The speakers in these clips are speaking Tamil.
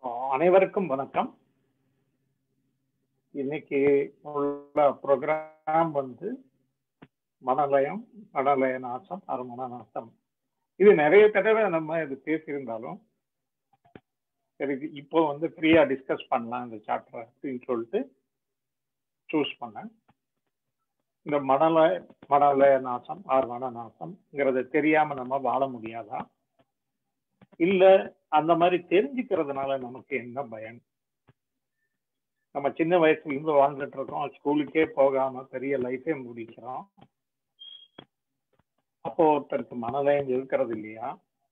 அனைவருக்கும் வணக்கம். இன்னைக்கு உள்ள ப்ரோக்ராம் மனலயம், மனலய நாசம், அருமன நாசம். இது நிறைய தடவை நம்ம இது பேசியிருந்தாலும் சரி, இப்போ ஃப்ரீயா டிஸ்கஸ் பண்ணலாம் இந்த சாப்டர் அப்படின்னு சொல்லிட்டு சூஸ் பண்ணேன். இந்த மனலய நாசம், அருமன நாசம்ங்கிறத தெரியாம நம்ம வாழ முடியாதா? இல்ல அந்த மாதிரி தெரிஞ்சுக்கிறதுனால நமக்கு என்ன பயன்? நம்ம சின்ன வயசுல இருந்து வாழ்ந்துட்டு இருக்கோம், ஸ்கூலுக்கே போகாம பெரிய லைஃபே முடிக்கிறோம். அப்போ ஒருத்தருக்கு மனலயம் இருக்கிறது இல்லையா?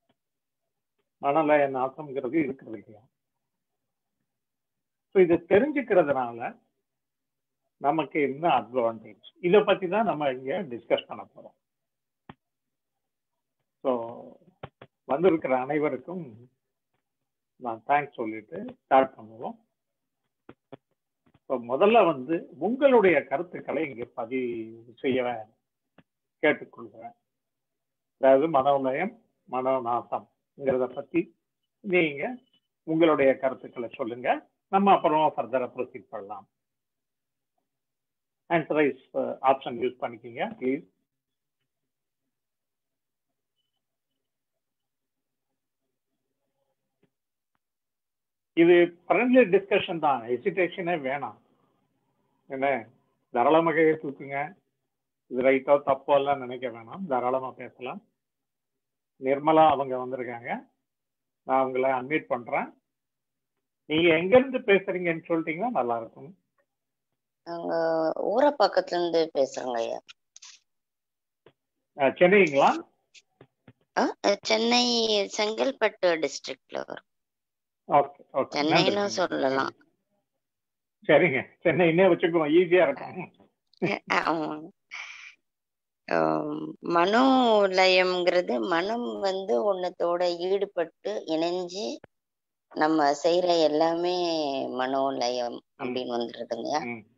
மனலய நாசம்ங்கிறது இருக்கிறது இல்லையா? இதை தெரிஞ்சுக்கிறதுனால நமக்கு என்ன அட்வான்டேஜ்? இதை பத்தி தான் நம்ம இங்க டிஸ்கஸ் பண்ண போறோம். ஸோ வந்திருக்கிற அனைவருக்கும் நான் தேங்க்ஸ் சொல்லிட்டு ஸ்டார்ட் பண்ணுவோம். முதல்ல உங்களுடைய கருத்துக்களை இங்க பதிவு செய்ய கேட்டுக்கொள்கிறேன். அதாவது மனோலயம், மனோநாசம்ங்கிறத பத்தி நீங்க உங்களுடைய கருத்துக்களை சொல்லுங்க. நம்ம அப்புறம் ஃபர்தரா ப்ரொசீட் பண்ணலாம். ஆன்சரைஸ் ஆப்ஷன் யூஸ் பண்ணிக்கிங்க ப்ளீஸ். இது ஃப்ரெண்ட்லி டிஸ்கஷன் தான், ஹெசிடேஷனே வேணாம். என்ன, தாராளமாக தூக்குங்க. இது ரைட்டோ தப்போ எல்லாம் நினைக்க வேணாம், தாராளமா பேசலாம். நிர்மலா அவங்க வந்திருக்காங்க, நான் உங்களை அன்மியூட் பண்றேன். நீங்க எங்க இருந்து பேசுறீங்கன்னு சொல்லிட்டீங்கன்னா நல்லா இருக்கும். ஊரப்பாக்கத்துல இருந்து பேசுறேங்க ஐயா. சென்னைங்களா? சென்னை செங்கல்பட்டு டிஸ்ட்ரிக்ட்ல வரும். ஓகே ஓகே, சென்னைன்னு சொல்லலாம். சரிங்க, சென்னைன்னே வச்சுக்குவோம், ஈஸியா இருக்கும். மனோலயம்ங்கிறது மனம் ஒன்னத்தோட ஈடுபட்டு இணைஞ்சு நம்ம செய்யற எல்லாமே மனோலயம் அப்படின்னு வந்துருதுங்க.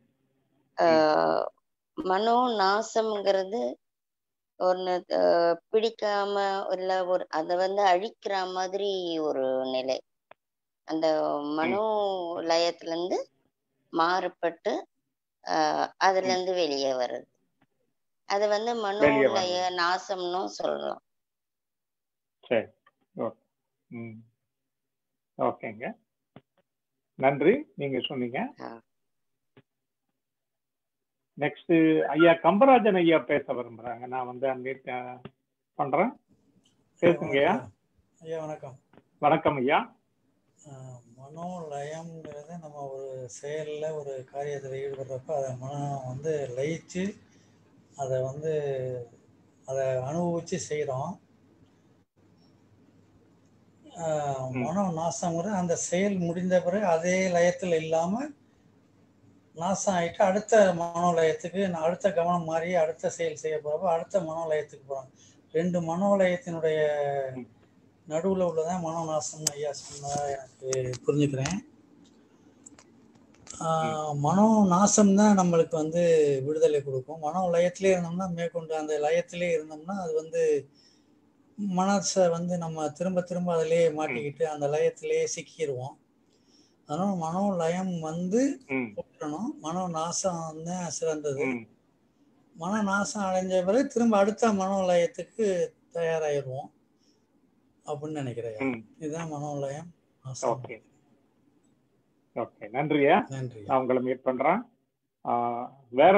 மனோ நாசம்ங்கிறது ஒன்னு பிடிக்காம இல்ல ஒரு அத அழிக்கிற மாதிரி ஒரு நிலை. அந்த மனோலயத்துல இருந்து மாறுபட்டு அதுல இருந்து வெளியே வருது. அது மனோலய நாசம்னு சொல்லலாம். சரி, ஓகேங்க, நன்றி, நீங்க சொன்னீங்க. நெக்ஸ்ட் ஐயா கம்பராஜன் ஐயா பேச விரும்புறாங்க. நான் அன்மியூட் பண்றேன், பேசுங்க ஐயா. ஐயா வணக்கம். வணக்கம் ஐயா. மனோலயம்ங்கிறது நம்ம ஒரு செயல்ல ஒரு காரியத்தில் ஈடுபடுறப்ப அதை மனம் லயிச்சு அதை அதை அனுபவிச்சு செய்கிறோம். மனோ நாசங்கிறது அந்த செயல் முடிந்த பிறகு அதே லயத்தில் இல்லாமல் நாசம் ஆகிட்டு அடுத்த மனோலயத்துக்கு அடுத்த கவனம் மாறி அடுத்த செயல் செய்ய போகிறப்ப அடுத்த மனோலயத்துக்கு போகிறோம். ரெண்டு மனோலயத்தினுடைய நடுவில் உள்ளதான் மனோநாசம் ஐயா சொன்னதா எனக்கு புரிஞ்சுக்கிறேன். மனோ நாசம்தான் நம்மளுக்கு விடுதலை கொடுக்கும். மனோ லயத்திலே இருந்தோம்னா மேற்கொண்டு அந்த லயத்திலே இருந்தோம்னா அது மனசை நம்ம திரும்ப திரும்ப அதிலேயே மாட்டிக்கிட்டு அந்த லயத்திலேயே சிக்கிடுவோம். அதனால மனோலயம் போற்றணும். மனோ நாசம் தான் சிறந்தது. மன நாசம் அடைஞ்ச பிறகு திரும்ப அடுத்த மனோலயத்துக்கு தயாராகிடுவோம் அப்படின்னு நினைக்கிறேன். இதுதான் மனோலயம். ஓகே ஓகே, நன்றியா. நன்றி. நான் உங்களை மீட் பண்றேன். வேற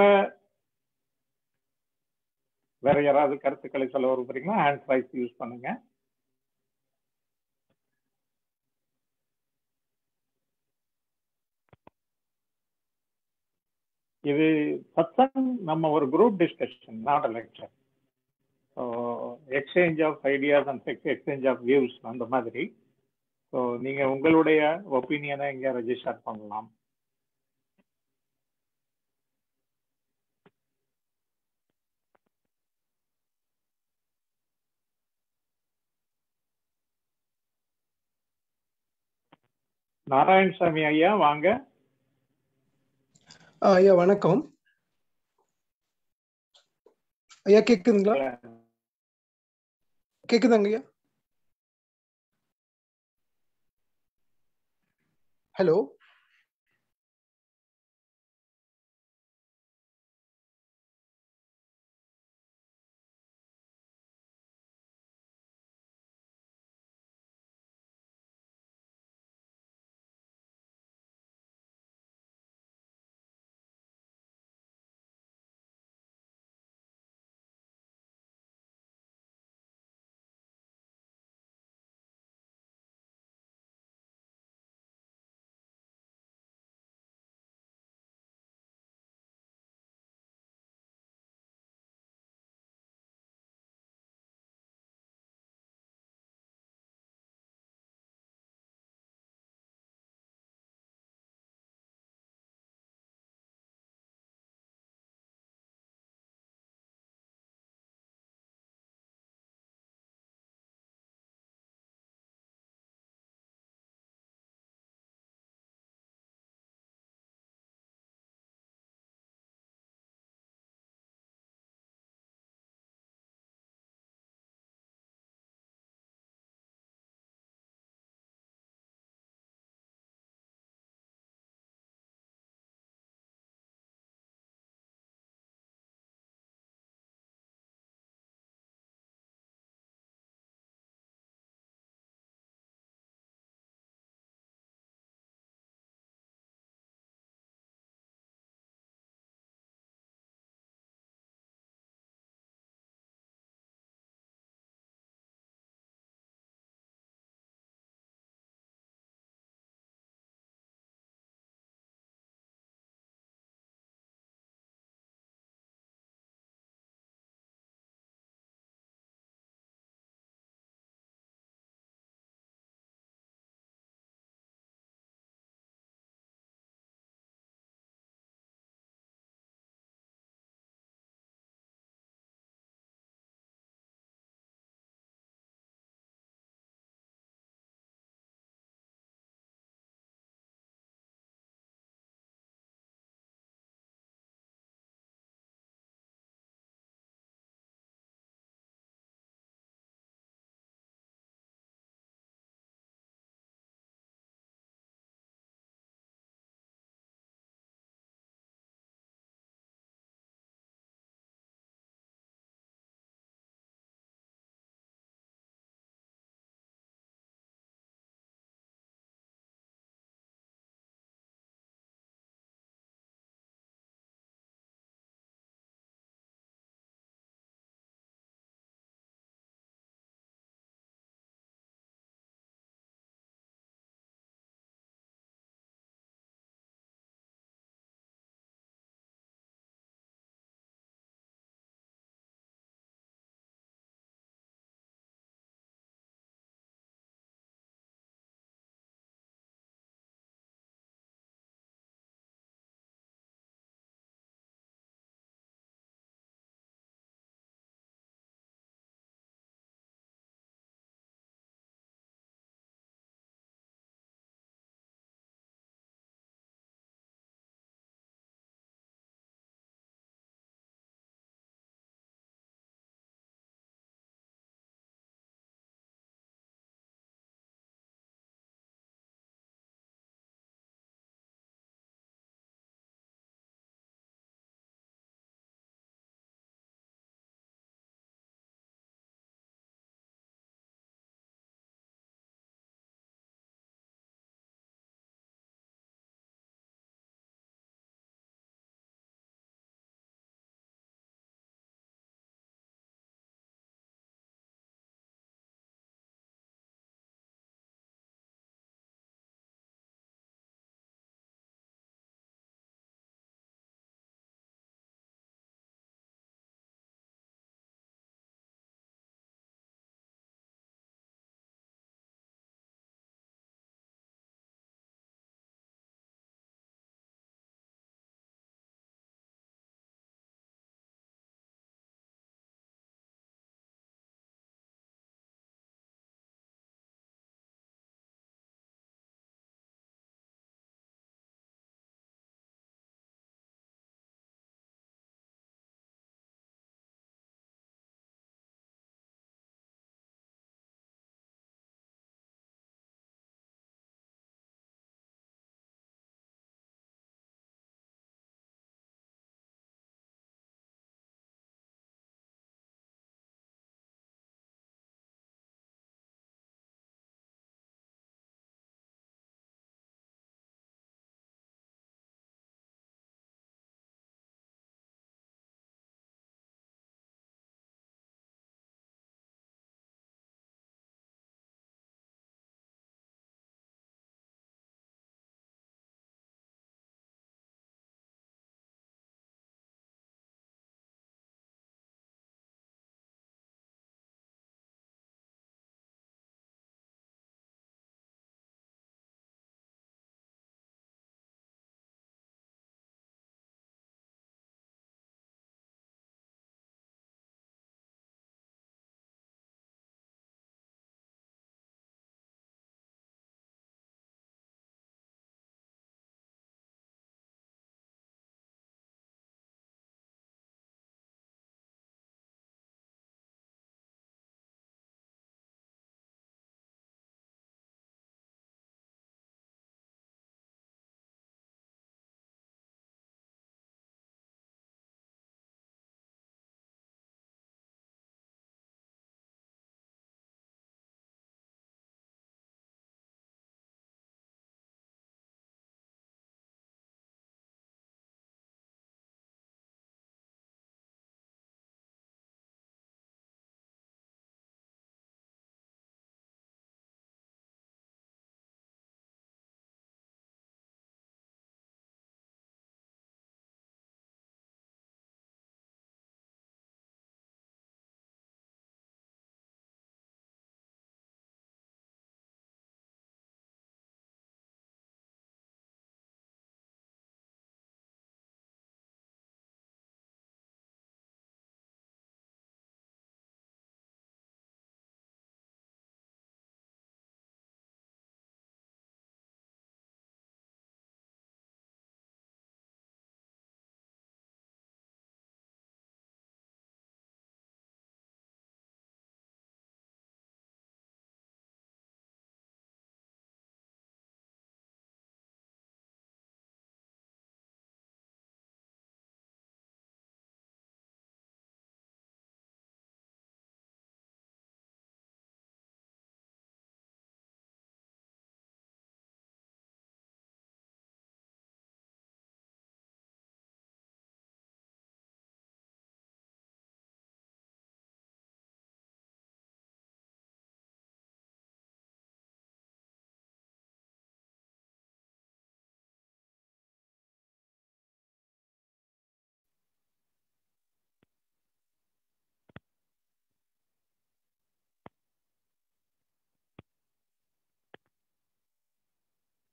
யாராவது கருத்துக்களை சொல்ல விரும்புறீங்களா? ஹேண்ட் ரைஸ் யூஸ் பண்ணுங்க. இது சத்சங் நம்ம ஒரு group discussion, not a lecture. Exchange of ideas and exchange of views அந்த மாதிரி. ஸோ நீங்க உங்களுடைய ஒப்பீனியனை இங்க ரெஜிஸ்டர் பண்ணலாம். நாராயணசாமி ஐயா வாங்க. ஐயா வணக்கம் ஐயா. கேக்குதுங்களா? கேக்குதாங்க ஐயா? ஹலோ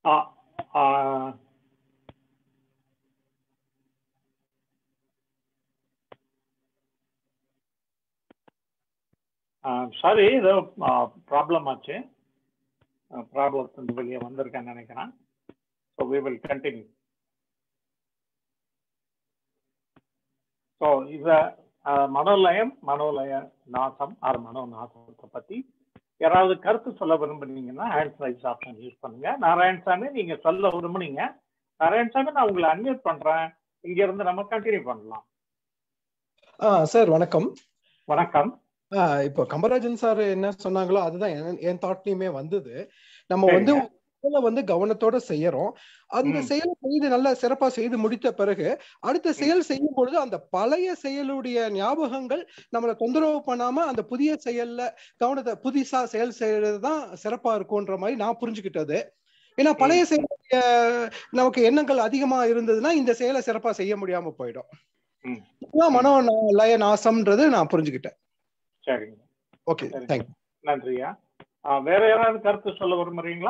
சாரி, ஏதோ ப்ராப்ளம் ஆச்சு. ப்ராப்ளம் வெளியே வந்திருக்கேன்னு நினைக்கிறேன். So we will continue. So இதை மனோலய நாசம் ஆர் மனோ நாசத்தை பற்றி யாராவது கருத்து சொல்ல விரும்புனீங்கன்னா ஹேண்ட் ரைஸ் ஆப்ஷன் யூஸ் பண்ணுங்க. நாராயணசாமி, நீங்க சொல்ல விரும்புனீங்க. நாராயணசாமி, நான் உங்களை அன்மியூட் பண்றேன். இங்க இருந்து நம்ம கண்டினியூ பண்ணலாம். சார் வணக்கம். வணக்கம். இப்போ கம்பராஜன் சார் என்ன சொன்னாங்களோ அதுதான் என் தாட்லயுமே வந்தது. நம்ம வந்து கவனத்தோட செய்யறோம். அந்த செயலை செய்து நல்லா சிறப்பா செய்து முடித்த பிறகு அடுத்த செயல் செய்யும் பொழுது அந்த பழைய செயலுடைய ஞாபகங்கள் நம்மளை தொந்தரவு பண்ணாம அந்த புதிய செயல்ல கவனத்தை புதுசா செயல் செய்யறதுதான் சிறப்பா இருக்கும்ன்ற மாதிரி நான் புரிஞ்சுக்கிட்டது. ஏன்னா பழைய செயலுடைய நமக்கு எண்ணங்கள் அதிகமா இருந்ததுன்னா இந்த செயலை சிறப்பா செய்ய முடியாம போயிடும். மனோ லய நாசம்ன்றது நான் புரிஞ்சுக்கிட்டேன். சரிங்க, ஓகே, தேங்க்யூ. நன்றியா. வேற யாராவது கருத்து சொல்ல விரும்புறீங்களா?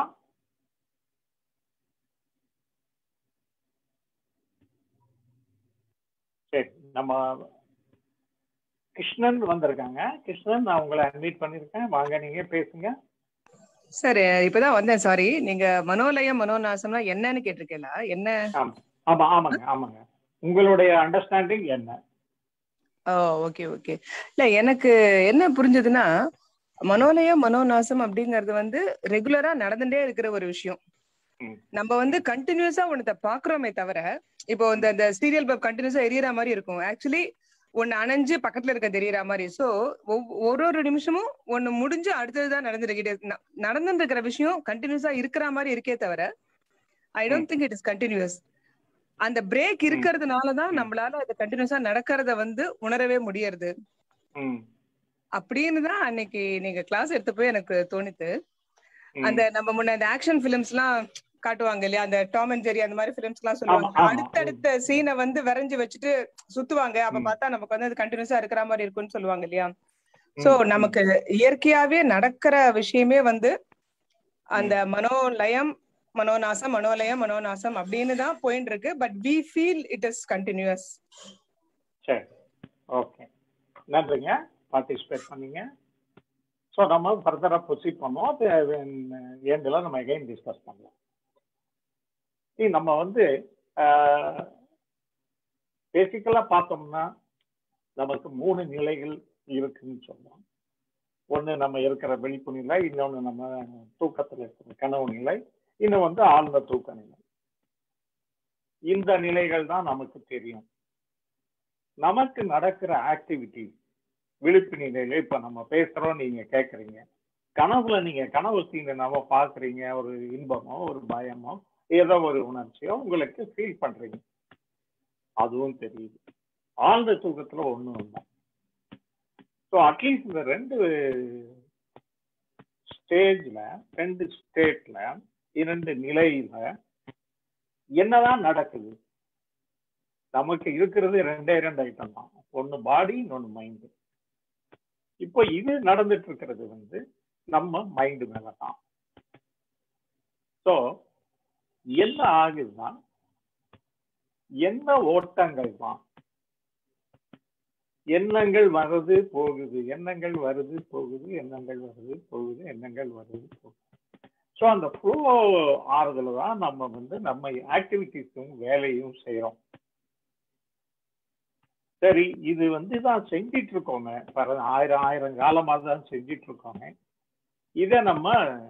சரி, நம்ம கிருஷ்ணன் வந்திருக்காங்க. கிருஷ்ணன், நான் உங்களை அட்மிட் பண்ணிருக்கேன். வாங்க, நீங்க பேசுங்க. சார், இப்பதான் வந்தேன். சாரி, நீங்க மனோலயம் மனோநாசம்னா என்னன்னு கேட்டிருக்கீங்களா? என்ன? ஆமாங்க. உங்களுடைய அண்டர்ஸ்டாண்டிங் என்ன? Okay okay. இல்ல, எனக்கு என்ன புரிஞ்சதுன்னா, மனோலயம் மனோநாசம் அப்படிங்கறது வந்து ரெகுலரா நடந்துட்டே இருக்கிற ஒரு விஷயம். நம்ம வந்து கண்டினியூஸா ஒண்ணு பாக்குறோமே தவிர, இப்போ இந்த சீரியல் பல்ப் கண்டினியூஸா எரியற மாதிரி இருக்கும். ஆக்சுவலி ஒண்ணு அணைஞ்சு பக்கத்துல இருக்க தெரியற மாதிரி. சோ ஒரு நிமிஷமும் ஒண்ணு முடிஞ்சு அடுத்ததுதான் நடந்துட்டு இருக்கிற விஷயம் கண்டினியூஸா இருக்கிற மாதிரி இருக்கே தவிர, I don't think it is continuous. அந்த பிரேக் இருக்கிறதுனாலதான் நம்மளால அது கண்டினியூஸா நடக்கிறத வந்து உணரவே முடியறது. அப்படின்னு தான் அன்னைக்கு நீங்க கிளாஸ் எடுத்து போய் எனக்கு தோணித்து. அந்த நம்ம முன்ன இந்த ஆக்ஷன் பிலிம்ஸ் எல்லாம் காட்டுவாங்க இல்லையா, அந்த டாம் அண்ட் ஜெரி அந்த மாதிரி பிலிம்ஸ் எல்லாம் சொல்லுவாங்க, அடுத்தடுத்த சீனை வந்து வரைஞ்சு வச்சுட்டு சுத்துவாங்க. அப்ப பார்த்தா நமக்கு வந்து அது கண்டினியூஸா இருக்கிற மாதிரி இருக்கும்னு சொல்லுவாங்க இல்லையா. சோ நமக்கு இயற்கையாவே நடக்கிற விஷயமே வந்து அந்த மனோலயம் மனோநாசம், மனோலயம் மனோநாசம் அப்படின்னு தான் போயிட்டு இருக்கு. But we feel it is continuous. சரி, ஓகே, நன்றிங்க, பார்ட்டிசிபேட் பண்ணீங்க. ஸோ நம்ம ஃபர்தரா ப்ரொசீட் பண்ணுவோம். ஏண்டில் நம்ம எகைன் டிஸ்கஸ் பண்ணலாம். நம்ம வந்து பேசிக்கலா பார்த்தோம்னா நமக்கு 3 நிலைகள் இருக்குன்னு சொல்லுவோம். ஒன்று நம்ம இருக்கிற விழிப்பு நிலை, இன்னொன்று நம்ம தூக்கத்தில் இருக்கிற கனவு நிலை, இன்னும் வந்து ஆழ்ந்த தூக்க நிலை. இந்த நிலைகள் தான் நமக்கு தெரியும். நமக்கு நடக்கிற ஆக்டிவிட்டி விழிப்பு நிலையில இப்ப நம்ம பேசுறோம், நீங்க கேட்கறீங்க. கனவுல நீங்க கனவு சீனை நம்ம பாக்குறீங்க, ஒரு இன்பமோ ஒரு பயமோ ஏதோ ஒரு உணர்ச்சியோ உங்களுக்கு ஃபீல் பண்றீங்க, அதுவும் தெரியுது. ஆழ்ந்த தூக்கத்துல ஒண்ணும் இல்லை. ஸோ அட்லீஸ்ட் இந்த 2 ஸ்டேஜ்ல 2 ஸ்டேட்ல 2 நிலையில என்னதான் நடக்குது? நமக்கு இருக்கிறது 2 ஐட்டம் தான், ஒன்னு பாடி, இன்னொன்னு மைண்டு. இப்போ இது நடந்துட்டு இருக்கிறது வந்து நம்ம மைண்டு மேலதான். ஸோ என்ன ஆகுதுன்னா, என்ன ஓட்டங்கள் தான், எண்ணங்கள் வருது போகுது, எண்ணங்கள் வருது போகுது, எண்ணங்கள் வருது போகுது, எண்ணங்கள் வருது போகுது. ஸோ அந்த ஃப்ளோ ஆறுதல தான் நம்ம வந்து நம்ம ஆக்டிவிட்டிஸும் வேலையும் செய்யறோம். சரி, இது வந்து தான் செஞ்சிட்டு இருக்கோங்க, 1000 காலமாக தான் செஞ்சிட்டு இருக்கோங்க. இதை நம்ம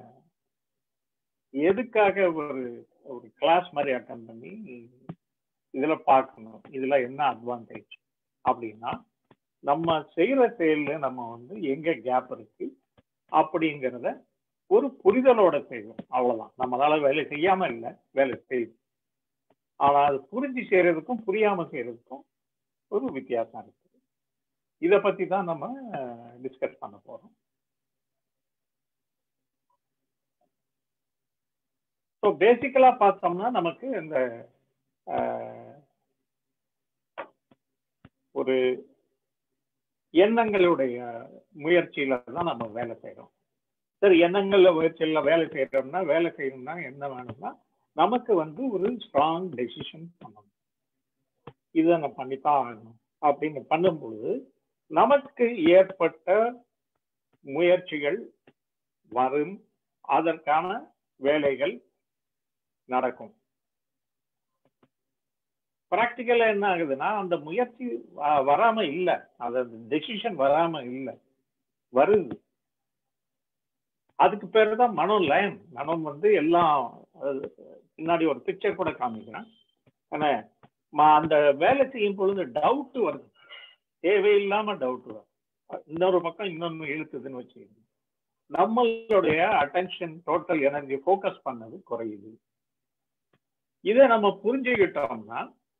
எதுக்காக ஒரு கிளாஸ் மாதிரி அட்டெண்ட் பண்ணி இதுல பார்க்கணும், இதுல என்ன அட்வான்டேஜ் அப்படின்னா, நம்ம செய்யற செயல்ல நம்ம வந்து எங்க கேப் இருக்கு அப்படிங்கிறத ஒரு புரிதலோட செய்வோம். அவ்வளவுதான். நம்மளால வேலை செய்யாம இல்லை, வேலை செய்யும். ஆனா அது புரிஞ்சு செய்யறதுக்கும் புரியாம செய்யறதுக்கும் ஒரு வித்தியாசம் இருக்கு. இதை பத்தி தான் நம்ம டிஸ்கஸ் பண்ண போறோம். ஸோ பேசிக்கலா பார்த்தோம்னா நமக்கு இந்த ஒரு எண்ணங்களுடைய முயற்சியில தான் நம்ம வேலை செய்யறோம். சரி, எண்ணங்கள்ல முயற்சியில வேலை செய்யறோம்னா, வேலை செய்யணும்னா என்ன வேணும்னா நமக்கு வந்து ஒரு ஸ்ட்ராங் டெசிஷன் பண்ணணும், இதை நம்ம பண்ணித்தான் ஆகணும் அப்படின்னு பண்ணும்பொழுது நமக்கு ஏற்பட்ட முயற்சிகள் வரும், அதற்கான வேலைகள் நடக்கும். பிராக்டிக்கலா என்ன ஆகுதுன்னா அந்த முயற்சி வராம இல்லை, அந்த டெசிஷன் வராம இல்லை, வருது. அதுக்கு பேரு தான் மனோலயம். மனம் வந்து எல்லாம் பின்னாடி ஒரு பிக்சர் கூட காமிக்கிறேன். ஆனா அந்த வேலை செய்யும் பொழுது டவுட் வருது, தேவையில்லாம டவுட் வருது, இன்னொரு பக்கம் இன்னொன்னு இழுத்துதுன்னு வச்சுக்கோங்க, நம்மளுடைய அட்டென்ஷன் டோட்டல் எனர்ஜி ஃபோக்கஸ் பண்ணது குறையுது. இதை நம்ம புரிஞ்சுக்கிட்டோம்னா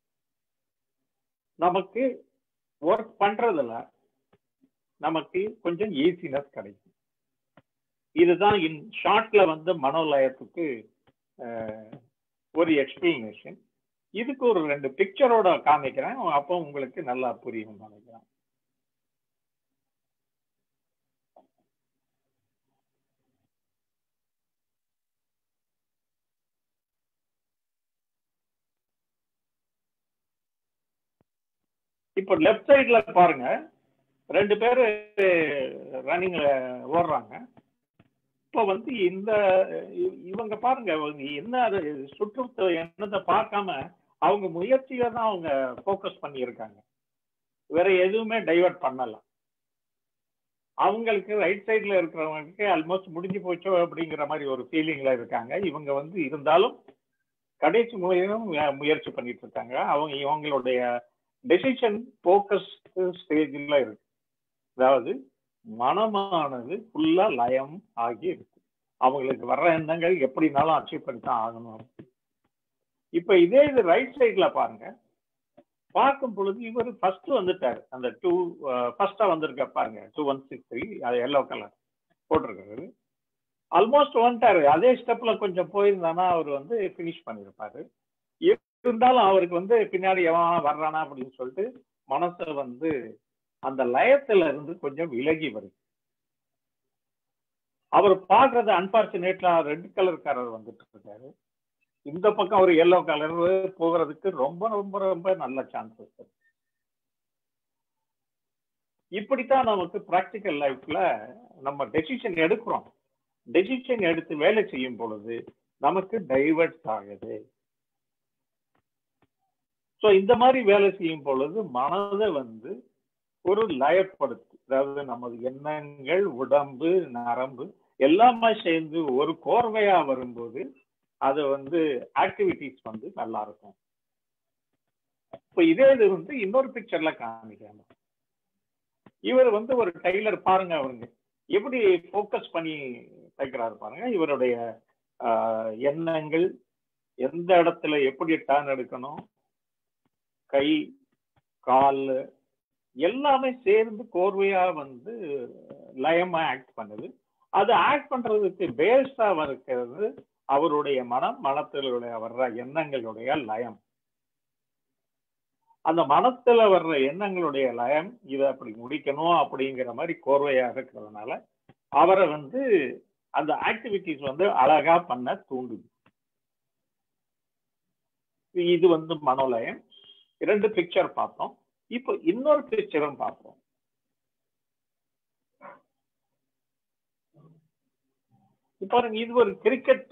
நமக்கு ஒர்க் பண்றதுல நமக்கு கொஞ்சம் ஈஸினஸ் கிடைக்கும். இதுதான் இன் ஷார்ட்ல வந்து மனோலயத்துக்கு ஒரு எக்ஸ்பிளனேஷன். இதுக்கு ஒரு 2 பிக்சரோட காமிக்கிறேன், அப்போ உங்களுக்கு நல்லா புரியும் நினைக்கிறேன். இப்போ லெஃப்ட் சைட்ல பாருங்க, 2 பேரு ரன்னிங்ல ஓடுறாங்க. இப்போ வந்து இவங்க பாருங்க, என்ன அது சுற்று என்னத்தை பார்க்காம அவங்க முயற்சியை தான் அவங்க ஃபோக்கஸ் பண்ணியிருக்காங்க, வேற எதுவுமே டைவர்ட் பண்ணல. அவங்களுக்கு ரைட் சைட்ல இருக்கிறவங்களுக்கு ஆல்மோஸ்ட் முடிஞ்சு போச்சோ அப்படிங்கிற மாதிரி ஒரு ஃபீலிங்ல இருக்காங்க. இவங்க வந்து இருந்தாலும் கடைசி முயற்சி பண்ணிட்டு இருக்காங்க. இவங்களுடைய டெசிஷன் ஃபோக்கஸ் ஸ்டேஜ்ல இருக்கு, அதாவது மனமானது ஃபுல்லா லயம் ஆகி இருக்கு. அவங்களுக்கு வர்ற எண்ணங்கள் எப்படினாலும் அச்சீவ் பண்ணித்தான் ஆகணும். இப்ப இதே இது ரைட் சைட்ல பாருங்க, பார்க்கும் பொழுது இவர் ஃபர்ஸ்ட் வந்துட்டாரு, அந்த ஃபர்ஸ்டா வந்திருக்க பாருங்க 2163, அது எல்லோ கலர் போட்டிருக்காரு. ஆல்மோஸ்ட் வந்துட்டாரு. அதே ஸ்டெப்ல கொஞ்சம் போயிருந்தானா அவர் வந்து பினிஷ் பண்ணிருப்பாரு. இருந்தாலும் அவருக்கு வந்து பின்னாடி எவன் வர்றானா அப்படின்னு சொல்லிட்டு மனசை வந்து அந்த லயத்துல இருந்து கொஞ்சம் விலகி வருது. அவர் பாக்குறது அன்பார்ச்சுனேட்லா ரெட் கலர்காரர் வந்துட்டு இருக்காரு, இந்த பக்கம் ஒரு எல்லோ கலர் போகிறதுக்கு ரொம்ப ரொம்ப ரொம்ப நல்ல சான்சஸ் இருக்கு. இப்படித்தான் நமக்கு பிராக்டிக்கல் லைஃப்ல நம்ம டெசிஷன் எடுக்கிறோம். டெசிஷன் எடுத்து வேலை செய்யும் பொழுது நமக்கு டைவர்ட் ஆகுது. ஸோ இந்த மாதிரி வேலை செய்யும் பொழுது மனதை வந்து ஒரு லயப்படுத்து, அதாவது நமது எண்ணங்கள், உடம்பு, நரம்பு எல்லாமே சேர்ந்து ஒரு கோர்வையா வரும்போது அது வந்து ஆக்டிவிட்டிஸ் வந்து நல்லா இருக்கும். இப்போ இதே இது வந்து இன்னொரு பிக்சர்ல காமிக்கிறாங்க. இவர் வந்து ஒரு டெய்லர் பாருங்க, அவருங்க எப்படி ஃபோக்கஸ் பண்ணி தைக்கிறாரு பாருங்க. இவருடைய எண்ணங்கள் எந்த இடத்துல எப்படி டர்ன் எடுக்கணும், கை கால் எல்லாமே சேர்ந்து கோர்வையா வந்து லயமா ஆக்ட் பண்ணுது. அது ஆக்ட் பண்றதுக்கு பேஸ்டா இருக்கிறது அவருடைய மனத்திலுடைய வர்ற எண்ணங்களுடைய லயம். அந்த மனத்துல வர்ற எண்ணங்களுடைய லயம் இதை அப்படி முடிக்கணும் அப்படிங்கிற மாதிரி கோர்வையா இருக்கிறதுனால அவரை வந்து அந்த ஆக்டிவிட்டிஸ் வந்து அழகா பண்ண தூண்டுது. இது வந்து மனோலயம். 2 பிக்சர் பார்த்தோம். இப்போ இன்னொரு பிக்சரும் பார்ப்போம். இப்போ இது ஒரு கிரிக்கெட்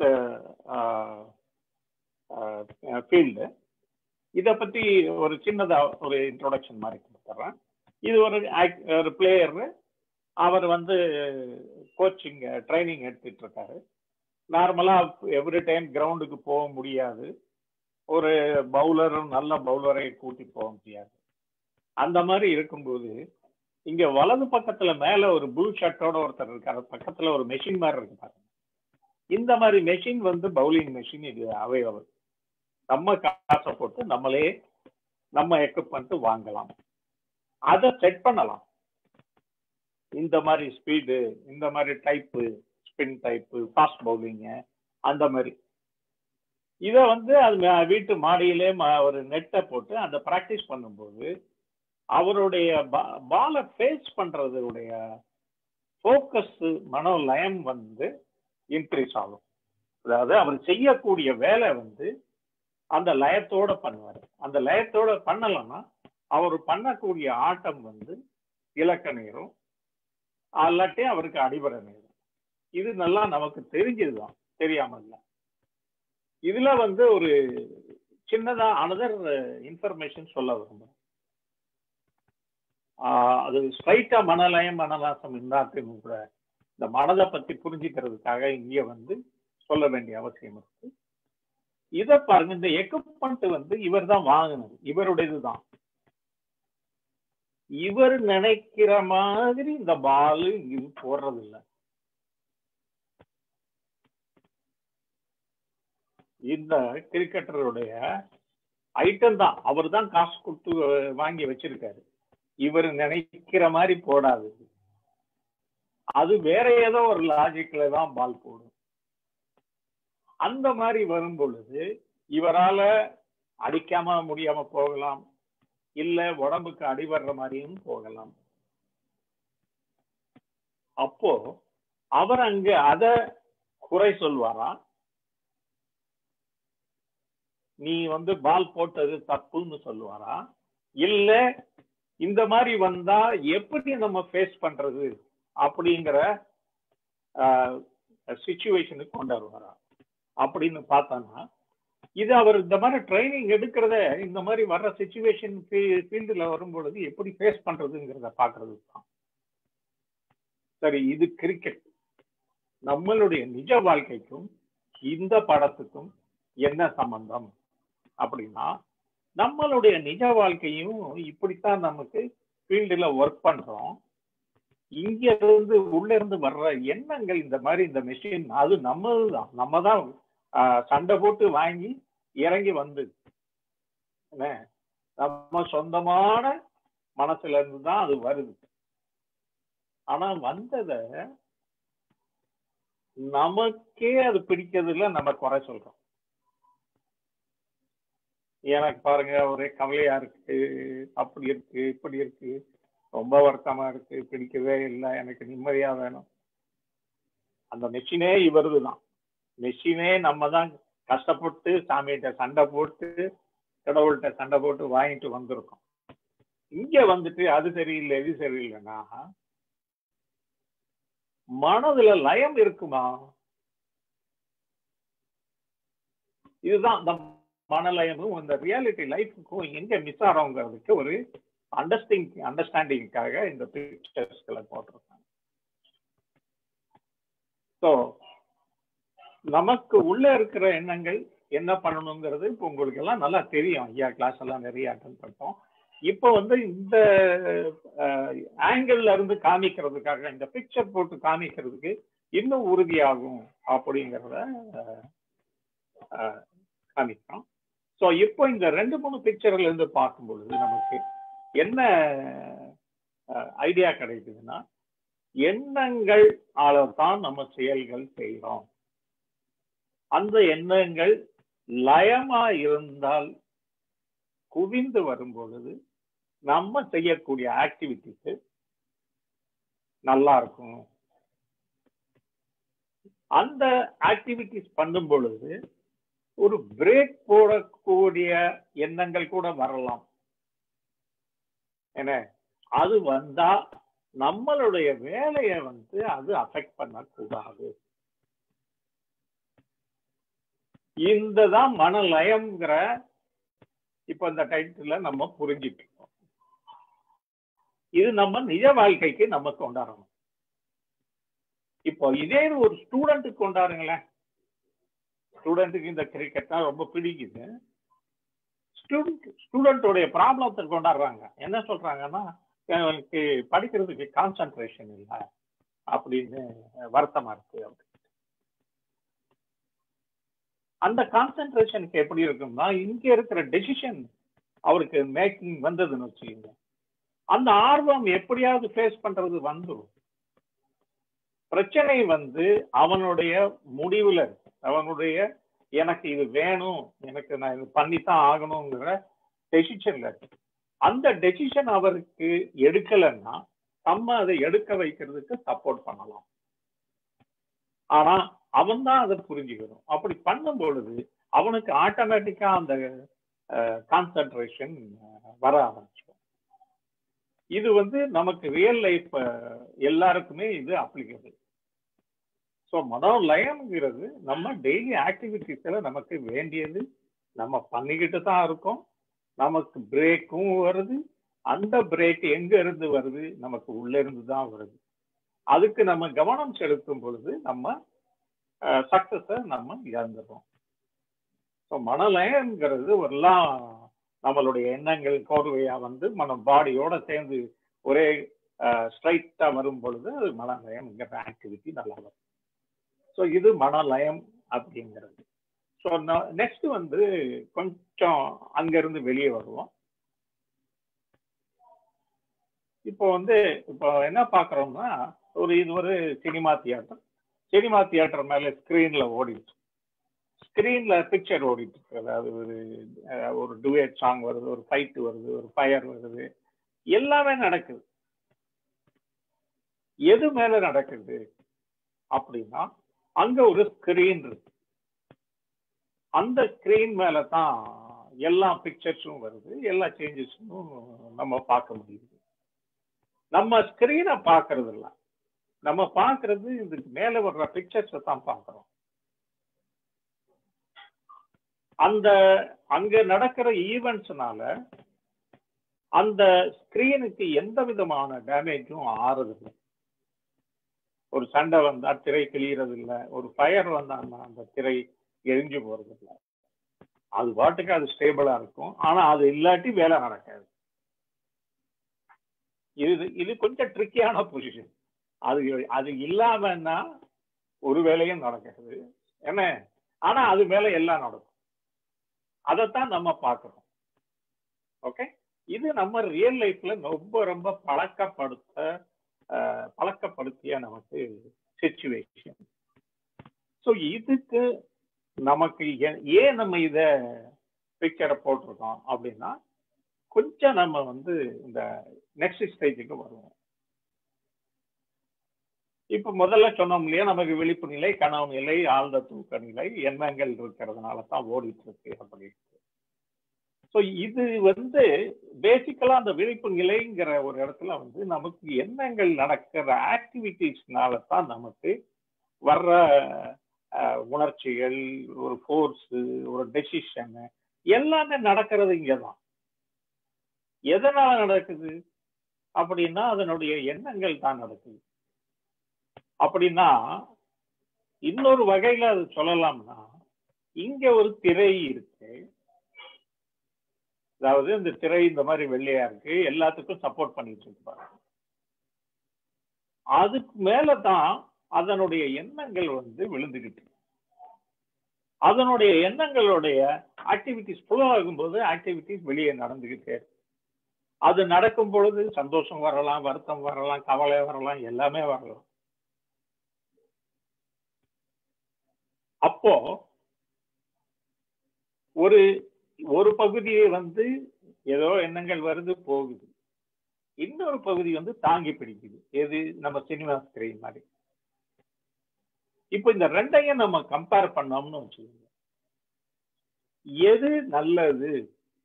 ஃபீல்டு. இதை பத்தி ஒரு சின்னதா ஒரு இன்ட்ரோடக்ஷன் மாதிரி கொடுத்துட்றேன். இது ஒரு பிளேயர், அவர் வந்து கோச்சிங் ட்ரைனிங் எடுத்துட்டு இருக்காரு. நார்மலா எவ்ரி டைம் கிரவுண்டுக்கு போக முடியாது, ஒரு பவுலர் நல்ல பவுலரை கூட்டி போக முடியாது. அந்த மாதிரி இருக்கும்போது இங்க வலது பக்கத்துல மேல ஒரு ப்ளூ ஷர்ட்டோட ஒருத்தர் இருக்காரு, பக்கத்துல ஒரு மெஷின் மாதிரி இருக்கு பாருங்க. இந்த மாதிரி மெஷின் வந்து பவுலிங் மெஷின், இது அவைலபிள். நம்ம காசை போட்டு நம்மளே நம்ம எக்யூப்மெண்ட் வாங்கலாம், அதை செட் பண்ணலாம். இந்த மாதிரி ஸ்பீடு, இந்த மாதிரி type, spin type, fast bowling, அந்த மாதிரி இதை வந்து அது வீட்டு மாடியிலே ஒரு நெட்டை போட்டு அந்த ப்ராக்டிஸ் பண்ணும்போது அவருடைய பாலை ஃபேஸ் பண்றதுடைய ஃபோக்கஸ் மனோலயம் வந்து இன்க்ரீஸ் ஆகும். அதாவது அவர் செய்யக்கூடிய வேலை வந்து அந்த லயத்தோட பண்ணுவார். அந்த லயத்தோட பண்ணலன்னா அவர் பண்ணக்கூடிய ஆட்டம் வந்து இலக்க நேரும், அல்லாட்டி அவருக்கு அடிபட நேரும். இது நல்லா நமக்கு தெரிஞ்சதுதான், தெரியாம இல்ல. இதுல வந்து ஒரு சின்னதா அனதர் இன்ஃபர்மேஷன் சொல்ல விரும்புறேன். அது ஸ்ட்ரைட்டா மனலயம் மனநாசம் இருந்தாலும் கூட இந்த மனதை பத்தி புரிஞ்சுக்கிறதுக்காக இங்க வந்து சொல்ல வேண்டிய அவசியம் இருக்கு. இத பாருங்க, இந்த எக்யூப்மெண்ட் வந்து இவர் தான் வாங்கினது, இவருடையதுதான். இவர் நினைக்கிற மாதிரி இந்த பால் இது போடுறது இல்லை. இந்த கிரிக்கெட்டருடைய ஐட்டம் தான், அவர் தான் காசு கொடுத்து வாங்கி வச்சிருக்காரு. இவர் நினைக்கிற மாதிரி போடாது, அது வேற ஏதோ ஒரு லாஜிக்ல தான் பால் போடும். அந்த மாதிரி வரும் பொழுது இவரால அடிக்காம முடியாம போகலாம், இல்ல உடம்புக்கு அடிபடுற மாதிரியும் போகலாம். அப்போ அவர் அங்க அத குறை சொல்வாரா, நீ வந்து பால் போட்டது தப்புன்னு சொல்லுவாரா, இல்ல இந்த மாதிரி வந்தா எப்படி நம்ம ஃபேஸ் பண்றது அப்படிங்கிற சிச்சுவேஷனுக்கு கொண்டு வருவாரா அப்படின்னு பார்த்தானா, இது அவர் இந்த மாதிரி ட்ரைனிங் எடுக்கிறத இந்த மாதிரி வர்ற சிச்சுவேஷன் ஃபீல்டுல வரும் பொழுது எப்படி ஃபேஸ் பண்றதுங்கிறத பாக்குறது தான். சரி, இது கிரிக்கெட். நம்மளுடைய நிஜ வாழ்க்கைக்கும் இந்த படத்துக்கும் என்ன சம்பந்தம் அப்படின்னா, நம்மளுடைய நிஜ வாழ்க்கையும் இப்படித்தான் நமக்கு ஃபீல்டுல ஒர்க் பண்றோம். இங்க இருந்து உள்ள இருந்து வர்ற எண்ணங்கள் இந்த மாதிரி இந்த மெஷின் அது நம்மதான், நம்ம தான் சண்டை போட்டு வாங்கி இறங்கி வந்து நம்ம சொந்தமான மனசுல இருந்து தான் அது வருது. ஆனா வந்தத நமக்கே அது பிடிக்கிறதுல நம்ம குறை சொல்றோம். எனக்கு பாருங்க ஒரே கவலையா இருக்கு, அப்படி இருக்கு, இப்படி இருக்கு, ரொம்ப வருத்தமா இருக்கு, பிடிக்கவே இல்லை, எனக்கு நிம்மதியா வேணும். அந்த மெஷினே இவருதுதான். மெஷினே நம்ம தான் கஷ்டப்பட்டு சாமிகிட்ட சண்டை போட்டு கடவுள்கிட்ட சண்டை போட்டு வாங்கிட்டு வந்திருக்கோம். இங்க வந்துட்டு அது சரியில்லை இது சரியில்லைன்னா மனதுல லயம் இருக்குமா? இதுதான் இந்த மனலயமும் இந்த ரியாலிட்டி லைஃபுக்கும் எங்க மிஸ் ஆகிறோங்கிறதுக்கு ஒரு அண்டர்ஸ்டாண்டிங்காக இந்த பிக்சர்ஸ்களை போட்டிருக்காங்க. ஸோ நமக்கு உள்ள இருக்கிற எண்ணங்கள் என்ன பண்ணணுங்கிறது இப்போ உங்களுக்கு எல்லாம் நல்லா தெரியும். ஐயா கிளாஸ் எல்லாம் நிறைய அட்டென்ட் பண்ணிட்டோம். இப்போ வந்து இந்த ஆங்கிள் இருந்து காமிக்கிறதுக்காக இந்த பிக்சர் போட்டு காமிக்கிறதுக்கு இன்னும் உறுதியாகும் அப்படிங்கிறத காமிக்கிறோம். ஸோ இப்போ இந்த 2-3 பிக்சர்ல இருந்து பார்க்கும் பொழுது நமக்கு என்ன ஐடியா கிடைக்குதுன்னா, எண்ணங்கள் தான் நம்ம செயல்கள் செய்யறோம். அந்த எண்ணங்கள் லயமா இருந்தால் குவிந்து வரும் பொழுது நம்ம செய்யக்கூடிய ஆக்டிவிட்டிக்கு நல்லா இருக்கும். அந்த ஆக்டிவிட்டிஸ் பண்ணும் பொழுது ஒரு பிரேக் போடக்கூடிய எண்ணங்கள் கூட வரலாம். என்ன, அது வந்தா நம்மளுடைய வேலையை வந்து அது அஃபெக்ட் பண்ணக்கூடாது. இந்ததான் மனலயம்ங்கிற இப்ப இந்த டைட்டில நம்ம புரிஞ்சிட்டு இருக்கோம். இது நம்ம நிஜ வாழ்க்கைக்கு நம்ம கொண்டாடணும். இப்போ இதே ஒரு ஸ்டூடெண்ட்டுக்கு கொண்டாடுங்களேன். ஸ்டூடெண்ட்டுக்கு இந்த கிரிக்கெட் தான் ரொம்ப பிடிக்குது. ஸ்டூடெண்டோடைய ப்ராப்ளத்தை கொண்டாடுறாங்க. என்ன சொல்றாங்கன்னா, எனக்கு படிக்கிறதுக்கு கான்சென்ட்ரேஷன் இல்லை அப்படின்னு வருத்தமா இருக்கு. அந்த கான்சென்ட்ரேஷனுக்கு எப்படி இருக்கும்னா, இங்க இருக்கிற டெசிஷன் அவருக்கு மேக்கிங் வந்ததுன்னு வச்சுக்கோங்க, அந்த ஆர்வம் எப்படியாவது ஃபேஸ் பண்றது வந்துடும். பிரச்சனை வந்து அவனுடைய முடிவுல இருக்கு. அவனுடைய எனக்கு இது வேணும், எனக்கு நான் இது பண்ணித்தான் ஆகணுங்கிற டெசிஷன்ல இருக்கு. அந்த டெசிஷன் அவருக்கு எடுக்கலைன்னா நம்ம அதை எடுக்க வைக்கிறதுக்கு சப்போர்ட் பண்ணலாம். ஆனா அவன் தான் அதை புரிஞ்சுக்கணும். அப்படி பண்ணும் பொழுது அவனுக்கு ஆட்டோமேட்டிக்கா அந்த கான்சென்ட்ரேஷன் வர ஆரம்பிச்சிடும். இது வந்து நமக்கு ரியல் லைஃப் எல்லாருக்குமே இது அப்ளிகபிள். ஸோ மனோலயம்ங்கிறது நம்ம டெய்லி ஆக்டிவிட்டிஸ்ல நமக்கு வேண்டியது நம்ம பண்ணிக்கிட்டு தான் இருக்கோம். நமக்கு பிரேக்கும் வருது. அந்த பிரேக் எங்க இருந்து வருது? நமக்கு உள்ள இருந்து தான் வருது. அதுக்கு நம்ம கவனம் செலுத்தும் பொழுது நம்ம சக்சஸ நம்ம இழந்துடுறோம். ஸோ மனலயம்ங்கிறது எல்லாம் நம்மளுடைய எண்ணங்கள் கோர்வையா வந்து பாடியோட சேர்ந்து ஒரே ஸ்ட்ரைட்டா வரும் பொழுது அது மனலயம்ங்கிற ஆக்டிவிட்டி நல்லா வரும். ஸோ இது மனலயம் அப்படிங்கிறது. ஸோ நெக்ஸ்ட் வந்து கொஞ்சம் அங்கிருந்து வெளியே வருவோம். இப்போ வந்து இப்போ என்ன பார்க்குறோம்னா இது ஒரு சினிமா தியேட்டர். சினிமா தியேட்டர் மேலே ஸ்க்ரீன்ல ஓடிட்டு, ஸ்க்ரீன்ல பிக்சர் ஓடிட்டு இருக்கு. அதாவது ஒரு டுவேட் சாங் வருது, ஒரு ஃபைட் வருது, ஒரு ஃபயர் வருது, எல்லாமே நடக்குது. எது மேல நடக்குது அப்படின்னா அங்க ஒரு ஸ்கிரீன் இருக்கு. அந்த ஸ்கிரீன் மேல தான் எல்லா பிக்சர்ஸும் வருது, எல்லா சேஞ்சஸும் நம்ம பார்க்க முடியுது. நம்ம ஸ்கிரீனை பார்க்கறது இல்லை, நம்ம பார்க்கறது இதுக்கு மேல வர்ற பிக்சர்ஸை தான் பார்க்கிறோம். அந்த அங்க நடக்கிற ஈவெண்ட்ஸ்னால அந்த ஸ்கிரீனுக்கு எந்த விதமான டேமேஜும் ஆறதில்லை. ஒரு சண்டை வந்தா திரை கிளியறது இல்லை, ஒரு ஃபயர் வந்தான்னா அந்த திரை எரிஞ்சு போறது இல்லை. அது பாட்டுக்கு அது ஸ்டேபிளா இருக்கும். ஆனா அது இல்லாட்டி வேலை நடக்காது. இது கொஞ்சம் ட்ரிக்கியான பொசிஷன். அது இல்லாமன்னா ஒரு வேலையும் நடக்காது என்ன, ஆனா அது மேல எல்லாம் நடக்கும். அதைத்தான் நம்ம பார்க்கிறோம். ஓகே, இது நம்ம ரியல் லைஃப்ல ரொம்ப ரொம்ப பழக்கப்படுத்திய நமக்கு சிச்சுவேஷன். ஸோ இதுக்கு நமக்கு ஏன் நம்ம இத பிக்சரை போட்டிருக்கோம் அப்படின்னா கொஞ்சம் நம்ம வந்து இந்த நெக்ஸ்ட் ஸ்டேஜுக்கு வருவோம். இப்ப முதல்ல சொன்னோம் இல்லையா, நமக்கு விழிப்பு நிலை, கனவு நிலை, ஆழ்ந்த தூக்க நிலை, எண்ணங்கள் இருக்கிறதுனால தான் ஓடிட்டு இருக்கு அப்படின்னு. ஸோ இது வந்து பேசிக்கலா அந்த விழிப்பு நிலைங்கிற ஒரு இடத்துல வந்து நமக்கு எண்ணங்கள் நடக்கிற ஆக்டிவிட்டிஸ்னால தான் நமக்கு வர்ற உணர்ச்சிகள், ஒரு ஃபோர்ஸ், ஒரு டெசிஷன் எல்லாமே நடக்கிறது இங்கதான். எதனால நடக்குது அப்படின்னா அதனுடைய எண்ணங்கள் தான் நடக்குது. அப்படின்னா இன்னொரு வகையில அது சொல்லலாம்னா இங்க ஒரு திரை இருக்கு. அதாவது இந்த திரை இந்த மாதிரி வெள்ளையா இருக்கு, எல்லாத்துக்கும் சப்போர்ட் பண்ணிட்டு இருப்பாங்க. அதுக்கு மேலதான் அதனுடைய எண்ணங்கள் வந்து விழுந்துகிட்டு, அதனுடைய எண்ணங்களுடைய ஆக்டிவிட்டிஸ் ஃப்ளோ ஆகும்போது ஆக்டிவிட்டிஸ் வெளியே நடந்துகிட்டே. அது நடக்கும் பொழுது சந்தோஷம் வரலாம், வருத்தம் வரலாம், கவலை வரலாம், எல்லாமே வரலாம். அப்போ ஒரு பகுதியை வந்து ஏதோ எண்ணங்கள் வருது போகுது, இன்னொரு பகுதி வந்து தாங்கி பிடிக்குது. எது? நம்ம சினிமா ஸ்கிரீன் மாதிரி. இப்போ இந்த ரெண்டையும் நம்ம கம்பேர் பண்ணோம்னு வச்சுக்கோங்க, எது நல்லது,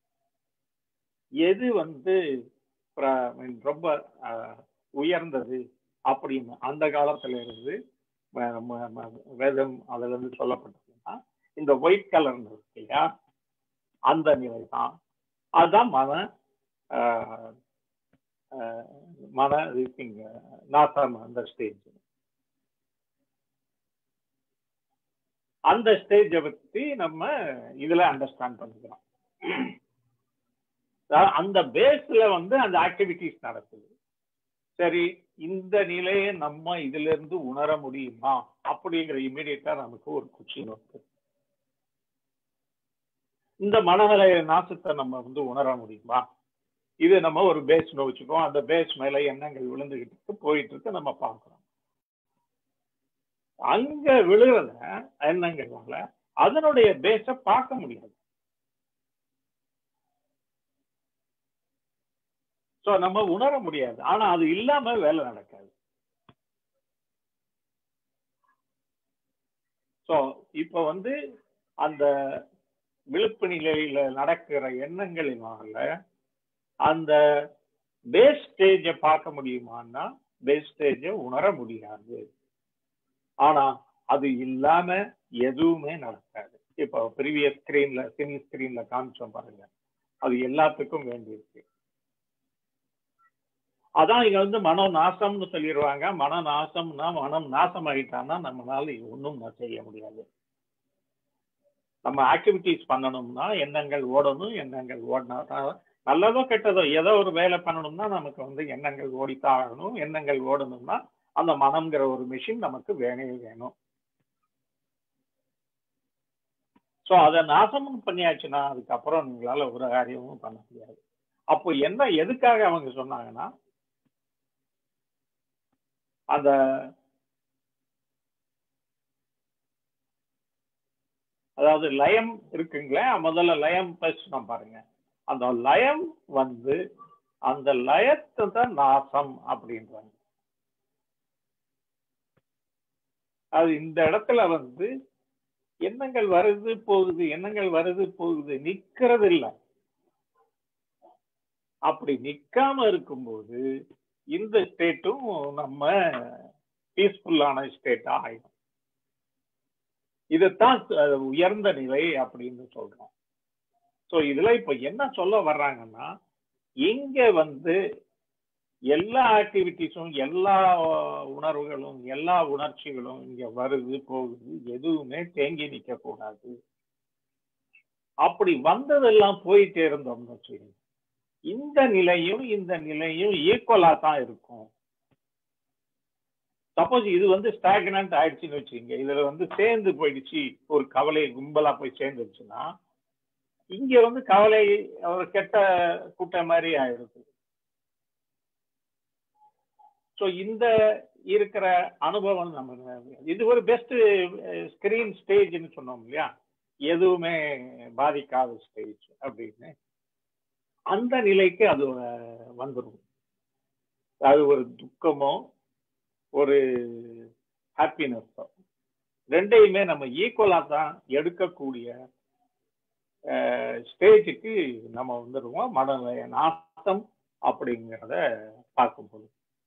எது வந்து ரொம்ப உயர்ந்தது அப்படின்னு அந்த காலத்துல இருந்து வேதம் அதுல இருந்து சொல்லப்பட்டிருக்குன்னா இந்த ஒயிட் கலர் இருக்கு இல்லையா, அந்த நிலை தான். அதுதான் நாசம். அந்த ஸ்டேஜ், அந்த ஸ்டேஜை பத்தி நம்ம இதுல அண்டர்ஸ்டாண்ட் பண்ணிக்கிறோம். அந்த பேஸ்ல வந்து அந்த ஆக்டிவிட்டிஸ் நடக்குது. சரி, இந்த நிலையை நம்ம இதுல இருந்து உணர முடியுமா அப்படிங்கிற இமீடியட்டா நமக்கு ஒரு கொஸ்டின் வருது. இந்த மனநிலைய நாசத்தை நம்ம வந்து உணர முடியுமா? இது நம்ம ஒரு பேஸ் வச்சுக்கோம், அந்த பேஸ் மேல எண்ணங்கள் விழுந்துகிட்டு போயிட்டு இருக்கு, நம்ம பார்க்கிறோம். அங்க விழுறத எண்ணங்கள்னால அதனுடைய பேஸ பார்க்க முடியாது. சோ நம்ம உணர முடியாது. ஆனா அது இல்லாம வேலை நடக்காது. ஸோ இப்போ வந்து அந்த விழுப்பு நிலையில நடக்கிற எண்ணங்களினால அந்த பேஸ் ஸ்டேஜை பார்க்க முடியுமான்னா பேஸ் ஸ்டேஜை உணர முடியாது. ஆனா அது இல்லாம எதுவுமே நடக்காது. இப்போ ப்ரீவியஸ் ஸ்கிரீன்ல சினி ஸ்கிரீன்ல காமிச்சோம் பாருங்க, அது எல்லாத்துக்கும் வேண்டியிருக்கு. அதான் இங்க வந்து மனோ நாசம்னு சொல்லிடுவாங்க. மன நாசம்னா மனம் நாசம் ஆகிட்டான்னா நம்மளால ஒன்றும் செய்ய முடியாது. நம்ம ஆக்டிவிட்டிஸ் பண்ணணும்னா எண்ணங்கள் ஓடணும். எண்ணங்கள் ஓடினா நல்லதோ கெட்டதோ ஏதோ ஒரு வேலை பண்ணணும்னா நமக்கு வந்து எண்ணங்கள் ஓடித்தான் ஆகணும். எண்ணங்கள் ஓடணும்னா அந்த மனம்ங்கிற ஒரு மிஷின் நமக்கு வேணும். ஸோ அதை நாசமும் பண்ணியாச்சுன்னா அதுக்கப்புறம் நீங்களால ஒரு காரியமும் பண்ண முடியாது. அப்போ என்ன எதுக்காக அவங்க சொன்னாங்கன்னா, அந்த அதாவது லயம் இருக்குங்களே, முதல்ல லயம் பேசணும் பாருங்க. அந்த லயம் வந்து அந்த லயத்தை தான் நாசம் அப்படின்றாங்க. அது இந்த இடத்துல வந்து எண்ணங்கள் வருது போகுது, எண்ணங்கள் வருது போகுது, நிக்கிறது இல்லை. அப்படி நிக்காம இருக்கும்போது இந்த ஸ்டேட்டும் நம்ம பீஸ்ஃபுல்லான ஸ்டேட்டா ஆயிடும். இதுதான் உயர்ந்த நிலை அப்படின்னு சொல்றோம். ஸோ இதுல இப்ப என்ன சொல்ல வர்றாங்கன்னா, இங்க வந்து எல்லா ஆக்டிவிட்டிஸும் எல்லா உணர்வுகளும் எல்லா உணர்ச்சிகளும் இங்க வருது போகுது, எதுவுமே தேங்கி நிக்க கூடாது. அப்படி வந்ததெல்லாம் போயிட்டே இருந்தோம்னு வச்சுக்கோங்க, இந்த நிலையும் ஈக்குவலா தான் இருக்கும். சப்போஸ் இது வந்து ஸ்டாக்னன்ட் ஆயிடுச்சுன்னு வச்சுக்கோங்க, இதுல வந்து சேர்ந்து போயிடுச்சு, ஒரு கவலை கும்பலா போய் சேர்ந்துருச்சுன்னா இங்க வந்து கவலை ஒரு கெட்ட கூட்டம் மாதிரி ஆயிடுது. ஸோ இந்த இருக்கிற அனுபவம் நம்ம இது ஒரு பெஸ்ட் ஸ்கிரீன் ஸ்டேஜ்னு சொன்னோம் இல்லையா, எதுவுமே பாதிக்காத ஸ்டேஜ் அப்படின்னு. அந்த நிலைக்கு அது வந்துடும். அது ஒரு துக்கமோ ஒரு ஹாப்பினஸோ ரெண்டையுமே நம்ம ஈக்குவலா தான் எடுக்கக்கூடிய ஸ்டேஜுக்கு நம்ம வந்துடுவோம் மனநிலைய நாசம் அப்படிங்கிறத பார்க்கும்போது.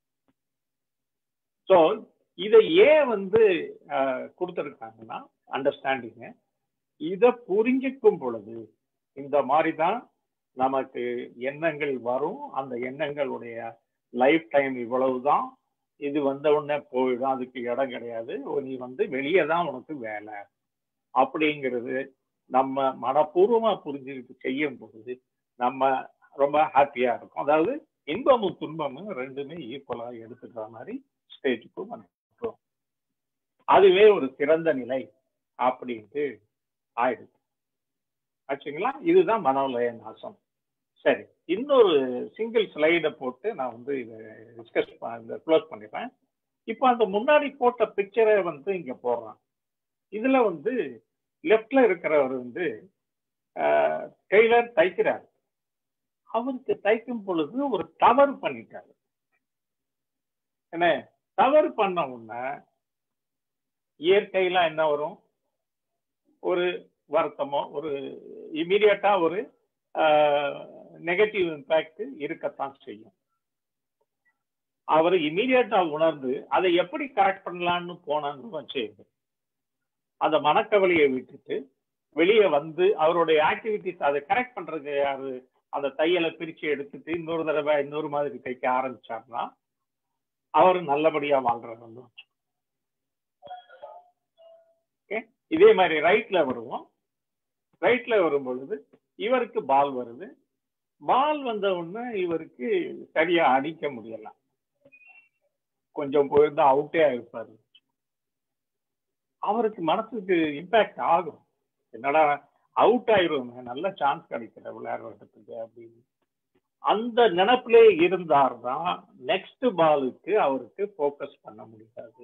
ஸோ இதை ஏன் வந்து கொடுத்துருக்காங்கன்னா அண்டர்ஸ்டாண்டிங்க, இதை புரிஞ்சிக்கும் பொழுது இந்த மாதிரி தான் நமக்கு எண்ணங்கள் வரும். அந்த எண்ணங்களுடைய லைஃப் டைம் இவ்வளவுதான், இது வந்த உடனே போயிடும், அதுக்கு இடம் கிடையாது, நீ வந்து வெளியே தான் உனக்கு வேலை அப்படிங்கிறது நம்ம மனப்பூர்வமா புரிஞ்சுக்கிட்டு செய்யும் பொழுது நம்ம ரொம்ப ஹாப்பியா இருக்கும். அதாவது இன்பமும் துன்பமும் ரெண்டுமே ஈக்குவலா எடுத்துக்கிற மாதிரி ஸ்டேஜுக்கு வந்துடும். அதுவே ஒரு சிறந்த நிலை அப்படின்ட்டு ஆயிடுது ஆச்சுங்களா. இதுதான் மனோலய நாசம். சரி, இன்னொரு சிங்கிள் ஸ்லைடை போட்டு நான் வந்து இதை டிஸ்கஸ் க்ளோஸ் பண்ணிடுறேன். இப்போ அந்த முன்னாடி போட்ட பிக்சரை வந்து இங்க போடுறான். இதுல வந்து லெப்ட்ல இருக்கிறவர் வந்து டெய்லர் தைக்கிறார். அவருக்கு தைக்கும் பொழுது ஒரு தவறு பண்ணிட்டாரு. என்ன தவறு பண்ண உடனே இயற்கையில என்ன வரும், ஒரு வருத்தமோ ஒரு இமீடியட்டா ஒரு நெகட்டிவ் இம்பாக்ட் இருக்கத்தான் செய்யும். அவர் இமீடியட்டா உணர்ந்து அதை எப்படி கரெக்ட் பண்ணலான்னு போனான்னு வச்சு அந்த மனக்கவலையை விட்டுட்டு வெளியே வந்து அவருடைய ஆக்டிவிட்டிஸ் அதை கரெக்ட் பண்றதுக்கு யாரு அந்த தையலை பிரிச்சு எடுத்துட்டு இன்னொரு தடவை இன்னொரு மாதிரி தைக்க ஆரம்பிச்சாருன்னா அவர் நல்லபடியா வாழ்றாரு. இதே மாதிரி ரைட்ல வருவோம். ரைட்ல வரும் பொழுது இவருக்கு பால் வருது. பால் வந்த உடனே இவருக்கு சரியா அடிக்க முடியல, கொஞ்சம் போயிருந்தா அவுட்டே ஆயிருப்பாரு. அவருக்கு மனசுக்கு இம்பாக்ட் ஆகும், என்னடா அவுட் ஆயிரும், நல்ல சான்ஸ் கிடைக்கல விளையாடுறதுக்கு அப்படின்னு. அந்த நினைப்பிலே இருந்தார்தான் நெக்ஸ்ட் பாலுக்கு அவருக்கு போக்கஸ் பண்ண முடியாது.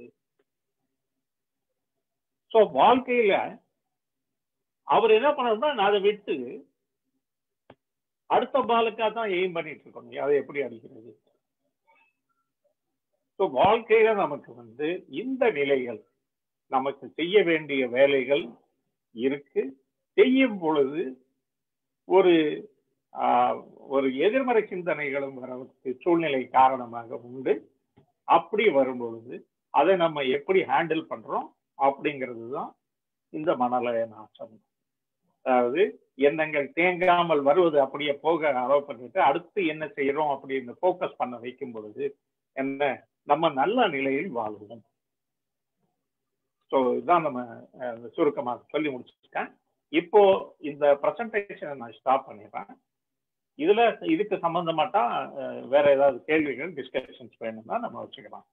ஸோ வாழ்க்கையில அவர் என்ன பண்ணணும்னா நான் அதை விட்டு அடுத்த பாலுக்காக தான் எய்ம் பண்ணிட்டு இருக்கோம், அதை எப்படி அடிக்கிறது. ஸோ வாழ்க்கையில நமக்கு வந்து இந்த நிலைகள் நமக்கு செய்ய வேண்டிய வேலைகள் இருக்கு. செய்யும் பொழுது ஒரு ஒரு எதிர்மறை சிந்தனைகளும் வரதுக்கு சூழ்நிலை காரணமாக உண்டு. அப்படி வரும்பொழுது அதை நம்ம எப்படி ஹேண்டில் பண்றோம் அப்படிங்கிறது தான் இந்த மனோலய நாசம். அதாவது எண்ணங்கள் தேங்காமல் வருவது அப்படியே போக அலோவ் பண்ணிட்டு அடுத்து என்ன செய்யறோம் அப்படின்னு போக்கஸ் பண்ண வைக்கும் பொழுது என்ன நம்ம நல்ல நிலையில் வாழ்வோம். ஸோ இதுதான் நம்ம சுருக்கமாக சொல்லி முடிச்சிருக்கேன். இப்போ இந்த பிரசன்டேஷனை நான் ஸ்டாப் பண்ணிடுறேன். இதுக்கு சம்பந்தமாட்டா வேற ஏதாவது கேள்விகள் டிஸ்கஷன்ஸ் வேணும்னா நம்ம வச்சுக்கலாம்.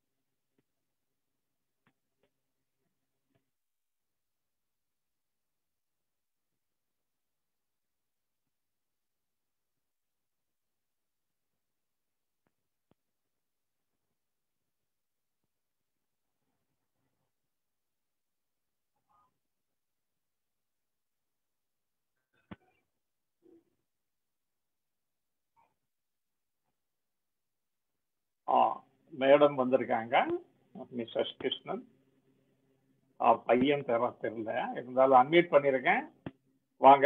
மேடம் வந்திருக்காங்க, மிஸ்ஸஸ் கிருஷ்ணன். பையன் தெரியல, இருந்தாலும் அன்மியூட் பண்ணிருக்கேன். வாங்க.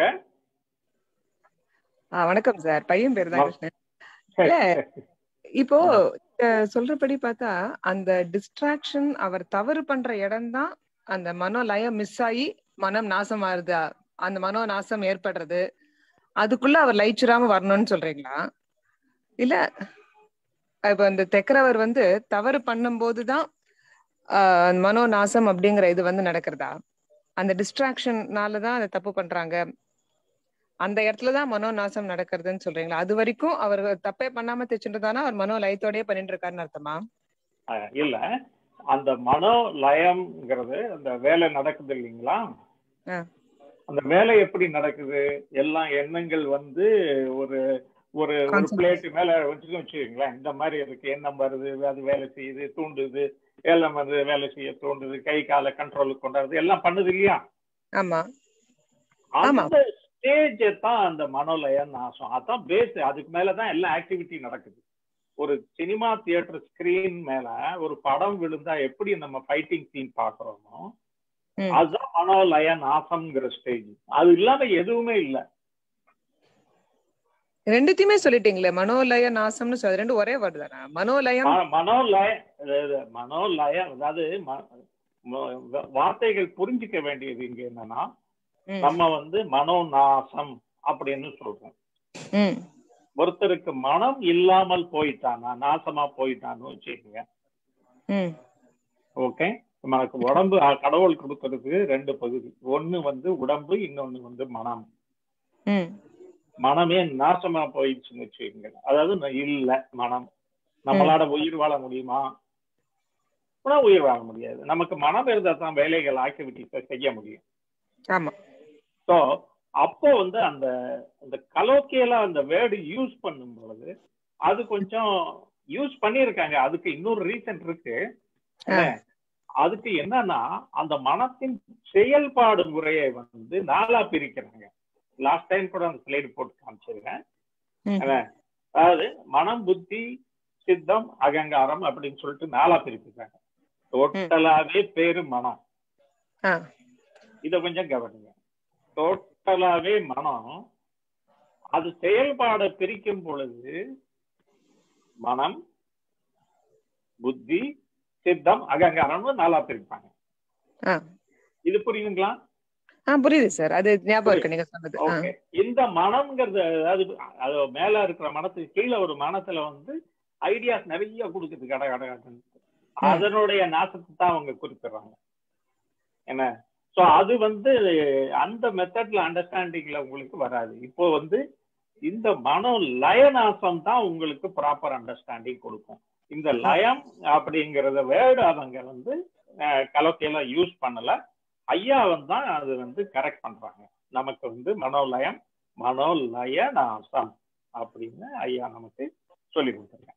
வணக்கம் சார். பையன் பேர் தான் கிருஷ்ணன். இப்போ சொல்றபடி பார்த்தா அந்த டிஸ்ட்ராக்ஷன் அவர் தவறு பண்ற இடம் தான் அந்த மனோலயம் மிஸ் ஆகி மனம் நாசம் ஆறுதா, அந்த மனோ நாசம் ஏற்படுறது, அதுக்குள்ள அவர் லயிச்சுராம வரணும்னு சொல்றீங்களா? இல்ல இப்ப அந்த தெக்கரவர் தவறு பண்ணும் போதுதான் மனோ நாசம் அப்படிங்கிற இது நடக்கிறதா? அந்த டிஸ்ட்ராக்ஷன்னாலதான் அதை தப்பு பண்றாங்க, அந்த இடத்துலதான் மனோ நாசம் நடக்கிறதுன்னு சொல்றீங்களா? அது வரைக்கும் அவர் தப்பே பண்ணாம தைச்சுட்டுதானா அவர் மனோ லயத்தோடய பண்ணிட்டு இருக்காருன்னு அர்த்தமா? இல்ல, அந்த மனோ லயம்ங்கிறது அந்த வேலை நடக்குது இல்லைங்களா? அந்த வேலை எப்படி நடக்குது? எல்லாம் எண்ணங்கள் ஒரு ஒரு ஒரு பிளேட் மேல வச்சுக்கோங்களேன். இந்த மாதிரி இருக்கு, எண்ணம் வருது, அது வேலை செய்யுது, தூண்டுது, எல்லாம் வேலை செய்ய தூண்டுது, கை காலை கண்ட்ரோலுக்கு கொண்டாடுது, எல்லாம் பண்ணுது இல்லையா? அந்த ஸ்டேஜ் தான் அந்த மனோலய நாசம். அதான் பேஸ். அதுக்கு மேலதான் எல்லா ஆக்டிவிட்டி நடக்குது. ஒரு சினிமா தியேட்டர் ஸ்கிரீன் மேல ஒரு படம் விழுந்தா எப்படி நம்ம ஃபைட்டிங் சீன் பாக்குறோமோ அதுதான் மனோலய நாசம்ங்கிற ஸ்டேஜ். அது இல்லாம எதுவுமே இல்லை. ரெண்டுத்தையுமே சொல்லிட்டீங்களே, மனோலய நாசம்னு சொல்ல, ரெண்டு ஒரே வேர்டு தானே? மனோலயம் மனோலயம் அதாவது வார்த்தைகள் புரிஞ்சுக்க வேண்டியது இங்க என்னன்னா, நம்ம மனோநாசம் அப்படின்னு சொல்றோம். ஒருத்தருக்கு மனம் இல்லாமல் போயிட்டானா, நாசமா போயிட்டான்னு வச்சுக்கோங்க. ஓகே, நமக்கு உடம்பு கடவுள் கொடுக்கறதுக்கு ரெண்டு பகுதி. ஒண்ணு உடம்பு, இன்னொன்னு மனம். மனமே நாசமா போயிடுச்சுன்னு வச்சுக்கோங்க. அதாவது இல்ல மனம், நம்மளால உயிர் வாழ முடியுமா? உயிர் வாழ முடியாது. நமக்கு மனம் இருந்தா தான் வேலைகள், ஆக்டிவிட்டிஸ் செய்ய முடியும். சோ அப்போ அந்த அந்த கலோக்கியலா அந்த வேர்டு யூஸ் பண்ணும் பொழுது அது கொஞ்சம் யூஸ் பண்ணிருக்காங்க. அதுக்கு இன்னொரு ரீசன் இருக்கு. அதுக்கு என்னன்னா, அந்த மனத்தின் செயல்பாடு முறையை நாலா பிரிக்கிறாங்க. லாஸ்ட் டைம் கூட அந்த ஸ்லைடு போட்டு காமிச்சிருக்கேன். அதாவது மனம், புத்தி, சித்தம், அகங்காரம் அப்படின்னு சொல்லிட்டு நாலா பிரிச்சுக்காங்க. டோட்டலாவே பேரு மனம். இத கொஞ்சம் கவனிங்க. டோட்டலாவே மனம். அது செயல்பாடை பிரிக்கும் பொழுது மனம், புத்தி, சித்தம், அகங்காரம்னு நாலா பிரிப்பாங்க. இது புரியுதுங்களா? புரியுது சார். அது ஞாபகம் இருக்கு நீங்க சொன்னது. இந்த மனம்ங்கிறது, அது மேல இருக்கிற மனத்துக்கு கீழே ஒரு மனத்துல ஐடியாஸ் நிறைய கொடுக்குது, கட கட கடன்னு. அதனுடைய நாசத்தை தான் அவங்க குறிப்பிடுறாங்க. என்ன? சோ அது அந்த மெத்தட்ல அண்டர்ஸ்டாண்டிங்ல உங்களுக்கு வராது. இப்போ இந்த மனோ லய நாசம் தான் உங்களுக்கு ப்ராப்பர் அண்டர்ஸ்டாண்டிங் கொடுக்கும். இந்த லயம் அப்படிங்கறத வேர்டு அவங்க கலோக்கியலா யூஸ் பண்ணல. ஐயா தான் அது கரெக்ட் பண்றாங்க. நமக்கு மனோலயம், மனோலய நாசம் அப்படின்னு ஐயா நமக்கு சொல்லி கொடுத்துருக்காங்க.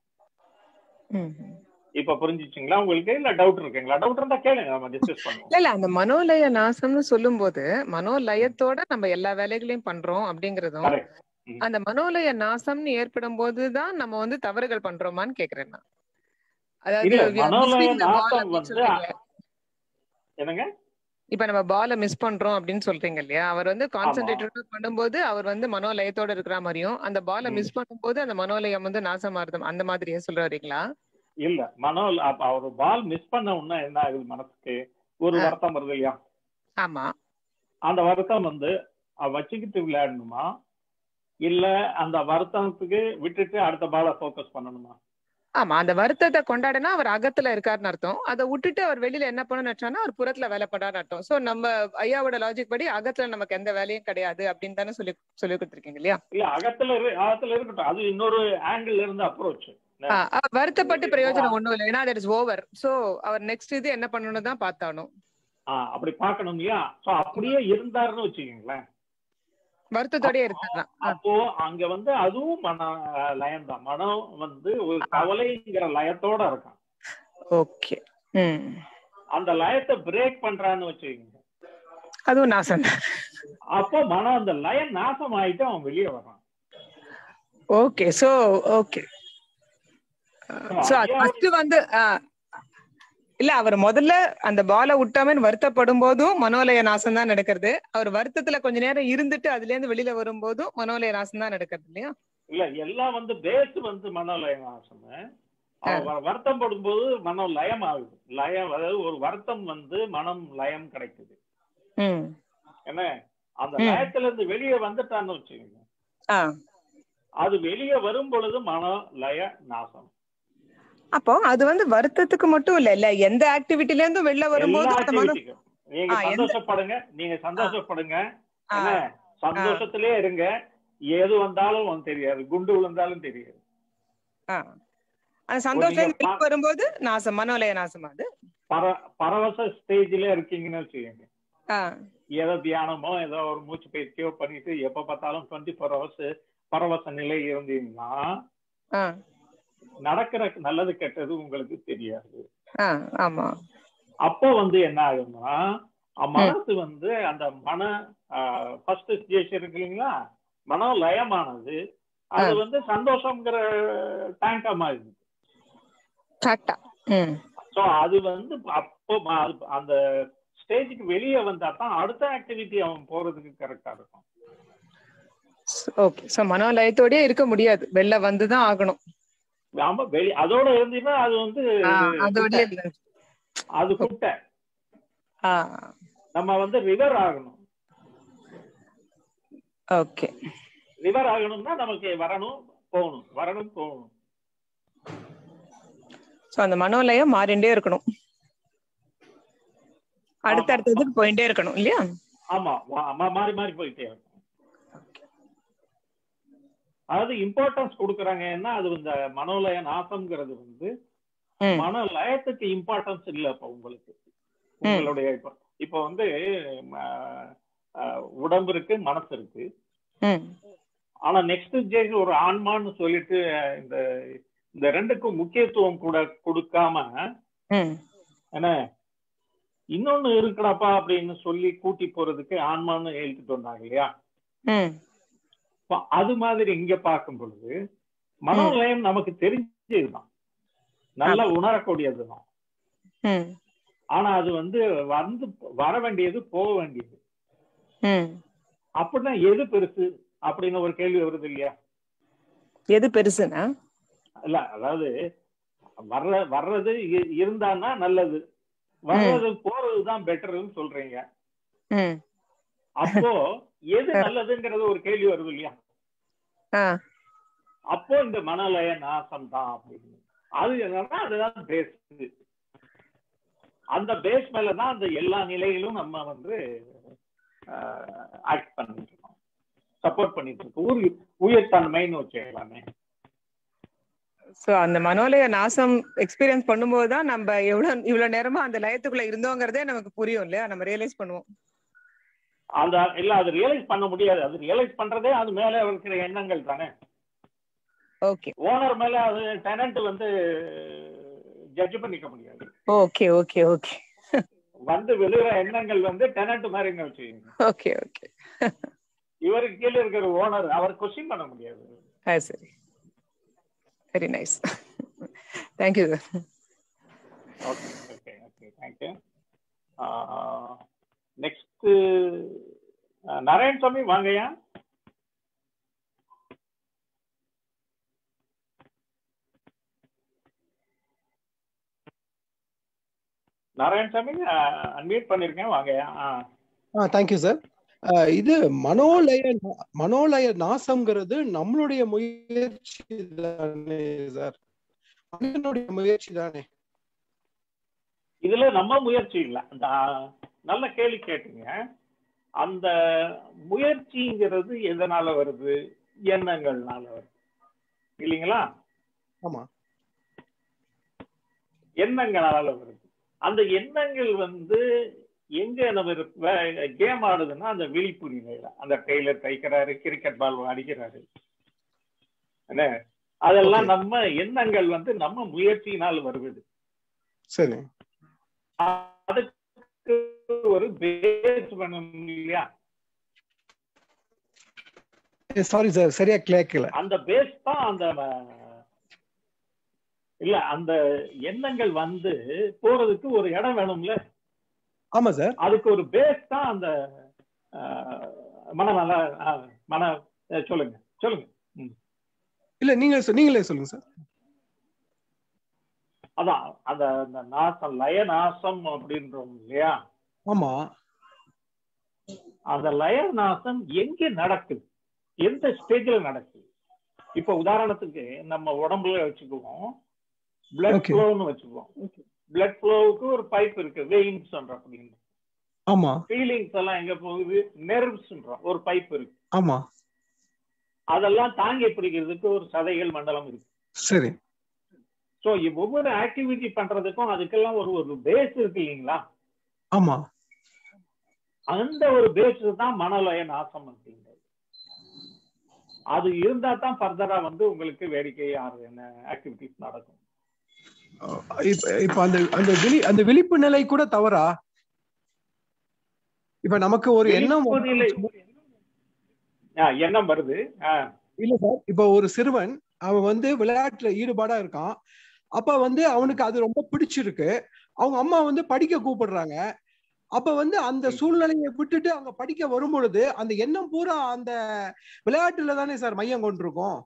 இப்ப புரிஞ்சிச்சுங்களா உங்களுக்கு? இல்ல டவுட் இருக்குங்களா? டவுட் இருந்தா கேளுங்க, நம்ம டிஸ்கஸ் பண்ணுவோம். இல்ல, அந்த மனோலய நாசம்னு சொல்லும் போது மனோலயத்தோட நம்ம எல்லா வேலைகளையும் பண்றோம் அப்படிங்கறதும், அந்த மனோலய நாசம்னு ஏற்படும் போதுதான் நம்ம தவறுகள் பண்றோமான்னு கேக்குறேன். அதாவது என்னங்க? இப்ப நம்ம பால மிஸ் பண்றோம் அப்படின்னு சொல்றீங்க இல்லையா? அவர் வந்து கான்சென்ட்ரேட்டடா பண்ணும்போது அவர் வந்து மனோலயத்தோட இருக்கிற மாதிரியும், அந்த பால மிஸ் பண்ணும்போது அந்த மனோலயம் வந்து நாசமாறுது அந்த மாதிரியே சொல்ல வரீங்களா? இல்ல, அவர் பால் மிஸ் பண்ண உடனே என்ன ஆகுது, மனசுக்கு ஒரு வருத்தம் வருது இல்லையா? ஆமா. அந்த வருத்தம் வந்து வச்சுக்கிட்டு விளையாடணுமா, இல்ல அந்த வருத்தத்துக்கு விட்டுட்டு அடுத்த பால போக்கஸ் பண்ணணுமா? ஆமா, அந்த வருத்தத்தை கொண்டாடினா அவர் அகத்துல இருக்காருன்னு அர்த்தம். அதை விட்டுட்டு அவர் வெளியில என்ன பண்ண நினைச்சானா அவர் புறத்துல வேலை பண்றாருன்னு அர்த்தம். சோ நம்ம ஐயாவோட லாஜிக் படி அகத்துல நமக்கு எந்த வேலையும் கிடையாது அப்படின்னு தானே சொல்லி கொடுத்துருக்கீங்க இல்லையா? இல்ல, அகத்துல இருக்கட்டும், அது இன்னொரு ஆங்கிள் இருந்து அப்ரோச். வருத்தப்பட்டு பிரயோஜனம் ஒண்ணும் இல்லை, ஏன்னா தட் இஸ் ஓவர். சோ அவர் நெக்ஸ்ட் இது என்ன பண்ணணும்னு தான் பார்த்தானும். அப்படி பார்க்கணும் இல்லையா? சோ அப்படியே இருந்தாருன்னு வச்சுக்கீங்களேன், வருத்தத்தோட இருந்தார். அப்போ அங்க வந்து அதுவும் மன லயம் தான். மனம் வந்து ஒரு கவலைங்கிற லயத்தோட இருக்கான். ஓகே. அந்த லயத்தை பிரேக் பண்றான்னு வச்சுக்கீங்க, அதுவும் நாசம். அப்போ மனம் அந்த லயம் நாசம் ஆயிட்டு அவன் வெளியே வரான். Okay. So okay. So first வந்து இல்ல, அவர் முதல்ல அந்த பால விட்டாமன்னு வருத்தப்படும் போதும் மனோலய நாசம் தான் நடக்கிறது. அவர் வருத்தத்துல கொஞ்ச நேரம் இருந்துட்டு அதுல இருந்து வெளியில வரும்போதும் மனோலய நாசம் தான் நடக்கிறது இல்லையா? இல்ல, எல்லாம் வந்து பேஸ் வந்து மனோலய நாசம். வருத்தம் படும்போது மனம் லயம் ஆகுது. லயம், அதாவது ஒரு வருத்தம் வந்து மனம் லயம் கிடைக்குது. என்ன, அந்த லயத்துல இருந்து வெளியே வந்துட்டான்னு வச்சுக்கோங்க, அது வெளியே வரும் பொழுது மன லய நாசம். அப்போ அது வந்து வருத்தத்துக்கு மட்டும் இல்ல, எந்த ஆக்டிவிட்டில இருந்தும் வெளில வரும்போது நீங்க சந்தோஷப்படுங்க, நீங்க சந்தோஷப்படுங்க, என்ன, சந்தோஷத்திலே இருங்க. எது வந்தாலும் தெரியாது, குண்டு விழுந்தாலும் தெரியாது. அந்த சந்தோஷம் வரும்போது நாசம், மனோலய நாசம். அது பரவச ஸ்டேஜ்ல இருக்கீங்கன்னு வச்சுக்கோங்க, ஏதோ தியானமோ ஏதோ ஒரு மூச்சு பயிற்சியோ பண்ணிட்டு எப்ப பார்த்தாலும் 24 hours பரவச நிலை இருந்தீங்கன்னா நடக்கிற நல்லது கெட்டது உங்களுக்கு தெரியாது. ஆமா. அப்போ வந்து என்ன ஆகும்னா, மனசு வந்து அந்த ஃபர்ஸ்ட் ஸ்டேஜ் இருக்கு இல்லைங்களா, மனோ லயமானது அது வந்து சந்தோஷம்ங்கிற டேங்கா மாறுது. சோ அது வந்து அப்போ அந்த ஸ்டேஜுக்கு வெளியே வந்தா தான் அடுத்த ஆக்டிவிட்டி அவன் போறதுக்கு கரெக்டா இருக்கும். ஓகே. சோ மனோலயத்தோடயே இருக்க முடியாது, வெளில வந்துதான் ஆகணும். ஆமா, அதோட இருந்தீங்கன்னா அது வந்து அது குட்டை. நம்ம வந்து ரிவர் ஆகணும். ஓகே. ரிவர் ஆகணும்னா நமக்கு வரணும் போகணும், வரணும் போகணும். சோ அந்த மனோலயம் மாறிண்டே இருக்கணும், அடுத்தடுத்ததுக்கு போயிட்டே இருக்கணும் இல்லையா? ஆமா, மாறி மாறி போயிட்டே இருக்கும். அதாவது இம்பார்ட்டன்ஸ் கொடுக்குறாங்கன்னா அது இந்த மனோலய நாசம்ங்கிறது வந்து மன லயத்துக்கு இம்பார்ட்டன்ஸ் இல்ல. இப்ப உங்களுக்கு உங்களுடைய இப்ப வந்து உடம்பு இருக்கு, மனசு இருக்கு. ஆனா நெக்ஸ்ட் ஸ்டேஜ் ஒரு ஆன்மான்னு சொல்லிட்டு இந்த ரெண்டுக்கும் முக்கியத்துவம் கூட கொடுக்காம என்ன இன்னொன்னு இருக்குடாப்பா அப்படின்னு சொல்லி கூட்டி போறதுக்கு ஆன்மான்னு எழுதிட்டு வந்தாங்க இல்லையா? அது மாதிரி இங்க பார்க்கும் பொழுது மனோலயம் நமக்கு தெரிஞ்சதுதான், நல்லா உணரக்கூடியதுதான். ஆனா அது வந்து வர வேண்டியது, போக வேண்டியது. அப்படின்னா எது பெருசு அப்படின்னு ஒரு கேள்வி வருது இல்லையா? எது பெருசுனா இல்ல, அதாவது வர்றது இருந்தான்னா நல்லது, வர்றது போறதுதான் பெட்டர்னு சொல்றீங்க. அப்போ எது நல்லதுங்கிறது ஒரு கேள்வி வருது இல்லையா? அப்போ இந்த மனோலய நாசம் தான் அப்படின்னு அது என்னன்னா அதுதான் பேஸ். அந்த பேஸ் மேலதான் அந்த எல்லா நிலையிலும் நம்ம வந்து ஆக்ட் பண்ணிட்டு இருக்கோம், சப்போர்ட் பண்ணிட்டு இருக்கோம், உயிர்த்தன்மைன்னு வச்சுக்கலாமே. சோ அந்த மனோலய நாசம் எக்ஸ்பீரியன்ஸ் பண்ணும்போதுதான் நம்ம இவ்வளவு நேரமா அந்த லயத்துக்குள்ள இருந்தோங்கிறதே நமக்கு புரியும் இல்லையா? நம்ம ரியலைஸ் பண்ணுவோம். அது ரியலைஸ் பண்ண முடியாது, அது ரியலைஸ் பண்றதே அது மேல இருக்கிற எண்ணங்கள் தானே. ஓகே. ஓனர் மேல அது டெனன்ட் வந்து ஜட்ஜ் பண்ணிக்க முடியாது. Okay okay okay. வந்து விழுகிற எண்ணங்கள் வந்து டெனன்ட் மாதிரிங்க வச்சுக்கோங்க. Okay okay. இவருக்கு கீழே இருக்கிற ஓனர் அவர் கொஸ்டின் பண்ண முடியாது. சரி, very nice, thank you sir. Okay okay okay, thank you. Next Narayanasamy வாங்கய்யா. நாராயணசாமி அன்மியூட் பண்ணிருக்கேன், வாங்கய்யா. Thank you sir. இது மனோலய நாசம்ங்கிறது நம்மளுடைய முயற்சி தானே சார்? மனிதனுடைய முயற்சி தானே? இதுல நம்ம முயற்சி இல்ல. நல்ல கேள்வி கேட்டீங்க. அந்த முயற்சிங்கிறது எதனால வருது? எண்ணங்கள்னால வருது இல்லைங்களா? ஆமா, எண்ணங்களால வருது. அந்த எண்ணங்கள் எங்க நம்ம கேம் ஆடுதுன்னா அந்த விழிப்பு நிலையில. அந்த டெய்லர் தைக்கிறாரு, கிரிக்கெட் பால் அடிக்கிறாரு, என்ன அதெல்லாம் நம்ம எண்ணங்கள் நம்ம முயற்சியினால் வருவது. சரி, அதுக்கு ஒரு பேஸ் வேணும் இல்லையா? சாரி சார், சரியா கேட்கல. அந்த பேஸ் தான் அந்த எண்ணங்கள் போறதுக்கு ஒரு இடம் வேணும்ல. ஆமா சார், அதுக்கு ஒரு பேஸ் தான் அந்த மன. சொல்லுங்க சொல்லுங்க. இல்ல நீங்களே சொல்லுங்க சார். அதான் அந்த நாசம், லய நாசம் அப்படின்றோம் இல்லையா? ஆமா, அந்த லய நாசம் எங்க நடக்குது, எந்த ஸ்டேஜ்ல நடக்குது? இப்ப உதாரணத்துக்கு நம்ம உடம்புல வச்சுக்குவோம், பிளட் ஃப்ளோன்னு வச்சுக்குவோம். பிளட் ஃப்ளோவுக்கு ஒரு பைப் இருக்கு, வெயின்ஸ் அப்படின்னு. ஆமா, ஃபீலிங்ஸ் எல்லாம் எங்க போகுது? நெர்வ்ஸ்ன்றோம், ஒரு பைப் இருக்கு. ஆமா, அதெல்லாம் தாங்கி பிடிக்கிறதுக்கு ஒரு சதைகள் மண்டலம் இருக்கு. சரி. சோ ஒவ்வொரு ஆக்டிவிட்டி பண்றதுக்கும் அதுக்கெல்லாம் ஒரு பேஸ் இருக்கு இல்லைங்களா? ஆமா, அந்த ஒரு பேஸ் தான் மனலய நாசம் அப்படிங்கிறது. அது இருந்தா தான் ஃபர்தரா உங்களுக்கு வேடிக்கை என்ன ஆக்டிவிட்டிஸ் நடக்கும். இப்ப அந்த விழிப்பு நிலை கூட தவறா? இப்ப நமக்கு ஒரு எண்ணம் வருது இல்ல சார். இப்ப ஒரு சிறுவன் அவன் விளையாட்டுல ஈடுபாடா இருக்கான். அப்ப அவனுக்கு அது ரொம்ப பிடிச்சிருக்கு. அவங்க அம்மா படிக்க கூப்பிடுறாங்க. அப்ப அந்த சூழ்நிலையை விட்டுட்டு அவங்க படிக்க வரும்பொழுது அந்த எண்ணம் பூரா அந்த விளையாட்டுல தானே சார் மையம் கொண்டிருக்கும்.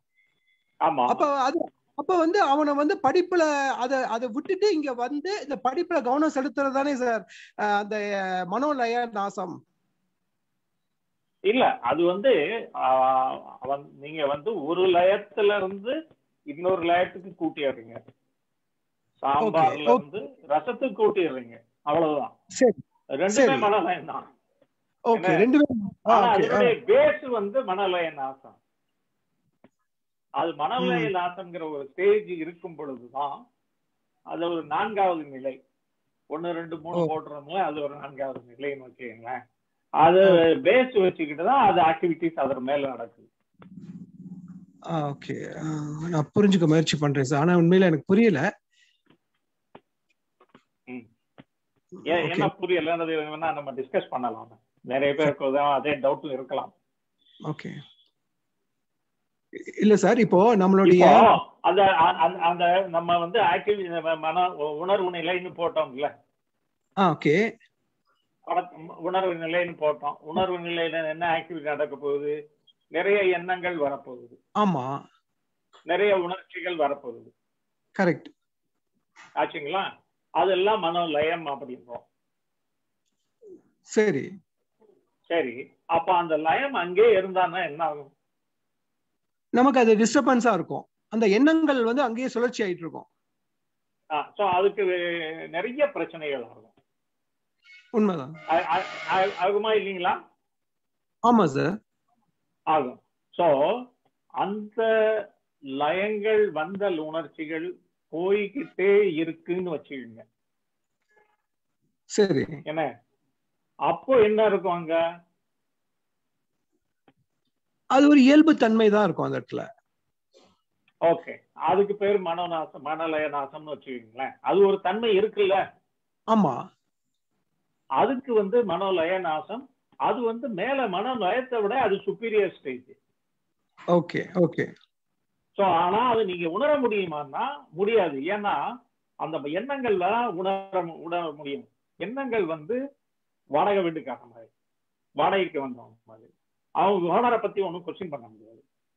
அப்ப அவனை படிப்புல அதை விட்டுட்டு இங்க இந்த படிப்புல கவனம் செலுத்துறது தானே சார் அந்த மனோலய நாசம். இல்ல, அது நீங்க ஒரு லயத்துல இருந்து இன்னொரு லயத்துக்கு கூட்டிடுறீங்க. சாம்பார்ல இருந்து ரசத்துக்கு கூட்டிடுறீங்க, அவ்வளவுதான். ரெண்டுமே மனலயம் தான். அதனுடைய பேஸ் மனலய நாசம். அது மனலய நாசம்ங்கிற ஒரு ஸ்டேஜ் இருக்கும் பொழுதுதான் அது ஒரு 4வது நிலை. 1 2 3 போடுறோம்ல, அது ஒரு 4வது நிலைன்னு வச்சுக்கீங்களேன். அது பேஸ் வச்சுக்கிட்டுதான் அது ஆக்டிவிட்டிஸ் அதற்கு மேல நடக்குது. ஓகே, நான் புரிஞ்சுக்க முயற்சி பண்றேன் சார். ஆனா உண்மையில எனக்கு புரியல. என்ன புரியலன்றது வேணா நம்ம டிஸ்கஸ் பண்ணலாம். நிறைய பேருக்கு அதே டவுட் இருக்கலாம். ஓகே, இல்ல சார், இப்போ நம்மளுடைய அந்த நம்ம ஆக்டிவிட்டி மன உணர்வு நிலைன்னு போட்டோம்ல. ஓகே, உணர்வு நிலைன்னு போட்டோம். உணர்வு நிலையில என்ன ஆக்டிவிட்டி நடக்க போகுது? நிறைய எண்ணங்கள் வரப்போகுது. ஆமா, நிறைய உணர்ச்சிகள் வரப்போகுது. கரெக்ட் ஆச்சுங்களா? அதெல்லாம் மனோலயம் அப்படின்றோம். சரி சரி, அப்ப அந்த லயம் அங்கே இருந்தான்னா என்ன ஆகும்? நமக்கு அது டிஸ்டர்பன்ஸா இருக்கும். அந்த எண்ணங்கள் அங்கேயே சுழற்சி ஆயிட்டு இருக்கும். அதுக்கு நிறைய பிரச்சனைகள் ஆகும். உண்மைதான். ஆகுமா இல்லைங்களா? ஆமா சார், ஆகும். சோ அந்த லயங்கள் உணர்ச்சிகள் போய்கிட்டே இருக்குன்னு வச்சுக்கோங்க. சரி, என்ன அப்போ என்ன இருக்கும் அங்க? அது ஒரு இயல்பு தன்மை தான் இருக்கும் அந்த இடத்துல. ஓகே, அதுக்கு பேர் மனோநாசம், மனலய நாசம்னு வச்சுக்கீங்களேன். அது ஒரு தன்மை இருக்குல்ல. ஆமா, அதுக்கு மனோலய நாசம். அது மேல மனோலயத்தை விட அது superior stage. Okay okay. So ஆனா அது நீங்க உணர முடியுமான்னா முடியாது. ஏன்னா அந்த எண்ணங்கள்ல உணர முடியும். எண்ணங்கள் வந்து வாடகை வீட்டுக்காக மாதிரி, வாடகைக்கு வந்தவங்க மாதிரி. அவங்க ஓனரை பத்தி ஒன்றும் கொஸ்டின் பண்ண முடியாது.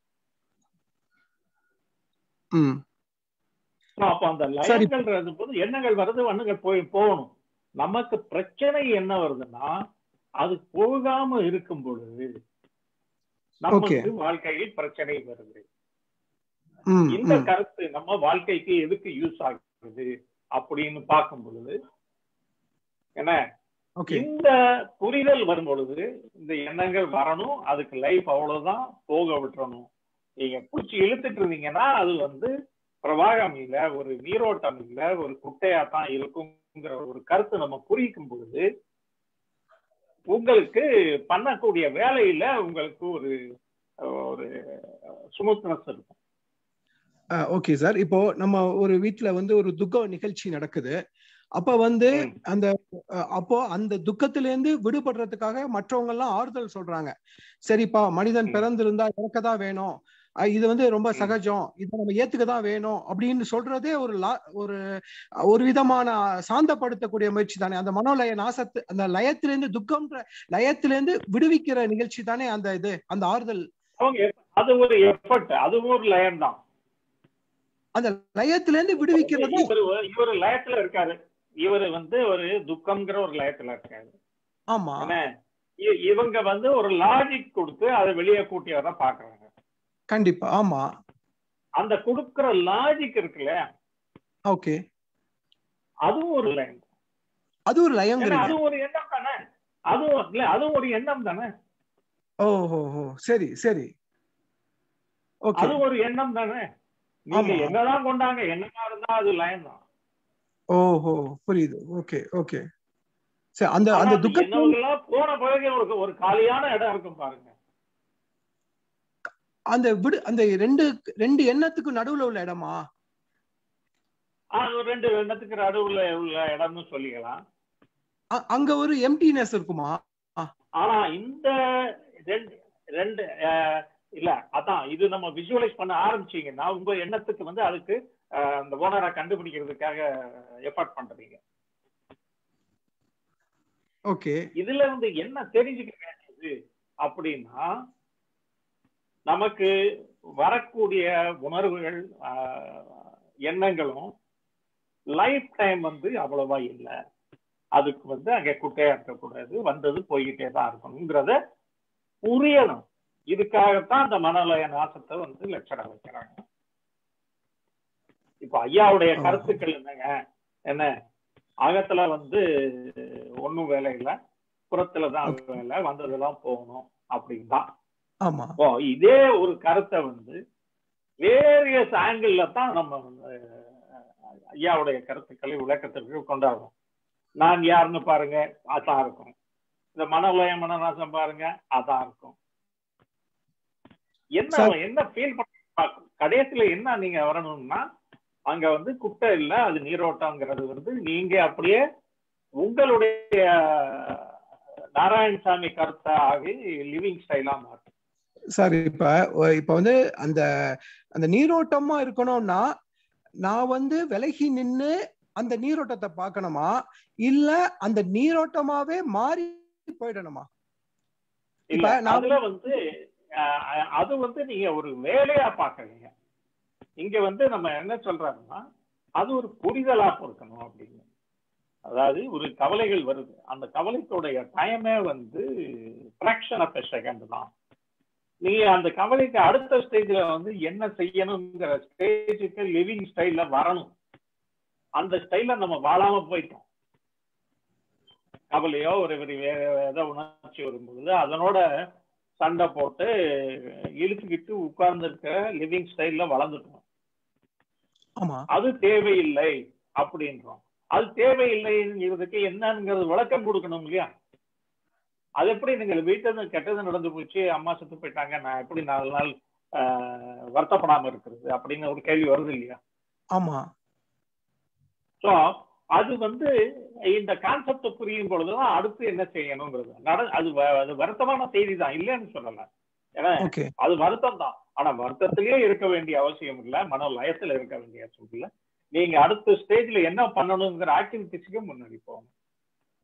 அப்ப அந்த லயங்கள்ன்றது போது எண்ணங்கள் வருது, எண்ணங்கள் போகணும். நமக்கு பிரச்சனை என்ன வருதுன்னா, அது போகாம இருக்கும் பொழுது நமக்கு வாழ்க்கையில் பிரச்சனை வருது. இந்த கருத்து நம்ம வாழ்க்கைக்கு எதுக்கு யூஸ் ஆகுது அப்படின்னு பார்க்கும் பொழுது என்ன, இந்த புரிதல் வரும் பொழுது இந்த எண்ணங்கள் வரணும், அதுக்கு லைஃப் அவ்வளவுதான், போக விட்டுறணும். நீங்க பூச்சி இழுத்துட்டு இருந்தீங்கன்னா அது வந்து பிரவாகம் இல்ல, ஒரு நீரோட்டம் இல்ல, ஒரு குட்டையா தான் இருக்குங்கிற ஒரு கருத்து நம்ம புரியும் பொழுது உங்களுக்கு பண்ணக்கூடிய வேலையில உங்களுக்கு ஒரு ஒரு ஸ்மூத்னஸ் இருக்கும். ஓகே சார், இப்போ நம்ம ஒரு வீட்டுல வந்து ஒரு துக்க நிகழ்ச்சி நடக்குது. அப்ப வந்து அப்போ அந்த துக்கத்துல இருந்து விடுபடுறதுக்காக மற்றவங்க எல்லாம் ஆறுதல் சொல்றாங்க. சரிப்பா, மனிதன் பிறந்திருந்தா இறக்கதான் வேணும், இது வந்து ரொம்ப சகஜம், இதை நம்ம ஏத்துக்கதான் வேணும் அப்படின்னு சொல்றதே ஒரு விதமான சாந்தப்படுத்தக்கூடிய முயற்சி தானே. அந்த மனோலய நாசத்து, அந்த லயத்திலிருந்து துக்கம்ன்ற லயத்திலிருந்து விடுவிக்கிற நிகழ்ச்சி தானே அந்த ஆறுதல். அது ஒரு எஃபர்ட், அது ஒரு லயம் தான். அந்த லயத்திலிருந்து விடுவிக்கிறது. இவர் லயத்துல இருக்காரு, இவரு வந்து ஒரு துக்கம்ங்கிற ஒரு லயத்துல இருக்காரு. ஆமா, இவங்க வந்து ஒரு லாஜிக் கொடுத்து அதை வெளியே கூட்டி வர பாக்குறாங்க. கண்டிப்பா, ஆமா. அந்த கொடுக்கிற லாஜிக் இருக்குல்ல, ஓகே, அதுவும் ஒரு லயம், அது ஒரு லயம், அது ஒரு எண்ணம் தானே, அதுவும் இல்ல, அதுவும் ஒரு எண்ணம் தானே. ஓஹோ, சரி சரி, ஓகே, அது ஒரு எண்ணம் தானே. நீங்க என்னதான் கொண்டாங்க, என்னமா இருந்தா அது லயம் தான். ஓஹோ, புரியுது. ஓகே ஓகே, சரி. அந்த துக்கம்லாம் போன பிறகு ஒரு காலியான இடம் இருக்கும் பாருங்க. அந்த ரெண்டு எண்ணத்துக்கு நடுவுல உள்ள இடமா? ரெண்டு எண்ணத்துக்கு நடுவுல உள்ள இடம்னு சொல்லிக்கலாம். அங்க ஒரு எம்டினஸ் இருக்குமா? ஆனா இந்த ரெண்டு இல்ல, அதான் இது நம்ம விசுவலைஸ் பண்ண ஆரம்பிச்சீங்கன்னா உங்க எண்ணத்துக்கு வந்து அதுக்கு அந்த ஓனரை கண்டுபிடிக்கிறதுக்காக எஃபர்ட் பண்றீங்க. ஓகே, இதுல வந்து என்ன தெரிஞ்சுக்க வேண்டியது அப்படின்னா, நமக்கு வரக்கூடிய உணர்வுகள் எண்ணங்களும் லைஃப் டைம் வந்து அவ்வளவா இல்லை, அதுக்கு வந்து அங்க குட்டையா இருக்கக்கூடாது, வந்தது போய்கிட்டே தான் இருக்கணுங்கிறத புரியணும். இதுக்காகத்தான் அந்த மனோலய நாசத்தை வந்து லட்சணம் வைக்கிறாங்க. இப்ப ஐயாவுடைய கருத்துக்கள் என்னங்க, என்ன அகத்துல வந்து ஒன்னும் வேலை இல்லை, புறத்துலதான் வேலை, வந்ததெல்லாம் போகணும் அப்படின்தான். இதே ஒரு கருத்தை வந்து வேரியஸ் ஆங்கிள் தான் நம்ம ஐயாவுடைய கருத்துக்களை விளக்கத்திற்கு கொண்டாடுறோம். நான் யாருன்னு பாருங்க, அதான் இருக்கும். இந்த மனோலய மனநாசம் பாருங்க, அதான் இருக்கும். என்ன ஃபீல் பண்ண கடைசியில என்ன நீங்க வரணும்னா, அங்க வந்து குட்டை இல்ல, அது நீரோட்டம்ங்கிறது வந்து நீங்க அப்படியே உங்களுடைய நாராயணசாமி கருத்தாக லிவிங் ஸ்டைலா மாறும். சார், இப்ப வந்து அந்த நீரோட்டமா இருக்கணும்னா நான் வந்து விலகி நின்று அந்த நீரோட்டத்தை பார்க்கணுமா, இல்ல அந்த நீரோட்டமாவே மாறி போயிடணுமா? இல்ல, அதுல வந்து அது வந்து நீங்க ஒரு வேலையா பாக்குறீங்க. இங்க வந்து நம்ம என்ன சொல்றாங்கன்னா, அது ஒரு புரிதலா இருக்கணும் அப்படின்னு. அதாவது ஒரு கவலைகள் வருது, அந்த கவலைக்குடைய டைமே வந்து ஃபிராக்ஷன் ஆஃப் எ செகண்ட் தான். நீங்க அந்த கவலைக்கு அடுத்த ஸ்டேஜ்ல வந்து என்ன செய்யணுங்கிற ஸ்டேஜுக்கு லிவிங் ஸ்டைல்ல வரணும். அந்த ஸ்டைல்ல நம்ம வாழாம போயிட்டோம். கவலையோ ஒரு ஏதோ உணர்ச்சி வரும்பொழுது அதனோட சண்டை போட்டு இழுத்துக்கிட்டு உட்கார்ந்து இருக்க லிவிங் ஸ்டைல்ல வளர்ந்துட்டோம். அது தேவையில்லை அப்படின்றோம். அது தேவையில்லைங்கிறதுக்கு என்னங்கிறது விளக்கம் கொடுக்கணும் இல்லையா? அது எப்படி நீங்கள் வீட்டுல கெட்டது நடந்து போச்சு, அம்மா செத்து போயிட்டாங்க, நான் எப்படி 4 நாள் வருத்தப்படாம இருக்கிறது அப்படின்னு ஒரு கேள்வி வருது இல்லையா? ஆமா. சோ அது வந்து இந்த கான்செப்ட் புரியும் பொழுதுதான் அடுத்து என்ன செய்யணுங்கிறது. அது வருத்தமான செய்தி தான், இல்லைன்னு சொல்லல. ஏன்னா அது வருத்தம் தான். ஆனா வருத்தத்திலேயே இருக்க வேண்டிய அவசியம் இல்லை, மனோலயத்துல இருக்க வேண்டிய அவசியம் இல்லை. நீங்க அடுத்த ஸ்டேஜ்ல என்ன பண்ணணுங்கிற ஆக்டிவிட்டிஸ்க்கு முன்னாடி போகணும்.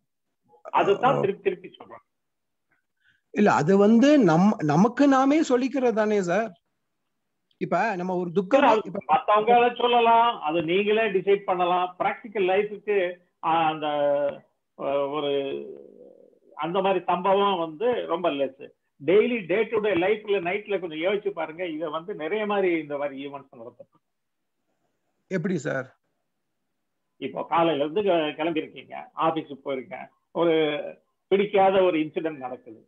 அதுதான் திருப்பி திருப்பி சொல்றேன். இல்ல அது நமக்கு நாமே சொல்லிக்கிறது தானே சார். இப்ப நம்ம ஒரு துக்கம் மத்தவங்க சொல்லலாம், அது நீங்களே டிசைட் பண்ணலாம். பிராக்டிக்கல் லைஃபுக்கு அந்த ஒரு அந்த மாதிரி சம்பவம் ரொம்ப less. Daily day to day லைஃப்ல நைட்ல கொஞ்சம் யோசிச்சு பாருங்க. இத நிறைய மாதிரி இந்த மாதிரி ஈவெண்ட்ஸ் நடக்கும். எப்படி சார்? இப்போ காலையில இருந்து கிளம்பிருக்கீங்க, ஆபீஸுக்கு போயிருக்கேன், ஒரு பிடிக்காத ஒரு இன்சிடென்ட் நடக்குது.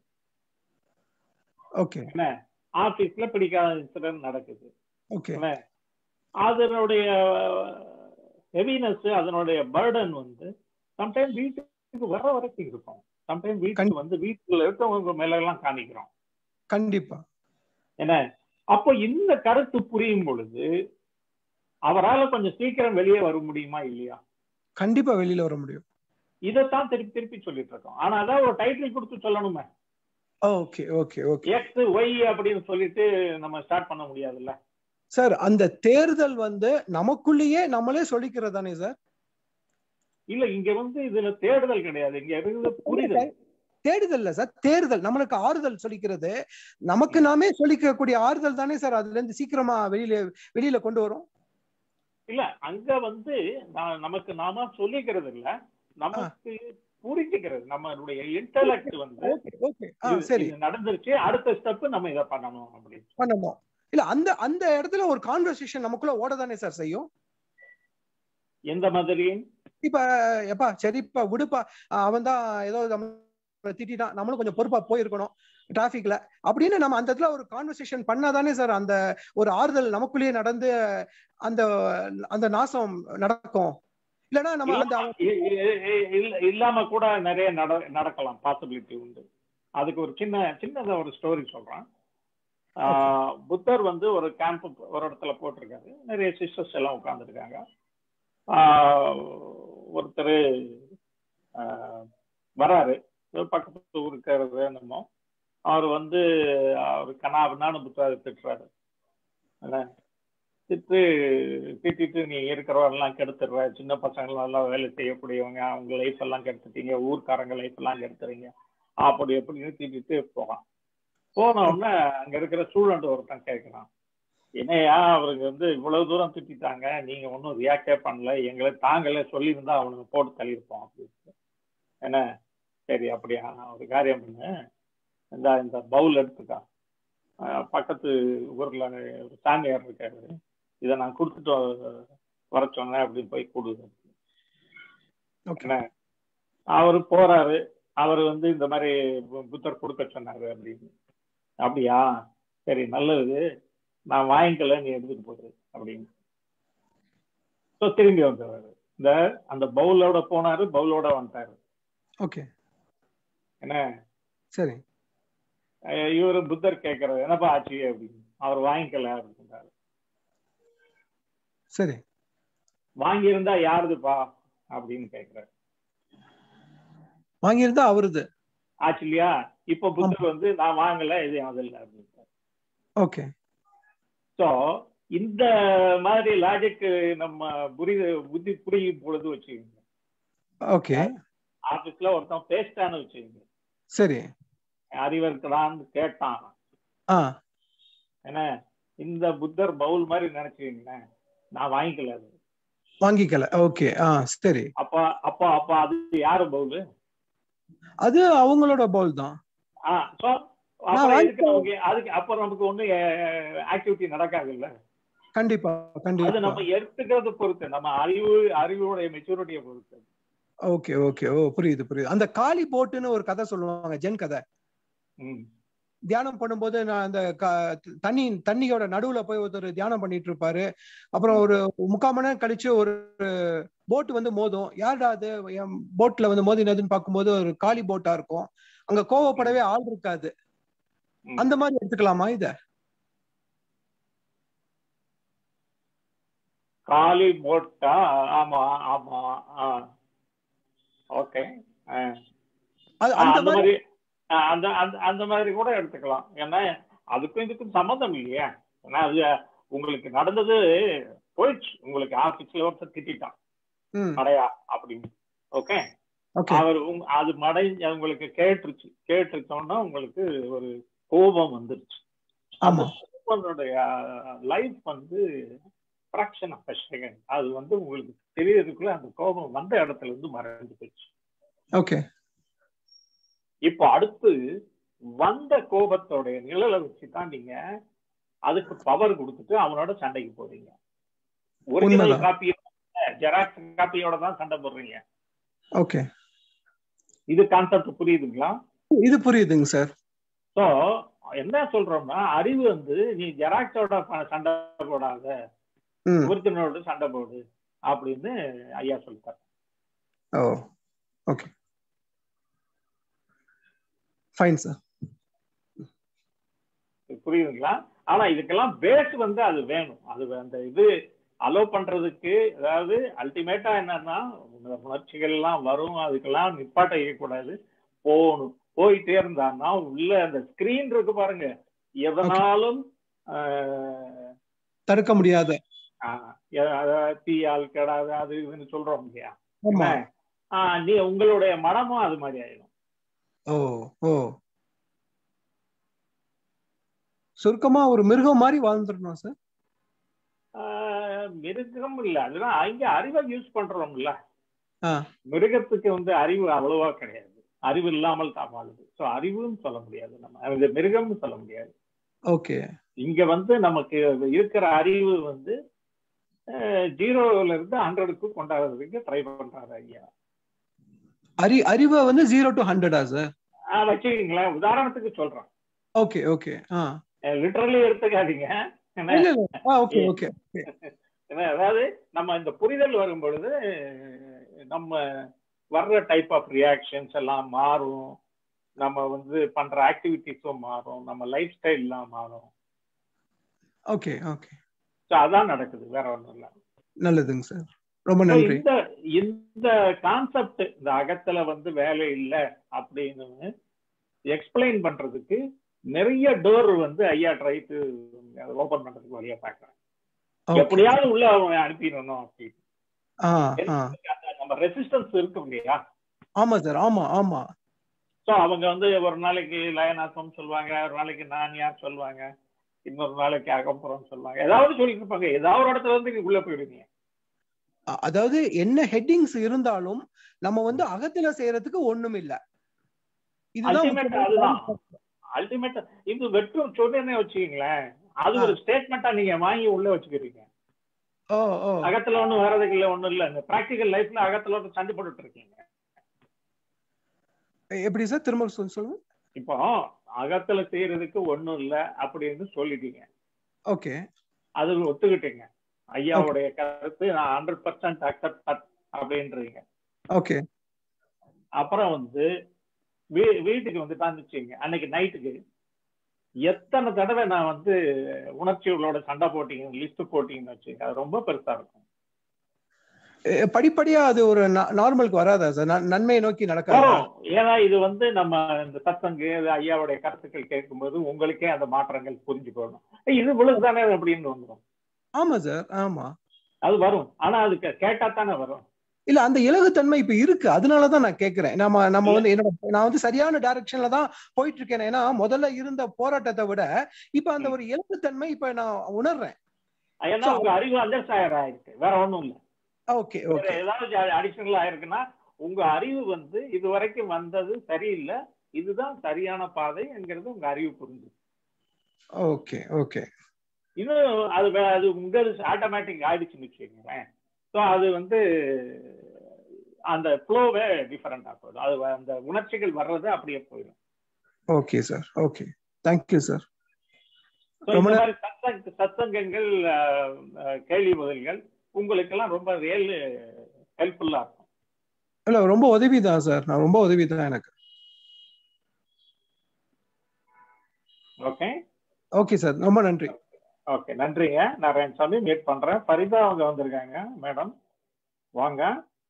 ஓகே. என்ன ஆபீஸ்ல பிடிக்காத இன்சிடென்ட் நடக்குது. ஓகே. அதனுடைய ஹெவினஸ், அதனுடைய பர்டன் சம்டைம் வீட்டுக்கு வர வரைக்கும் இருக்கும். சம்டைம் வீட்டுக்கு வீட்டுல இருக்கவங்க மேல எல்லாம் காணிக்கிறோம். கண்டிப்பா. என்ன அப்போ இந்த கருத்து புரியும் பொழுது அவரால் கொஞ்சம் சீக்கிரம் வெளியே வர முடியுமா இல்லையா? கண்டிப்பா வெளியில வர முடியும். இதைத்தான் திருப்பி திருப்பி சொல்லிட்டு இருக்கோம். ஆனா அதான் ஒரு டைட்டில் கொடுத்து சொல்லணுமே. Okay okay okay. X Y அப்படின்னு சொல்லிட்டு நம்ம ஸ்டார்ட் பண்ண முடியாதுல்ல சார். அந்த தேர்தல் நமக்குள்ளேயே நம்மளே சொல்லிக்கிறது தானே சார்? இல்ல, இங்க இதுல தேடுதல் கிடையாது, இங்க இருந்து புரிதல். தேடுதல் இல்ல சார், தேர்தல். நம்மளுக்கு ஆறுதல் சொல்லிக்கிறது, நமக்கு நாமே சொல்லிக்கக்கூடிய ஆறுதல் தானே சார். அதுல இருந்து சீக்கிரமா வெளியில கொண்டு வரும். இல்ல, அங்க நமக்கு நாம சொல்லிக்கிறது இல்ல, நமக்கு புரிஞ்சுக்கிறது. நம்மளுடைய இன்டெலெக்ட் நடந்துருச்சு, அடுத்த ஸ்டெப் நம்ம இதை பண்ணணும் அப்படின்னு பண்ணணும். இல்ல, அந்த இடத்துல ஒரு கான்வர்சேஷன் நமக்குள்ள ஓடதானே சார் செய்யும். எந்த மாதிரி? இப்ப எப்பா சரிப்பா விடுப்பா, அவன் தான் ஏதோ திட்டான், நம்மளும் கொஞ்சம் பொறுப்பா போயிருக்கணும் டிராபிக்ல அப்படின்னு நம்ம அந்த இடத்துல ஒரு கான்வர்சேஷன் பண்ணாதானே சார் அந்த ஒரு ஆறுதல் நமக்குள்ளேயே நடந்து அந்த அந்த நாசம் நடக்கும். இல்லனா நம்ம அந்த இல்லாம கூட நிறைய நடக்கலாம், பாசிபிலிட்டி உண்டு. அதுக்கு ஒரு சின்னதா ஒரு ஸ்டோரி சொல்றேன். புத்தர் ஒரு கேம்ப் ஒரு இடத்துல போட்டிருக்காரு, நிறைய சிஸ்டர்ஸ் எல்லாம் உட்கார்ந்துருக்காங்க. ஒருத்தர் வராரு, பக்கத்து ஊருக்கு என்னமோ, அவர் அவர் கனாபுனான்னு புத்தரை திட்டுறாரு. திட்டிட்டு நீ இருக்கிறவெல்லாம் கெடுத்துடுற, சின்ன பசங்க எல்லாம் வேலை செய்யக்கூடியவங்க, அவங்க லைஃப் எல்லாம் கெடுத்துட்டீங்க, ஊர்க்காரங்க லைஃப் எல்லாம் கெடுத்துறீங்க, அப்படி எப்படின்னு திட்டிட்டு போவான். போன உடனே அங்க இருக்கிற ஸ்டூடெண்ட் ஒருத்தன் கேட்கிறான், என்னையா அவருக்கு இவ்வளவு தூரம் திட்டாங்க, நீங்க ஒன்னும் ரியாக்டே பண்ணல, எங்களை தாங்களே சொல்லியிருந்தா அவனுக்கு போட்டு தள்ளியிருப்போம் அப்படின்னு. என்ன சரி அப்படியா, ஒரு காரியம் பண்ணு, இந்த பவுல் எடுத்துக்கா, பக்கத்து ஊர்ல ஒரு சாமியார் இருக்காரு, இதை நான் கொடுத்துட்டு வர சொன்னேன் அப்படின்னு போய் கொடுங்க. அவரு போறாரு, அவரு இந்த மாதிரி புத்தர் கொடுக்க சொன்னாரு அப்படின்னு. அப்படியா, சரி நல்லது, நான் வாங்கிக்கல, நீ எடுத்துட்டு போடு அப்படின்னு. திரும்பி வந்தவர் அந்த பவுலோட போனாரு, பவுலோட வந்துட்டாரு. ஓகே. என்ன சரி, இவரு புத்தர் கேட்கறது என்னப்பா ஆச்சு அப்படின்னு. அவர் வாங்கிக்கல அப்படின்றாரு. சரி, வாங்கியிருந்தா யாருதுப்பா அப்படின்னு கேட்கிறாரு. வாங்கியிருந்தா அவருது ஆச்சு இல்லையா? இப்ப புத்தர் நான் வாங்கல, இது அது இல்லை அப்படின்னு. ஓகே. சோ இந்த மாதிரி லாஜிக் நம்ம புத்தி புரியும் பொழுது வச்சுக்கோங்க. ஓகே. ஆபீஸ்ல ஒருத்தன் பேசிட்டான்னு வச்சுக்கோங்க. சரி. அறிவு இருக்கலான்னு கேட்டான். என்ன இந்த புத்தர் பவுல் மாதிரி நினைச்சுக்கீங்களேன், நான் வாங்கிக்கல, அது வாங்கிக்கல. ஓகே. சரி. அப்ப அது யாரு பவுல்? அது அவங்களோட பவுல் தான். அதுக்கு அப்புறம் நமக்கு ஒண்ணு ஆக்டிவிட்டி நடக்காது இல்ல. கண்டிப்பா கண்டிப்பா. அது நம்ம எடுத்துக்கிறது பொறுத்து, நம்ம அறிவோட மெச்சூரிட்டியை பொறுத்து. Okay okay. ஓ புரியுது புரியுது. அந்த காளி போட்டுன்னு ஒரு கதை சொல்லுவாங்க, ஜென் கதை. தியானம் பண்ணும்போது நான் அந்த தண்ணியோட நடுவுல போய் ஒருத்தர் தியானம் பண்ணிட்டு இருப்பாரு. அப்புறம் ஒரு 3/4 மணி நேரம் கழிச்சு ஒரு போட்டு மோதும். யாருடா அது என் போட்ல மோதினதுன்னு பார்க்கும்போது ஒரு காளி போட்டா இருக்கும். அங்க கோவப்படவே ஆள் இருக்காது. அந்த மாதிரி எடுத்துக்கலாமா இத? காளி போட்டா? ஆமா ஆமா. ஓகே. அந்த மாதிரி கூட எடுத்துக்கலாம். ஏன்னா அதுக்கும் இதுக்கும் சம்மந்தம் இல்லையா? ஏன்னா அது உங்களுக்கு நடந்தது போயிடுச்சு, உங்களுக்கு ஆபீஸ்ல ஒருத்தர் திட்டான் அடையா அப்படின்னு. ஓகே. அவர் அது உங்களுக்கு கேட்டுருச்சோன்னா உங்களுக்கு ஒரு கோபம் வந்துருச்சு. அந்த கோபனுடைய லைஃப் வந்து ஃபிராக்ஷன் ஆஃப் a second. அது வந்து உங்களுக்கு தெரியறதுக்குள்ள அந்த கோபம் வந்த இடத்துல இருந்து மறைஞ்சு போச்சு. ஓகே. இப்போ அடுத்து வந்த கோபத்தோடைய நிழலை வச்சுதான் நீங்க அதுக்கு பவர் கொடுத்துட்டு அவனோட சண்டைக்கு போறீங்க. ஒரிஜினல் காப்பி ஜெராக்ஸ் காப்பியோட தான் சண்டை போடுறீங்க. ஓகே. இது கான்செப்ட் புரியுதுங்களா? இது புரியுதுங்க சார். சோ என்ன சொல்றோம்னா, அறிவு வந்து நீ ஜெராக்ஸோட சண்டை போடாத, ஒரிஜினலோட சண்டை போடு அப்படின்னு ஐயா சொல்லிட்டார். Oh okay fine sir. புரியுதுங்களா? ஆனா இதுக்கெல்லாம் பேஸ் வந்து அது வேணும். அது அந்த இது அலோ பண்றதுக்கு, அதாவது அல்டிமேட்டா என்னன்னா உணர்ச்சிகள் எல்லாம் வரும், அதுக்கெல்லாம் நிப்பாட்ட இருக்கக்கூடாது, போகணும். போயிட்டே இருந்தான்னா உள்ள அந்த ஸ்கிரீன் இருக்கு பாருங்க, எதனாலும் தடுக்க முடியாத தீயால் கெடாத அது இதுன்னு சொல்றோம் இல்லையா, நீ உங்களுடைய மனமும் அது மாதிரி ஆயிடும். சுருக்கமா ஒரு மிருகம் மாதிரி வாழ்ந்துடணும் சார். மிருகம் இல்ல, அதுதான் இங்க அறிவை யூஸ் பண்றோம்ல. மிருகத்துக்கு வந்து அறிவு அவ்வளவா கிடையாது, அறிவு இல்லாமல் தான் வாழுது. சோ அறிவுன்னு சொல்ல முடியாது, நம்ம மிருகம்னு சொல்ல முடியாது. ஓகே. இங்க வந்து நமக்கு இருக்கிற அறிவு வந்து 0ல இருந்து 100க்கு கொண்டாடுறதுக்கு ட்ரை பண்றாரு ஐயா. அறிவை வந்து 0 to 100 சார் வச்சுக்கீங்களேன், உதாரணத்துக்கு சொல்றேன். Okay okay. லிட்டரலி எடுத்துக்காதீங்க. அதாவது நம்ம இந்த புரிதல் வரும் பொழுது நம்ம வர்ற டைப் ஆஃப் ரியாக்ஷன்ஸ் எல்லாம் மாறும், நம்ம வந்து பண்ற ஆக்டிவிட்டிஸும் மாறும், நம்ம லைஃப் ஸ்டைல் எல்லாம் மாறும். Okay okay. அதான் நடக்குது, வேற ஒண்ணும் இல்ல. நல்லதுங்க சார், ரொம்ப நன்றி. இந்த கான்செப்ட், இந்த அகத்துல வந்து வேலை இல்லை அப்படின்னு எக்ஸ்பிளைன் பண்றதுக்கு நிறைய டோர் வந்து ஐயா ட்ரை டு ஓபன் பண்றதுக்கு வழியா பாக்குறேன். எப்படியாவது உள்ள அவங்க அனுப்பிடணும் அப்படின்னு. நம்ம ரெசிஸ்டன்ஸ் இருக்கும் இல்லையா? ஆமா சார், ஆமா ஆமா. சோ அவங்க வந்து ஒரு நாளைக்கு லயனாசம் சொல்லுவாங்க, ஒரு நாளைக்கு நானியார் சொல்லுவாங்க, இன்னொரு நாளைக்கு அகம்புறம் சொல்லுவாங்க, ஏதாவது சொல்லிட்டு இருப்பாங்க. ஏதாவது ஒரு இடத்துல வந்து நீங்க உள்ள போயிடுவீங்க. அதாவது என்ன ஹெட்டிங்ஸ் இருந்தாலும் நம்ம வந்து அகத்துல செய்யறதுக்கு ஒண்ணும் இல்ல. இதுதான் அல்டிமேட். இது வெற்றும் சொன்னே வச்சுக்கீங்களேன், அது ஒரு ஸ்டேட்மெண்டா நீங்க வாங்கி உள்ள வச்சுக்கிறீங்க. அகத்துல ஒண்ணும் வர்றதுக்கு இல்ல, ஒண்ணும் இல்ல. இந்த பிராக்டிகல் லைஃப்ல அகத்துல ஒரு சண்டை போட்டுட்டு இருக்கீங்க. எப்படி சார் திரும்ப சொல்லுங்க? இப்போ அகத்துல செய்யறதுக்கு ஒண்ணும் இல்ல அப்படின்னு சொல்லிட்டீங்க. ஓகே, அது ஒத்துக்கிட்டீங்க. ஐயாவுடைய கருத்து நான் 100% அக்செப்ட் அப்படின்றீங்க. ஓகே. அப்புறம் வந்து வீட்டுக்கு வந்துட்டான்னு வச்சுங்க, அன்னைக்கு நைட்டுக்கு எத்தனை தடவை நான் வந்து உணர்ச்சிகளோட சண்டை போட்டீங்க லிஸ்ட் போட்டீங்கன்னு வச்சுங்க, அது ரொம்ப பெருசா இருக்கும். படிப்படியா அது ஒரு நார்மலுக்கு வராதா சார்? நன்மையை நோக்கி நடக்காது. ஏன்னா இது வந்து நம்ம இந்த சத்சங்க ஐயாவுடைய கருத்துக்கள் கேட்கும்போது உங்களுக்கே அந்த மாற்றங்கள் புரிஞ்சு போகணும். இது விழுதுதானே அப்படின்னு வந்துடும். ஆமா சார், ஆமா அது வரும். ஆனா அது கேட்டா தானே வரும். இல்ல, அந்த இலகுத்தன்மை இப்ப இருக்கு, அதனாலதான் நான் கேக்குறேன். நம்ம வந்து நான் வந்து சரியான டைரக்ஷன்ல தான் போயிட்டு இருக்கேன். ஏன்னா முதல்ல இருந்த போராட்டத்தை விட இப்ப அந்த ஒரு இலகுத்தன்மை இப்ப நான் உணர்றேன். ஏன்னா உங்க அறிவு அண்டர்ஸ்டாண்ட் ஆயிருக்கு, வேற ஒண்ணும் இல்ல. Okay okay. ஏதாவது அடிஷனல் ஆயிருக்குன்னா உங்க அறிவு வந்து இது வரைக்கும் வந்தது சரியில்லை, இதுதான் சரியான பாதைங்கிறது உங்க அறிவு புரிஞ்சு. Okay okay. இன்னும் அது உங்க ஆட்டோமேட்டிக் ஆயிடுச்சுன்னு வச்சுக்கோங்களேன். ஸோ அது வந்து அந்த ஃப்ளோவே டிஃபரெண்டா போயிடும். அது அந்த உணர்ச்சிகள் வர்றது அப்படியே போயிடும். Okay sir, okay, thank you sir. சத்சங்கங்கள் கேள்வி பதில்கள் உங்களுக்கு எல்லாம் ரொம்ப ரியல் ஹெல்ப்ஃபுல்லா இருக்கும். இல்ல, ரொம்ப உதவிதான் சார், நான் ரொம்ப உதவிதான் எனக்கு. ஓகே ஓகே சார், ரொம்ப நன்றி. ஓகே, நன்றிங்க. நாராயணசாமி மீட் பண்றேன். ஃபரிதா அவங்க வந்திருக்காங்க. மேடம் வாங்க.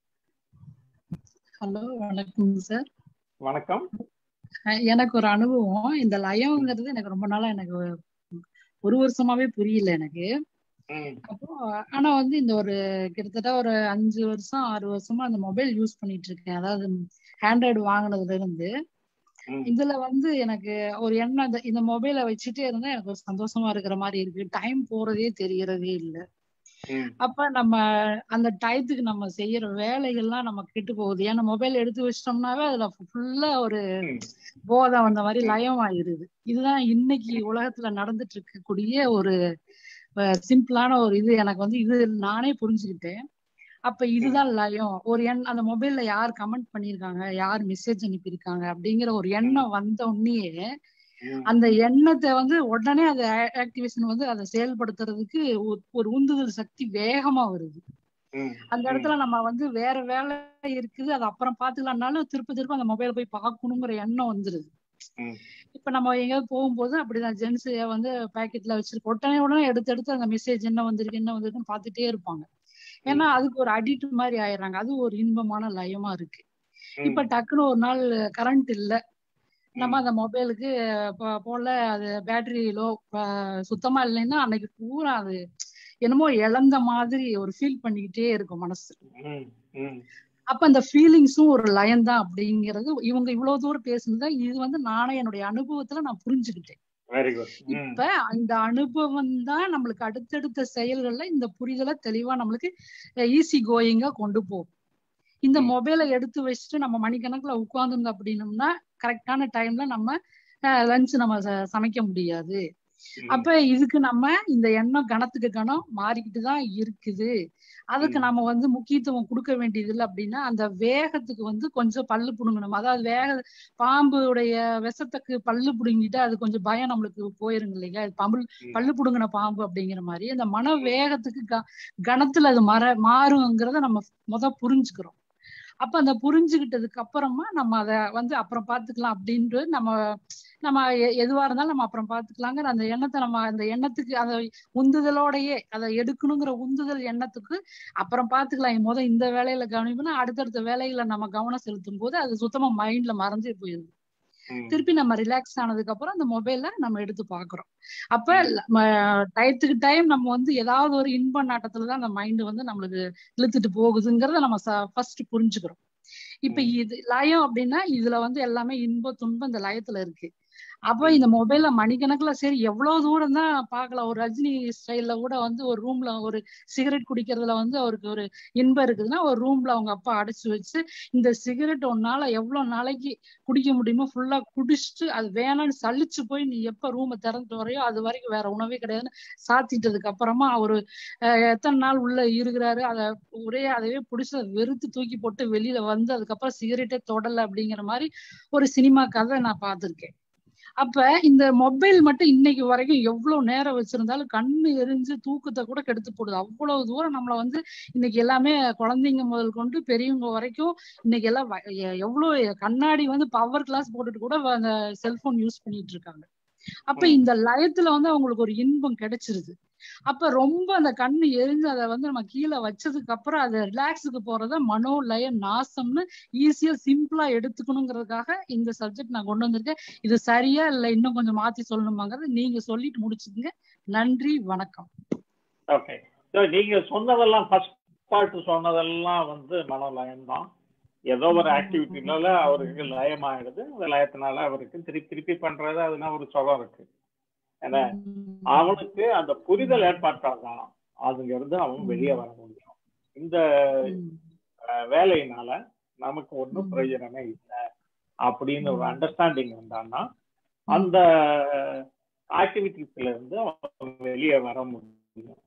ஹலோ, வணக்கம் சார். வணக்கம். எனக்கு ஒரு அனுபவம், இந்த லயம்ங்கிறது எனக்கு ரொம்ப நாளா எனக்கு ஒரு வருஷமாவே புரியல எனக்கு. அப்போ ஆனா வந்து இந்த ஒரு கிட்டத்தட்ட ஒரு 5 வருஷம் 6 வருஷமா அந்த மொபைல் யூஸ் பண்ணிட்டு இருக்கேன். அதாவது ஆண்ட்ராய்டு வாங்கினதுல இருந்து இதுல வந்து எனக்கு ஒரு எண்ணம், இந்த மொபைலை வச்சுட்டே இருந்தா எனக்கு ஒரு சந்தோஷமா இருக்கிற மாதிரி இருக்கு. டைம் போறதே தெரியறதே இல்லை. அப்ப நம்ம அந்த டயத்துக்கு நம்ம செய்யற வேலைகள்லாம் நம்ம கெட்டு போகுது. ஏன்னா மொபைல் எடுத்து வச்சிட்டோம்னாவே அதுல ஃபுல்லா ஒரு போதை வந்த மாதிரி லயம் ஆயிருது. இதுதான் இன்னைக்கு உலகத்துல நடந்துட்டு இருக்கக்கூடிய ஒரு சிம்பிளான ஒரு இது. எனக்கு வந்து இது நானே புரிஞ்சுக்கிட்டேன். அப்ப இதுதான் லயம். ஒரு அந்த மொபைல்ல யார் கமெண்ட் பண்ணிருக்காங்க, யார் மெசேஜ் அனுப்பியிருக்காங்க அப்படிங்கிற ஒரு எண்ணம் வந்த உடனே அந்த எண்ணத்தை வந்து உடனே அதை ஆக்டிவேஷன் வந்து அதை செயல்படுத்துறதுக்கு ஒரு உந்துதல் சக்தி வேகமா வருது. அந்த இடத்துல நம்ம வந்து வேற வேலை இருக்குது, அது அப்புறம் பாத்துக்கலாம்னாலும் திருப்ப அந்த மொபைல் போய் பார்க்கணுங்கிற எண்ணம் வந்துருது. இப்ப நம்ம எங்கேயாவது போகும்போது அப்படிதான் ஜென்ஸ் வந்து பாக்கெட்ல வச்சிருக்க உடனே எடுத்து அந்த மெசேஜ் என்ன வந்திருக்குன்னு பாத்துட்டே இருப்பாங்க. ஏன்னா அதுக்கு ஒரு அடிக்ட் மாதிரி ஆயிடுறாங்க. அது ஒரு இன்பமான லயமா இருக்கு. இப்ப டக்குன்னு ஒரு நாள் கரண்ட் இல்ல, நம்ம அந்த மொபைலுக்கு போல அது பேட்டரி லோ சுத்தமா இல்லைன்னா அன்னைக்கு பூரா அது என்னமோ இழந்த மாதிரி ஒரு ஃபீல் பண்ணிக்கிட்டே இருக்கும் மனசு. அப்ப அந்த ஃபீலிங்ஸும் ஒரு லயம் தான் அப்படிங்கிறது இவங்க இவ்வளவு தூரம் பேசுனது இது வந்து நானே என்னுடைய அனுபவத்துல நான் புரிஞ்சுக்கிட்டேன். இப்ப அந்த அனுபவம் தான் நம்மளுக்கு அடுத்தடுத்த செயல்கள்ல இந்த புரிதலை தெளிவா நம்மளுக்கு ஈஸி கோயிங்கா கொண்டு போகும். இந்த மொபைலை எடுத்து வச்சுட்டு நம்ம மணிக்கணக்குல உட்கார்ந்துருந்தோம் அப்படின்னோம்னா கரெக்டான டைம்ல நம்ம லஞ்ச் நம்ம சமைக்க முடியாது. அப்ப இதுக்கு நம்ம இந்த எண்ணம் கணத்துக்கு கணம் மாறிக்கிட்டு தான் இருக்குது. அதுக்கு நம்ம வந்து முக்கியத்துவம் கொடுக்க வேண்டியது இல்லை. அப்படின்னா அந்த வேகத்துக்கு வந்து கொஞ்சம் பல்லு புடுங்கணும். அதாவது பாம்புடைய விஷத்துக்கு பல்லு புடுங்கிட்டு அது கொஞ்சம் பயம் நம்மளுக்கு போயிருங்க இல்லையா. பல்லு புடுங்கின பாம்பு அப்படிங்கிற மாதிரி அந்த மன வேகத்துக்கு கணத்துல அது மாறுங்கிறத நம்ம புரிஞ்சுக்கிறோம். அப்ப அந்த புரிஞ்சுக்கிட்டதுக்கு அப்புறமா நம்ம அதை வந்து அப்புறம் பாத்துக்கலாம் அப்படின்ட்டு நம்ம எதுவா இருந்தாலும் நம்ம அப்புறம் பாத்துக்கலாங்கிற அந்த எண்ணத்தை நம்ம அந்த எண்ணத்துக்கு அந்த உந்துதலோடையே அதை எடுக்கணுங்கிற உந்துதல் எண்ணத்துக்கு அப்புறம் பாத்துக்கலாம் இந்த வேலையில கவனிப்புனா அடுத்தடுத்த வேலைகளை நம்ம கவனம் செலுத்தும் போது அது சுத்தமா மைண்ட்ல மறைஞ்சே போயிருது. திருப்பி நம்ம ரிலாக்ஸ் ஆனதுக்கு அப்புறம் அந்த மொபைல்ல நம்ம எடுத்து பாக்குறோம். அப்ப டயத்துக்கு டைம் நம்ம வந்து ஏதாவது ஒரு இன்ப நாட்டத்துலதான் அந்த மைண்ட் வந்து நம்மளுக்கு இழுத்துட்டு போகுதுங்கிறத நம்ம ஃபர்ஸ்ட் புரிஞ்சுக்கிறோம். இப்ப இது லயம் அப்படின்னா இதுல வந்து எல்லாமே இன்ப துன்பம் இந்த லயத்துல இருக்கு. அப்ப இந்த மொபைல்ல மணிக்கணக்குல சரி எவ்வளவு தூரம் தான் பாக்கலாம். ஒரு ரஜினி ஸ்டைல்ல கூட வந்து ஒரு ரூம்ல ஒரு சிகரெட் குடிக்கிறதுல வந்து அவருக்கு ஒரு இன்பம் இருக்குதுன்னா ஒரு ரூம்ல அவங்க அப்பா அடைச்சு வச்சு இந்த சிகரெட் உன்னால எவ்வளவு நாளைக்கு குடிக்க முடியுமோ ஃபுல்லா குடிச்சிட்டு அது வேணான்னு சலிச்சு போய் நீ எப்ப ரூமை திறந்துட்டு வரையோ அது வரைக்கும் வேற உணவே கிடையாதுன்னு சாத்திட்டதுக்கு அப்புறமா அவரு எத்தனை நாள் உள்ள இருக்கிறாரு அதவே பிடிச்ச வெறுத்து தூக்கி போட்டு வெளியில வந்து அதுக்கப்புறம் சிகரெட்டே தொடல அப்படிங்கிற மாதிரி ஒரு சினிமா கதை நான் பார்த்திருக்கேன். அப்ப இந்த மொபைல் மட்டும் இன்னைக்கு வரைக்கும் எவ்வளவு நேரம் வச்சிருந்தாலும் கண்ணு எரிஞ்சு தூக்கத்தை கூட கெடுத்து போடுது. அவ்வளவு தூரம் நம்மள வந்து இன்னைக்கு எல்லாமே குழந்தைங்க முதல் கொண்டு பெரியவங்க வரைக்கும் இன்னைக்கு எல்லாம் எவ்வளவு கண்ணாடி வந்து பவர் கிளாஸ் போட்டுட்டு கூட அந்த செல்போன் யூஸ் பண்ணிட்டு இருக்காங்க. அப்ப இந்த லயத்துல வந்து அவங்களுக்கு ஒரு இன்பம் கிடைச்சிருது. அப்ப ரொம்ப அந்த கண்ணு எரிஞ்சு அதை வந்து நம்ம கீழே வச்சதுக்கு அப்புறம் அதை ரிலாக்ஸுக்கு போறத மனோலய நாசம்னு ஈஸியா சிம்பிளா எடுத்துக்கணுங்கிறதுக்காக இந்த சப்ஜெக்ட் நான் கொண்டு வந்திருக்கேன். இது சரியா இல்ல இன்னும் கொஞ்சம் மாத்தி சொல்லணுமாங்கிறது நீங்க சொல்லிட்டு முடிச்சுக்கங்க. நன்றி, வணக்கம். ஓகே, நீங்க சொன்னதெல்லாம் ஃபர்ஸ்ட் பார்ட் சொன்னதெல்லாம் வந்து மனோலயம் தான். ஏதோ ஒரு ஆக்டிவிட்டினால அவருக்கு லயமாயிடுது. அந்த லயத்தினால அவருக்கு திருப்பி பண்றது அதுனா ஒரு சுகம் இருக்கு. ஏன்னா அவனுக்கு அந்த புரிதல் ஏற்பட்டாதான் அதுங்க இருந்து அவன் வெளியே வர முடியும். இந்த வேலையினால நமக்கு ஒன்றும் பிரயோஜனமே இல்லை அப்படின்னு ஒரு அண்டர்ஸ்டாண்டிங் வந்தான்னா அந்த ஆக்டிவிட்டிஸ்ல இருந்து அவன் வெளியே வர முடியும்.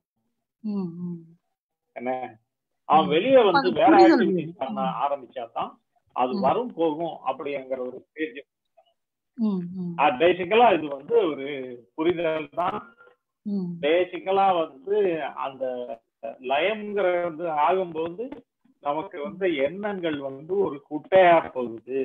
என்ன அவன் வெளியே வந்து வேற ஆக்டிவிட்டிஸ் பண்ண ஆரம்பிச்சாதான் அது வரும் போகும் அப்படிங்கிற ஒரு ஸ்டேஜ். பேசிக்கலா இது வந்து ஒரு புரிதல் தான். பேசிக்கலா வந்து அந்த லயம்ங்கிறது ஆகும்போது நமக்கு வந்து எண்ணங்கள் வந்து ஒரு குட்டையா போகுது,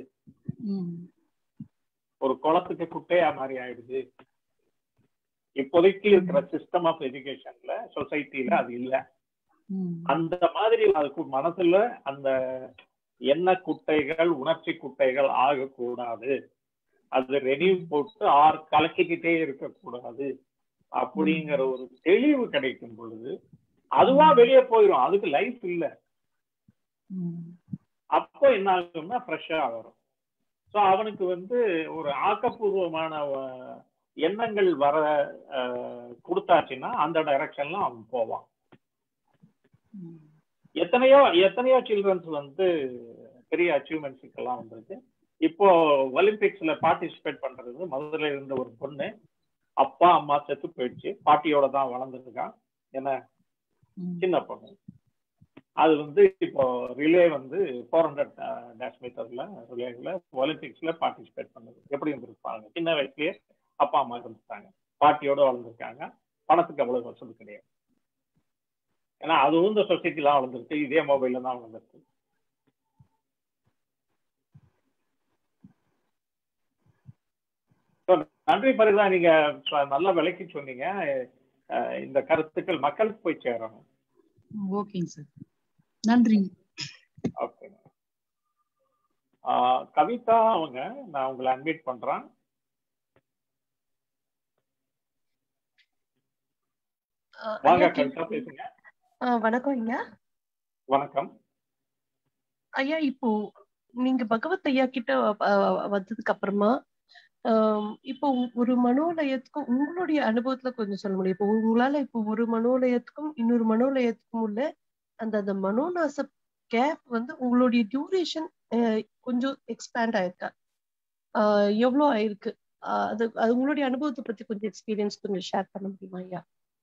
ஒரு குளத்துக்கு குட்டையா மாதிரி ஆயிடுது. இப்போதைக்கு இருக்கிற சிஸ்டம் ஆஃப் எஜுகேஷன்ல சொசைட்டில அது இல்லை. அந்த மாதிரி அதுக்கு மனசுல அந்த எண்ண குட்டைகள் உணர்ச்சி குட்டைகள் ஆகக்கூடாது. அது ரெடி போட்டு கலக்கிக்கிட்டே இருக்கக்கூடாது அப்படிங்கிற ஒரு தெளிவு கிடைக்கும் பொழுது அதுவா வெளியே போயிடும். அதுக்கு லைஃப் இல்ல. அப்போ என்ன ஆகும்னா ஃப்ரெஷ்ஷா வரும். ஸோ அவனுக்கு ஒரு ஆக்கப்பூர்வமான எண்ணங்கள் வர கொடுத்தாச்சுன்னா அந்த டைரக்ஷன்ல அவன் போவான். எத்தனையோ சில்ட்ரன்ஸ் பெரிய அச்சீவ்மெண்ட்ஸுக்கு எல்லாம் வந்திருக்கு. இப்போ ஒலிம்பிக்ஸ்ல பார்ட்டிசிபேட் பண்றது முதல்ல இருந்த ஒரு பொண்ணு அப்பா அம்மா செத்து போயிடுச்சு, பாட்டியோட தான் வளர்ந்துருக்கான். ஏன்னா சின்ன பொண்ணு அது இப்போ ரிலே 400 டேஷ் மீட்டர்ல ரிலேல ஒலிம்பிக்ஸ்ல பார்ட்டிசிபேட் பண்ணது. எப்படி இருந்திருப்பாங்க? சின்ன வயசுலயே அப்பா அம்மா இருந்துட்டாங்க, பாட்டியோட வளர்ந்துருக்காங்க. பணத்துக்கு அவ்வளவு வசதி கிடையாது. ஏன்னா அதுவும் இந்த சொசைட்டிலாம் வளர்ந்துருக்கு, இதே மொபைல்ல தான் வளர்ந்துருக்கு. நன்றி பரிதா, நீங்க நல்ல விலைக்கு சொன்னீங்க. இந்த கருத்துக்கள் மக்களுக்கு போய் சேரணும். ஓகேங்க சார், நன்றி. ஓகே, கவிதா அவங்க, நான் உங்களை அட்மிட் பண்றேன். வாங்க கவிதா, பேசுங்க. வணக்கம் ஐயா. வணக்கம் ஐயா. இப்போ நீங்க பகவத் ஐயா கிட்ட வந்ததுக்கு அப்புறமா இப்போ ஒரு மனோலயத்துக்கும் உங்களுடைய அனுபவத்துல கொஞ்சம் சொல்ல முடியும். இப்போ உங்களால இப்போ ஒரு மனோலயத்துக்கும் இன்னொரு மனோலயத்துக்கும் உள்ள அந்த மனோநாச கேப் உங்களுடைய டியூரேஷன் கொஞ்சம் எக்ஸ்பேண்ட் ஆயிருக்கா? எவ்வளவு ஆயிருக்கு? அது உங்களுடைய அனுபவத்தை பத்தி கொஞ்சம் எக்ஸ்பீரியன்ஸ் கொஞ்சம் ஷேர் பண்ண முடியுமா ஐயா?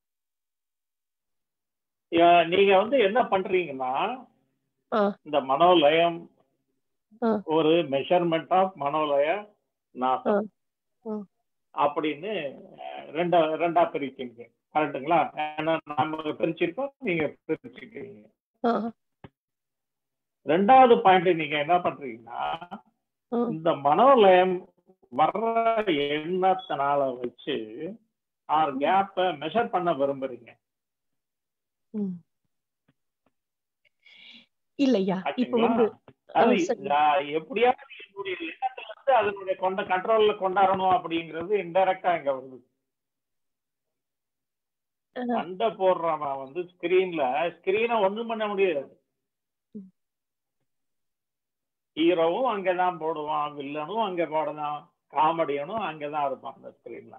நீங்க என்ன பண்றீங்கன்னா, இந்த மனோலயம் ஒரு மெஷர்மெண்ட் ஆஃப் மனோலய நாசம் அப்படின்னு ரெண்டா பிரிக்கீங்க, கரெக்டுங்களா? ஏன்னா நம்ம பிரிச்சிருக்கோம், நீங்க பிரிச்சுக்கிறீங்க. ரெண்டாவது பாயிண்ட் நீங்க என்ன பண்றீங்கன்னா, இந்த மனோலயம் வர்ற எண்ணத்தினால வச்சு கேப்ப மெஷர் பண்ண விரும்புறீங்க இல்லையா? இப்போ எப்படியாவது என்னுடைய எண்ணத்துல அதனுடைய கண்ட்ரோல்ல கொண்டாடணும் அப்படிங்கிறது இன்டைரக்டா இங்க வருது. சண்டை போடுறவன் ஸ்கிரீனை ஒண்ணும் பண்ண முடியாது. ஹீரோவும் அங்கதான் போடுவான், வில்லனும் அங்க போடுவான், காமெடியனும் அங்கதான் இருப்பான் அந்த ஸ்கிரீன்ல.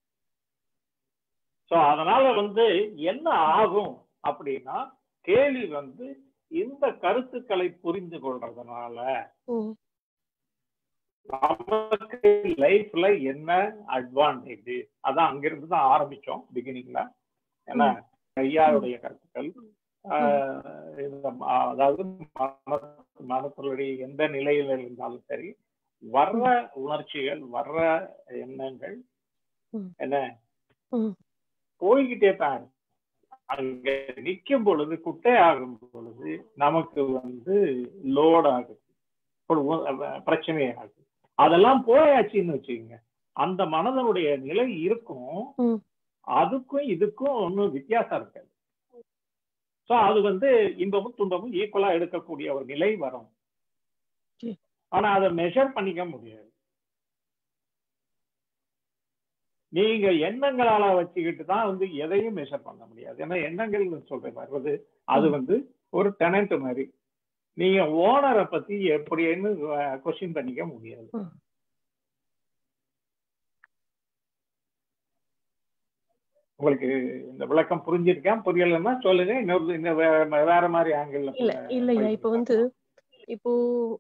சோ அதனால என்ன ஆகும் அப்படின்னா, கேள்வி இந்த கருத்துக்களை புரிந்து கொள்றதுனால நமக்கு லைஃப்ல என்ன அட்வான்டேஜ், அதான் அங்கிருந்து தான் ஆரம்பிச்சோம் பிகினிங்ல. ஏன்னா ஐயாவுடைய கருத்துக்கள், அதாவது மனத்தினுடைய எந்த நிலையில இருந்தாலும் சரி, வர்ற உணர்ச்சிகள், வர்ற எண்ணங்கள் என்ன போய்கிட்டே தான் அங்க நிற்கும் பொழுது, குட்டை ஆகும் பொழுது நமக்கு லோட் ஆகுது, பிரச்சனையாகுது. அதெல்லாம் போயாச்சுன்னு வச்சுக்கோங்க, அந்த மனதனுடைய நிலை இருக்கும், அதுக்கும் இதுக்கும் ஒன்னும் வித்தியாசம் இருக்காது. சோ அது இன்பமும் துன்பமும் ஈக்குவலா எடுக்கக்கூடிய ஒரு நிலை வரும். ஆனா அதை மெஷர் பண்ணிக்க முடியாது. நீங்க எண்ணங்களால வச்சுக்கிட்டு தான் எதையும் மெஷர் பண்ண முடியாது. ஏன்னா எண்ணங்கள் சொல்றேன் வர்றது அது ஒரு டெனன்ட் மாதிரி. நீங்க ஓனரை பத்தி எப்படின்னு கொஸ்டின் பண்ணிக்க முடியாது. உங்களுக்கு இந்த விளக்கம் புரிஞ்சிருக்கேன்? புரியலன்னா சொல்லுங்க, இன்னொரு வேற மாதிரி ஆங்கிள். இல்லையா? இப்போ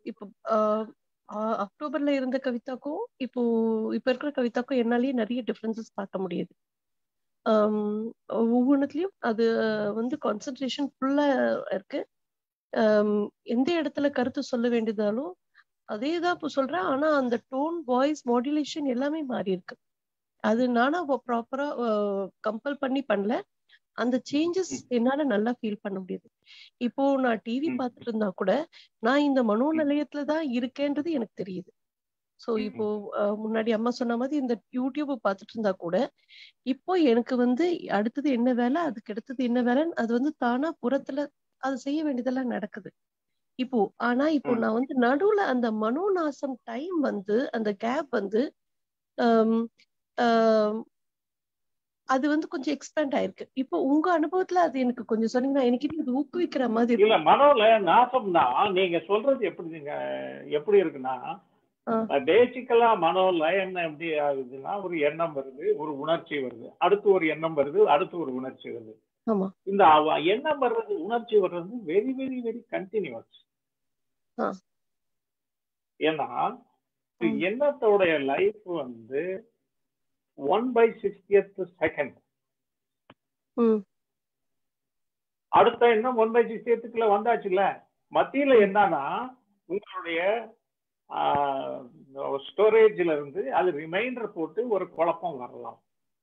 அக்டோபர்ல இருந்த கவிதாக்கும் இப்போ இருக்கிற கவிதாக்கும் என்னாலேயே நிறைய டிஃபரன்சஸ் பார்க்க முடியுது. ஒவ்வொன்றுலயும் அது கான்சென்ட்ரேஷன் ஃபுல்லா இருக்கு. எந்த இடத்துல கருத்து சொல்ல வேண்டியதாலும் அதேதான் இப்போ சொல்றேன். ஆனா அந்த டோன், வாய்ஸ் மாடுலேஷன் எல்லாமே மாறி இருக்கு. அது நானா ப்ராப்பரா கம்பல் பண்ணி பண்ணல. அந்த சேஞ்சஸ் என்னால நல்லா ஃபீல் பண்ண முடியுது. இப்போ நான் டிவி பார்த்துட்டு இருந்தா கூட நான் இந்த மனோநிலையத்துலதான் இருக்கேன்றது எனக்கு தெரியுது. சோ இப்போ முன்னாடி அம்மா சொன்ன மாதிரி இந்த யூடியூப் பார்த்துட்டு இருந்தா கூட இப்போ எனக்கு அடுத்தது என்ன வேலை, அதுக்கு அடுத்தது என்ன வேலைன்னு அது தானா புறத்துல அது செய்ய வேண்டியதெல்லாம் நடக்குது இப்போ. ஆனா இப்போ நான் நடுவுல அந்த மனோநாசம் டைம் அந்த கேப் அது வந்து கொஞ்சம் எக்ஸ்பேண்ட் ஆயிருக்கு. இப்போ உங்க அனுபவத்துல அது எனக்கு கொஞ்சம் சொன்னீங்கன்னா எனக்கு இது ஊக்குவிக்கிற மாதிரி இல்ல. மனோல நாசம்னா நீங்க சொல்றது எப்படி இருக்குன்னா, பேசிக்கலா மனோலயம் எப்படி ஆகுதுன்னா, ஒரு எண்ணம் வருது, ஒரு உணர்ச்சி வருது, அடுத்து ஒரு எண்ணம் வருது, அடுத்து ஒரு உணர்ச்சி வருது. இந்த எண்ணம் வர்றது, உணர்ச்சி வர்றது வெரி வெரி வெரி கண்டினியூஸ். ஏன்னா எண்ணத்தோடைய லைஃப் வந்து 1/60th செகண்ட். அடுத்த எண்ணம் 1/60th வந்தாச்சுல்ல. மத்தியில என்னன்னா உங்களுடைய ஸ்டோரேஜ்ல இருந்து அது ரிமைண்டர் போட்டு ஒரு குழப்பம் வரலாம்.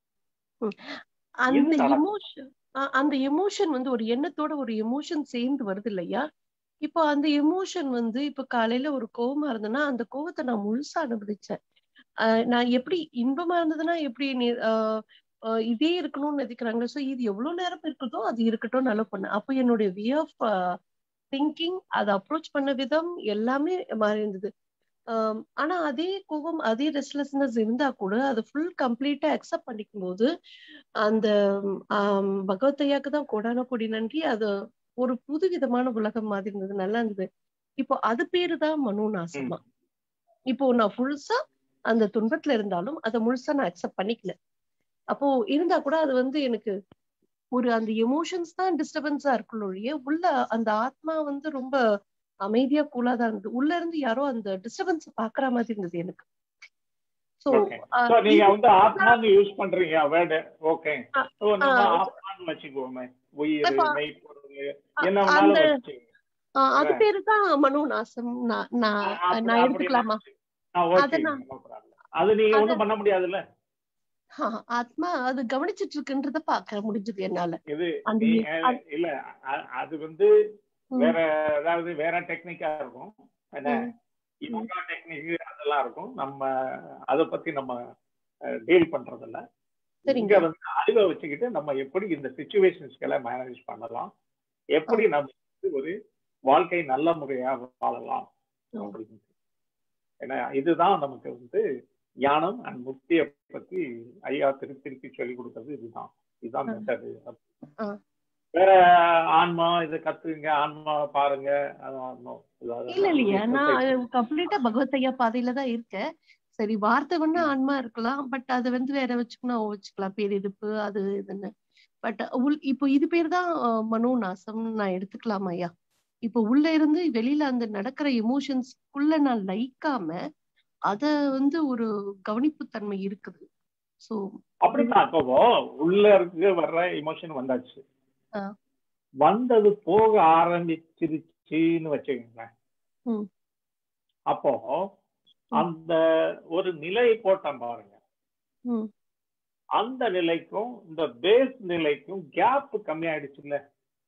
அந்த எமோஷன் வந்து ஒரு எண்ணத்தோட ஒரு எமோஷன் சேர்ந்து வருது இல்லையா? இப்போ அந்த எமோஷன் வந்து இப்ப காலையில ஒரு கோவமா இருந்ததுன்னா அந்த கோவத்தை நான் முழுசா அனுபவிச்சேன். நான் எப்படி இன்பமா இருந்ததுன்னா எப்படி இதே இருக்கணும்னு நினைக்கிறாங்க. சோ இது எவ்வளவு நேரம் இருக்குதோ அது இருக்கட்டும் நல்லா பண்ண. அப்போ என்னுடைய வே ஆஃப் திங்கிங், அதை அப்ரோச் பண்ண விதம் எல்லாமே மாறி இருந்தது. ஆனா அதே கோபம், அதே ரெஸ்ட்லெஸ்னஸ் இருந்தா கூட அது ஃபுல் கம்ப்ளீட்டா அக்செப்ட் பண்ணிக்கும் போது அந்த பகவத்தையாக்கு தான் கோடான கோடி நன்றி. அது ஒரு புது விதமான உலகம் மாதிரி இருந்தது, நல்லா இருந்தது. இப்போ அது பேருதான் மனோநாசமா. இப்போ நான் ஃபுல்ஸா அந்த துன்பத்துல இருந்தாலும் அதை முழுசா நான் அக்செப்ட் பண்ணிக்கல. அப்போ இருந்தா கூட அது வந்து எனக்கு ஒரு அந்த எமோஷன்ஸ் தான் டிஸ்டர்பன்ஸா இருக்கணும் ஒழிய உள்ள அந்த ஆத்மா வந்து ரொம்ப அமைதியா கூலாதான் இருந்தது. உள்ள இருந்து யாரோ அந்த டிஸ்டர்பன்ஸ் பாக்குற மாதிரி இருந்தது எனக்கு. சோ நீங்க வந்து ஆத்மான்னு யூஸ் பண்றீங்க வேர்ட். ஓகே, சோ நம்ம ஆத்மான்னு வச்சுக்குவோமே. உயிர், மெய்ப்பொருள் என்ன வேணாலும் வச்சுக்கோங்க. அது பேரு தான் மனோநாசம் நான் எடுத்துக்கலாமா? அது நீங்க ஒண்ணும் பண்ண முடியாதுல்ல. ஆத்மா அது கவனிச்சிட்டு இருக்குன்றத பாக்க முடிஞ்சது என்னால. இது இல்ல, அது வந்து வேற ஏதாவது வேற டெக்னிக்கா இருக்கும். என்ன யோகா டெக்னிக் அதெல்லாம் இருக்கும். நம்ம அதை பத்தி நம்ம டீல் பண்றது இல்ல. இங்க வந்து அறிவை வச்சுக்கிட்டு நம்ம எப்படி இந்த சிச்சுவேஷன்ஸ்களை மேனேஜ் பண்ணலாம், எப்படி நம்ம ஒரு வாழ்க்கை நல்ல முறையா வாழலாம் அப்படின்னு. ஏன்னா இதுதான் நமக்கு வந்து ஞானம் அண்ட் முக்தியை பத்தி ஐயா திருப்பி சொல்லி கொடுத்தது. இதுதான் மெத்தடு. வேற ஆன்மா இதை கத்துங்க, ஆன்மா பாருங்க, இல்ல இல்லையா, நான் கம்ப்ளீட்டா பகவத்தையா பாதையில தான் இருக்கேன். சரி, வார்த்தை வேணா ஆன்மா இருக்கலாம், பட் அதை வந்து வேற வச்சுக்கலாம், பேரிருப்பு அது இதுன்னு. பட் இப்போ இது பேர் தான் மனோநாசம் நான் எடுத்துக்கலாமா ஐயா? இப்போ உள்ள இருந்து வெளியில அந்த நடக்கிற எமோஷன்ஸ்குள்ள நான் லைக்காம அத வந்து ஒரு கவனிப்பு தன்மை இருக்குது. சோ அப்படிதான். இப்போ உள்ள இருக்கு வர்ற எமோஷன் வந்தாச்சு, வந்தது போக ஆரம்பிச்சிருச்சுன்னு வச்சுக்கோங்களேன். அப்போ அந்த ஒரு நிலை போட்டோம் பாருங்க, அந்த நிலைக்கும் இந்த பேஸ் நிலைக்கும் கேப் கம்மி ஆயிடுச்சுல்ல.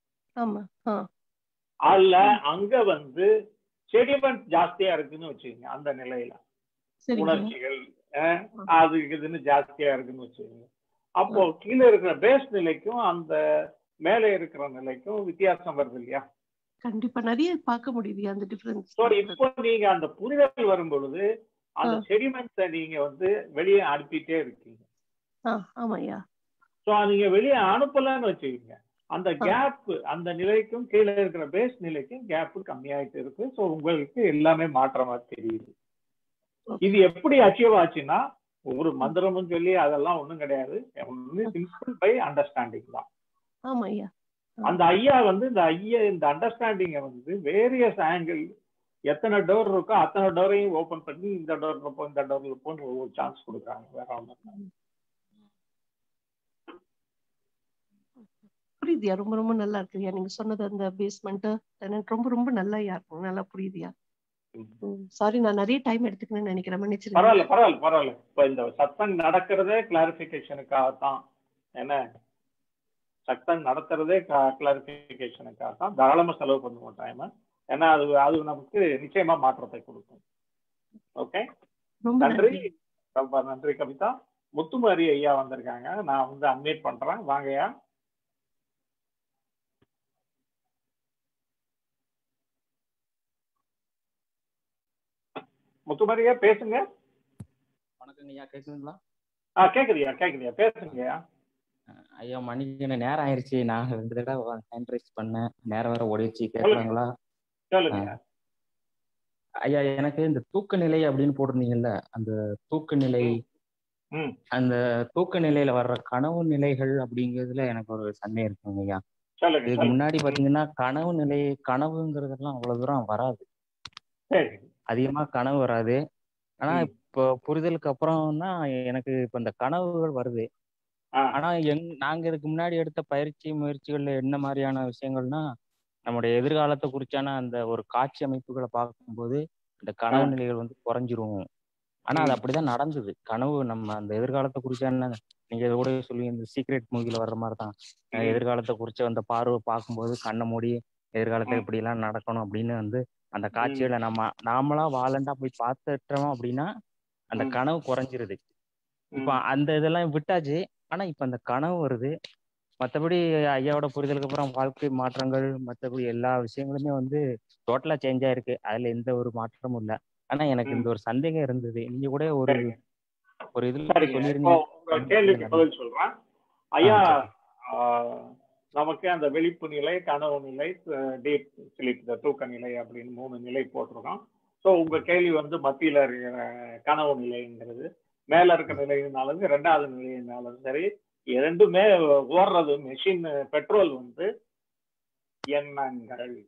அல்ல அங்க வந்து செடிமெண்ட் ஜாஸ்தியா இருக்குன்னு வச்சுக்கோங்க. அந்த நிலையில உணர்ச்சிகள் அது இதுன்னு ஜாஸ்தியா இருக்குன்னு வச்சுக்கோங்க. அப்போ கீழே இருக்கிற பேஸ் நிலைக்கும் அந்த மேலே இருக்கிற நிலைக்கும் வித்தியாசம் வருது இல்லையா? கண்டிப்பா நிறைய பார்க்க முடியுது அந்த டிஃபரன்ஸ். சோ இப்போ நீங்க அந்த புரிதல் வரும் பொழுது அந்த செடிமெண்ட்ஸை நீங்க வந்து வெளியே அனுப்பிட்டே இருக்கீங்க. ஆமாய்யா. சோ நீங்க வெளியே அனுப்பலன்னு வச்சுக்கோங்க, அந்த கேப் அந்த நிலைக்கும் கீழே இருக்கிற பேஸ் நிலைக்கும் கேப் கம்மியாயிட்டு இருக்கு. சோ உங்களுக்கு எல்லாமே மாற்றமா தெரியுது. இது எப்படி அச்சீவ் ஆச்சுன்னா ஒரு மந்திரமும் சொல்லி அதெல்லாம் ஒண்ணும் கிடையாது. சிம்பிள் பை அண்டர்ஸ்டாண்டிங் தான். அந்த ஐயா வந்து இந்த அண்டர்ஸ்டாண்டிங்கை வந்து வேரியஸ் ஆங்கிள் எத்தனை டோர் இருக்கோ அத்தனை டோரையும் ஓபன் பண்ணி இந்த டோர்ல போ இந்த டோர்ல போன்னு ஒவ்வொரு சான்ஸ் கொடுக்குறாங்க. வேற ஒன்றும் புரியுதியா? ரொம்ப ரொம்ப நல்லா இருக்குயா நீங்க சொன்னது. அந்த பேஸ்மெண்ட் எனக்கு ரொம்ப ரொம்ப நல்லா இருக்கும், நல்லா புரியுதியா? சாரி, நான் நிறைய டைம் எடுத்துக்கணும்னு நினைக்கிறேன், மன்னிச்சிருங்க. பரவாயில்ல. இப்ப இந்த சத்சங் நடக்கிறதே கிளாரிபிகேஷனுக்காக தான். என்ன சத்சங் நடத்துறதே கிளாரிபிகேஷனுக்காக தான். தாராளமா செலவு பண்ணுவோம் டைம். ஏன்னா அது நமக்கு நிச்சயமா மாற்றத்தை கொடுக்கும். ஓகே, நன்றி. ரொம்ப நன்றி கவிதா. முத்துமாரி ஐயா வந்திருக்காங்க, நான் வந்து அன்மியூட் பண்றேன். வாங்கய்யா. முத்துமாரியா பேசுங்க. வணக்கம் ஐயா, கேக்குதுங்களா? கேக்குதுயா பேசுங்கய்யா. ஐயா மன்னிக்கணும், நேரம் ஆயிடுச்சு. நான் 2 தடவை ஹேண்ட் ரைஸ் பண்ணேன், நேரம் வேற ஓடிடுச்சு. கேட்கலாங்களா? ஐயா, எனக்கு இந்த தூக்க நிலை அப்படின்னு போட்டிருந்தீங்கல்ல, அந்த தூக்க நிலை, அந்த தூக்க நிலையில வர்ற கனவு நிலைகள் அப்படிங்கிறதுல எனக்கு ஒரு சந்தேகம் இருக்குங்க ஐயா. இதுக்கு முன்னாடி பாத்தீங்கன்னா கனவுங்கிறதெல்லாம் அவ்வளவு தூரம் வராது, அதிகமா கனவு வராது. ஆனா இப்போ புரிதலுக்கு அப்புறம் தான் எனக்கு இப்ப இந்த கனவுகள் வருது. ஆனா நாங்க இதுக்கு முன்னாடி எடுத்த முயற்சிகள்ல என்ன மாதிரியான விஷயங்கள்னா, நம்முடைய எதிர்காலத்தை குறிச்சான அந்த ஒரு காட்சி அமைப்புகளை பார்க்கும்போது இந்த கனவு நிலைகள் வந்து குறைஞ்சிரும். ஆனா அது அப்படிதான் நடந்தது. கனவு நம்ம அந்த எதிர்காலத்தை குறிச்சான, நீங்க இதோட சொல்லி இந்த சீக்ரெட் மூவில வர்ற மாதிரிதான், எதிர்காலத்தை குறிச்ச அந்த பார்வை பார்க்கும்போது கண்ணை மூடி எதிர்காலத்தை இப்படி எல்லாம் நடக்கணும் அப்படின்னு வந்து அந்த காட்சிகளை நாமளா வாலண்டா போய் பார்த்துட்டோம் அப்படின்னா அந்த கனவு குறைஞ்சிருது. இப்ப அந்த இதெல்லாம் விட்டாச்சு. ஆனா இப்ப அந்த கனவு வருது. மற்றபடி ஐயாவோட புரிதலுக்கு அப்புறம் வாழ்க்கை மாற்றங்கள், மற்றபடி எல்லா விஷயங்களுமே வந்து டோட்டலா சேஞ்ச் ஆயிருக்கு. அதுல எந்த ஒரு மாற்றமும் இல்லை. ஆனா எனக்கு இந்த ஒரு சந்தேகம் இருந்தது. நீங்க கூட ஒரு இதுல சொல்லிருந்தீங்க. கேள்விக்கு பதில் சொல்றேன் ஐயா. நமக்கு அந்த விழிப்பு நிலை, கனவு நிலை, டீப் ஸ்லீப், தூக்க நிலை அப்படின்னு 3 நிலை போட்டிருக்கோம். ஸோ உங்க கேள்வி வந்து மத்தியில இருக்கிற கனவு நிலைங்கிறது மேல இருக்க நிலையினாலும் 2வது நிலையினாலும் சரி, இரண்டுமே ஓடுறது மெஷின், பெட்ரோல் வந்து எண்ணங்கள்.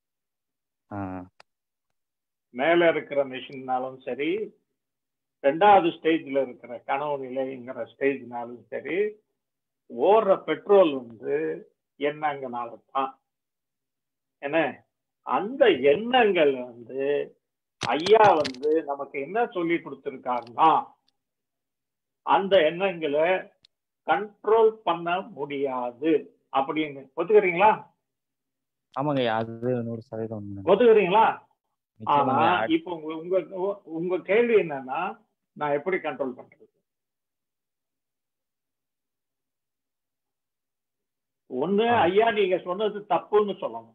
மேல இருக்கிற மெஷின்னாலும் சரி, 2வது ஸ்டேஜ்ல இருக்கிற கனவு நிலைங்கிற ஸ்டேஜ்னாலும் சரி, ஓடுற பெட்ரோல் வந்து எண்ணங்களால தான். என்ன அந்த எண்ணங்கள் வந்து ஐயா வந்து நமக்கு என்ன சொல்லி கொடுத்திருக்காருன்னா, அந்த எண்ணங்களை கண்ட்ரோல் பண்ண முடியாது அப்படின்னு ஒத்துக்கிறீங்களா? ஆமாங்க, அது 100% ஒத்துக்கிறீங்களா? ஆனா இப்ப உங்க கேள்வி என்னன்னா, நான் எப்படி கண்ட்ரோல் பண்றது? ஒண்ணு ஐயா நீங்க சொன்னது தப்புன்னு சொல்லணும்,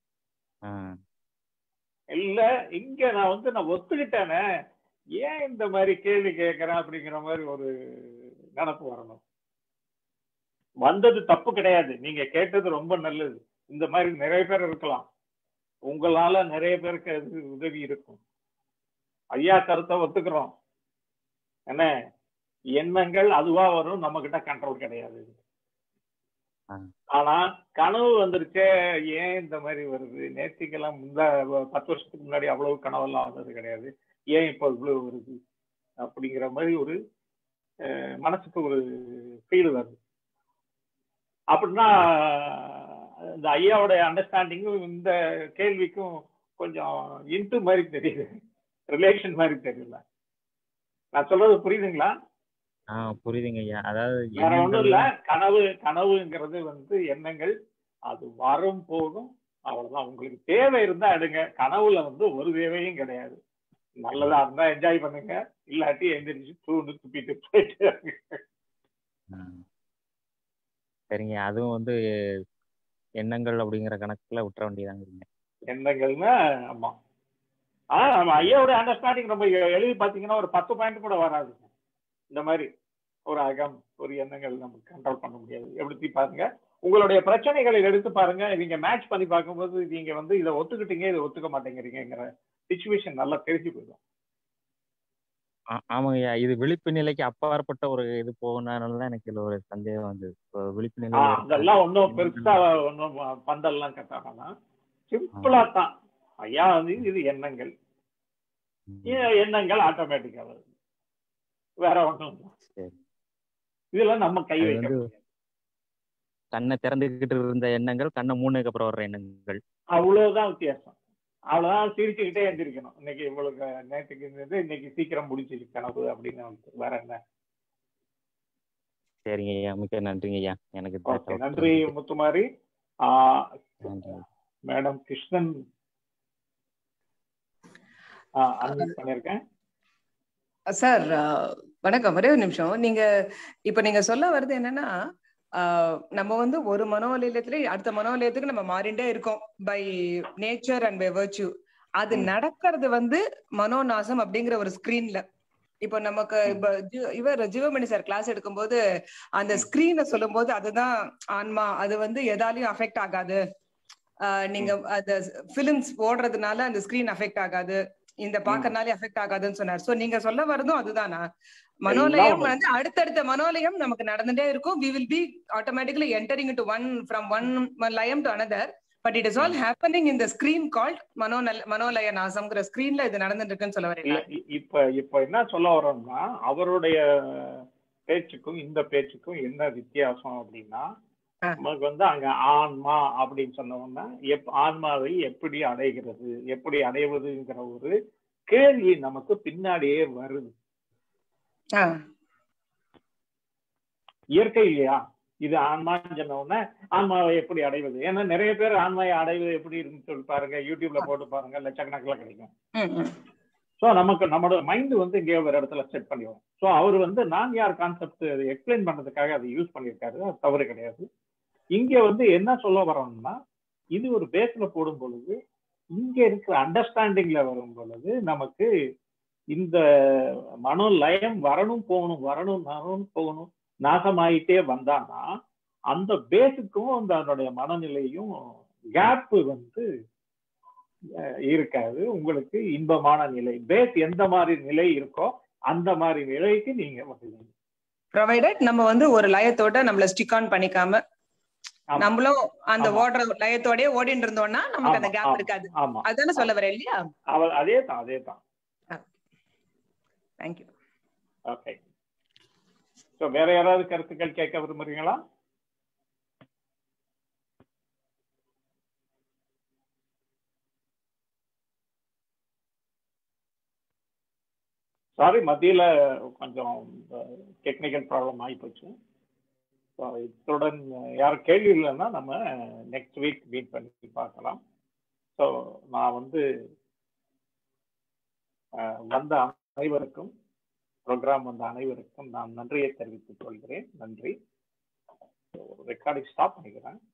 இல்ல இங்க நான் ஒத்துக்கிட்டேனே, ஏன் இந்த மாதிரி கேள்வி கேட்கிறேன் அப்படிங்கிற மாதிரி ஒரு நினப்பு வரணும். வந்தது தப்பு கிடையாது, நீங்க கேட்டது ரொம்ப நல்லது. இந்த மாதிரி நிறைய பேர் இருக்கலாம், உங்களால நிறைய பேருக்கு அது உதவி இருக்கும். ஐயா கருத்தை ஒத்துக்கிறோம். என்ன எண்ணங்கள் அதுவா வரும், நம்ம கிட்ட கண்ட்ரோல் கிடையாது. ஆனா கனவு வந்துருச்சே, ஏன் இந்த மாதிரி வருது? நேற்றுக்கெல்லாம் 10 வருஷத்துக்கு முன்னாடி அவ்வளவு கனவெல்லாம் வந்தது கிடையாது, ஏன் இப்போ இவ்வளவு வருது அப்படிங்கிற மாதிரி ஒரு மனசுக்கு ஒரு ஃபீல் வருது. அப்படின்னா இந்த ஐயாவோட அண்டர்ஸ்டாண்டிங்கும் இந்த கேள்விக்கும் கொஞ்சம் இன்ட்டு மாதிரி தெரியுது, ரிலேஷன் மாதிரி தெரியல. நான் சொல்றது புரியுதுங்களா? புரியுதுங்க ஐயா. அதாவது வேற ஒண்ணும் இல்ல, கனவுங்கிறது வந்து எண்ணங்கள், அது வரும் போகும், அவ்வளவுதான். உங்களுக்கு தேவை இருந்தா எடுங்க. கனவுல வந்து ஒரு தேவையும் கிடையாது. நல்லதா இருந்தா என்ஜாய் பண்ணுங்க, இல்லாட்டி எந்திரிச்சு தூண்டு துப்பிட்டு போயிட்டு. சரிங்க, அதுவும் வந்து எண்ணங்கள் அப்படிங்கிற கணக்குல விட்டுற வேண்டியதாங்க. எண்ணங்கள்னா ஆமா. நம்ம ஐயாவோட அண்டர்ஸ்டாண்டிங் ரொம்ப எழுதி பாத்தீங்கன்னா ஒரு 10 பாயிண்ட் கூட வராது. இந்த மாதிரி ஒரு அகம், ஒரு எண்ணங்கள் நமக்கு கண்ட்ரோல் பண்ண முடியாது. எப்படி பாருங்க, உங்களுடைய பிரச்சனைகளை எடுத்து பாருங்க, நீங்க மேட்ச் பண்ணி பார்க்கும்போது நீங்க வந்து இதை ஒத்துக்கிட்டீங்க, இதை ஒத்துக்க மாட்டேங்கிறீங்கிற சிச்சுவேஷன் நல்லா தெரிஞ்சு போயிடும். ஆமாங்கய்யா, இது விழிப்பு நிலைக்கு அப்பாற்பட்ட ஒரு இது போகணும்னாலதான் எனக்கு இதுல ஒரு சந்தேகம் வந்தது. விழிப்பு நிலை அதெல்லாம் ஒன்றும் பெருசா ஒன்றும் பந்தல்லாம் கட்டாங்கன்னா சிம்பிளா தான் ஐயா வந்து இது எண்ணங்கள், எண்ணங்கள் ஆட்டோமேட்டிக்கா வருது, வேற ஒன்றும். இதெல்லாம் நம்ம கை வைக்க முடியாது. கண்ணை திறந்துகிட்டு இருந்த எண்ணங்கள் கண்ணை மூணுக்கு அப்புறம் வர்ற எண்ணங்கள், அவ்வளவுதான் வித்தியாசம். அவ்வளவுதான். சிரிச்சுக்கிட்டே எழுந்திருக்கணும். இன்னைக்கு இவ்வளவு நேற்றுக்கு இருந்தது, இன்னைக்கு சீக்கிரம் முடிச்சிருக்கு கனவு அப்படின்னு வேற என்ன. சரிங்க ஐயா, மிக்க நன்றிங்க ஐயா. எனக்கு நன்றி முத்துமாரி. மேடம் கிருஷ்ணன் அன்மியூட் பண்ணிருக்கேன். சார் வணக்கம். ஒரே ஒரு நிமிஷம். நீங்க சொல்ல வருது என்னன்னா, நம்ம வந்து ஒரு மனோநிலையத்துல அடுத்த மனோநிலையத்துக்கு நம்ம மாறிண்டே இருக்கோம் by nature and by virtue. அது நடக்கிறது வந்து மனோநாசம் அப்படிங்கிற ஒரு ஸ்கிரீன்ல. இப்போ நமக்கு இவர் ஜீவமணி சார் கிளாஸ் எடுக்கும்போது அந்த ஸ்கிரீனை சொல்லும் போது அதுதான் ஆன்மா, அது வந்து எதாலையும் அஃபெக்ட் ஆகாது, நீங்க அந்த பிலிம்ஸ் போடுறதுனால அந்த ஸ்கிரீன் அஃபெக்ட் ஆகாது, இந்த பாக்கறனாலே அஃபெக்ட் ஆகாதுன்னு சொன்னார். சோ நீங்க சொல்ல வரதும் அதுதானா? மனோலயம் வந்து அடுத்தடுத்த மனோலயம் நமக்கு நடந்துட்டே இருக்கும். we will be automatically entering into from one layam to another, but it is all happening in the screen called மனோலய நாசம்ங்கற ஸ்கிரீன்ல இது நடந்துட்டு இருக்குன்னு சொல்ல வரீங்க. இப்ப என்ன சொல்ல வரோம்னா, அவருடைய பேச்சுக்கும் இந்த பேச்சுக்கும் என்ன வித்தியாசம் அப்படின்னா, நமக்கு வந்து அங்க ஆன்மா அப்படின்னு சொன்னோம்னா ஆன்மாவை எப்படி அடைகிறது, எப்படி அடைவதுங்கிற ஒரு கேள்வி நமக்கு பின்னாடியே வருது. இயற்கை இல்லையா இது? ஆன்மான்னு சொன்ன உடனே ஆன்மாவை எப்படி அடைவது? ஏன்னா நிறைய பேர் ஆன்மாவை அடைவது எப்படி இருக்குன்னு சொல்லி பாருங்க, யூடியூப்ல போட்டு பாருங்க, லட்சக்கணக்கில் கிடைக்கும். ஸோ நமக்கு நம்மளோட மைண்ட் வந்து இங்கேயோ ஒரு இடத்துல செட் பண்ணிடுவோம். ஸோ அவர் வந்து நான் யார் கான்செப்ட் எக்ஸ்பிளைன் பண்றதுக்காக அதை யூஸ் பண்ணியிருக்காரு, அது தவறு கிடையாது. இங்க வந்து என்ன சொல்ல வரோம்னா, இது ஒரு பேஸ்ல போடும் பொழுது இங்க இருக்கிற அண்டர்ஸ்டாண்டிங்ல வரும் பொழுது நமக்கு இந்த மனோலயம் வரணும் போகணும் நாசமாயிட்டே வந்தான்னா அந்த பேஸுக்கும் அதனுடைய மனநிலையும் கேப் வந்து இருக்காது. உங்களுக்கு இன்பமான நிலை, பேஸ் எந்த மாதிரி நிலை இருக்கோ அந்த மாதிரி நிலைக்கு நீங்க வந்துடுவீங்க. ப்ரொவைடட் நம்ம வந்து ஒரு லயத்தோட நம்மள ஸ்டிக் ஆன் பண்ணிக்காம நம்மளும் அந்த ஓடுற லயத்தோடயே ஓடிட்டு இருந்தோம்னா நமக்கு அந்த கேப் இருக்காது. அதானே சொல்ல வரேன் இல்லையா? அதேதான். Thank you. ஓகே. சோ வேற யாராவது கருத்துக்கள் கேட்க விரும்புறீங்களா? சாரி, மத்தியில கொஞ்சம் டெக்னிக்கல் ப்ராப்ளம் ஆகி போச்சு. இத்துடன் யாரும் கேள்வி இல்லைன்னா நம்ம நெக்ஸ்ட் வீக் மீட் பண்ணி பார்க்கலாம். ஸோ நான் வந்து வந்த அனைவருக்கும், ப்ரோக்ராம் வந்த அனைவருக்கும் நான் நன்றியை தெரிவித்துக் கொள்கிறேன். நன்றி. ரெக்கார்டிங் ஸ்டாப் பண்ணிக்கிறேன்.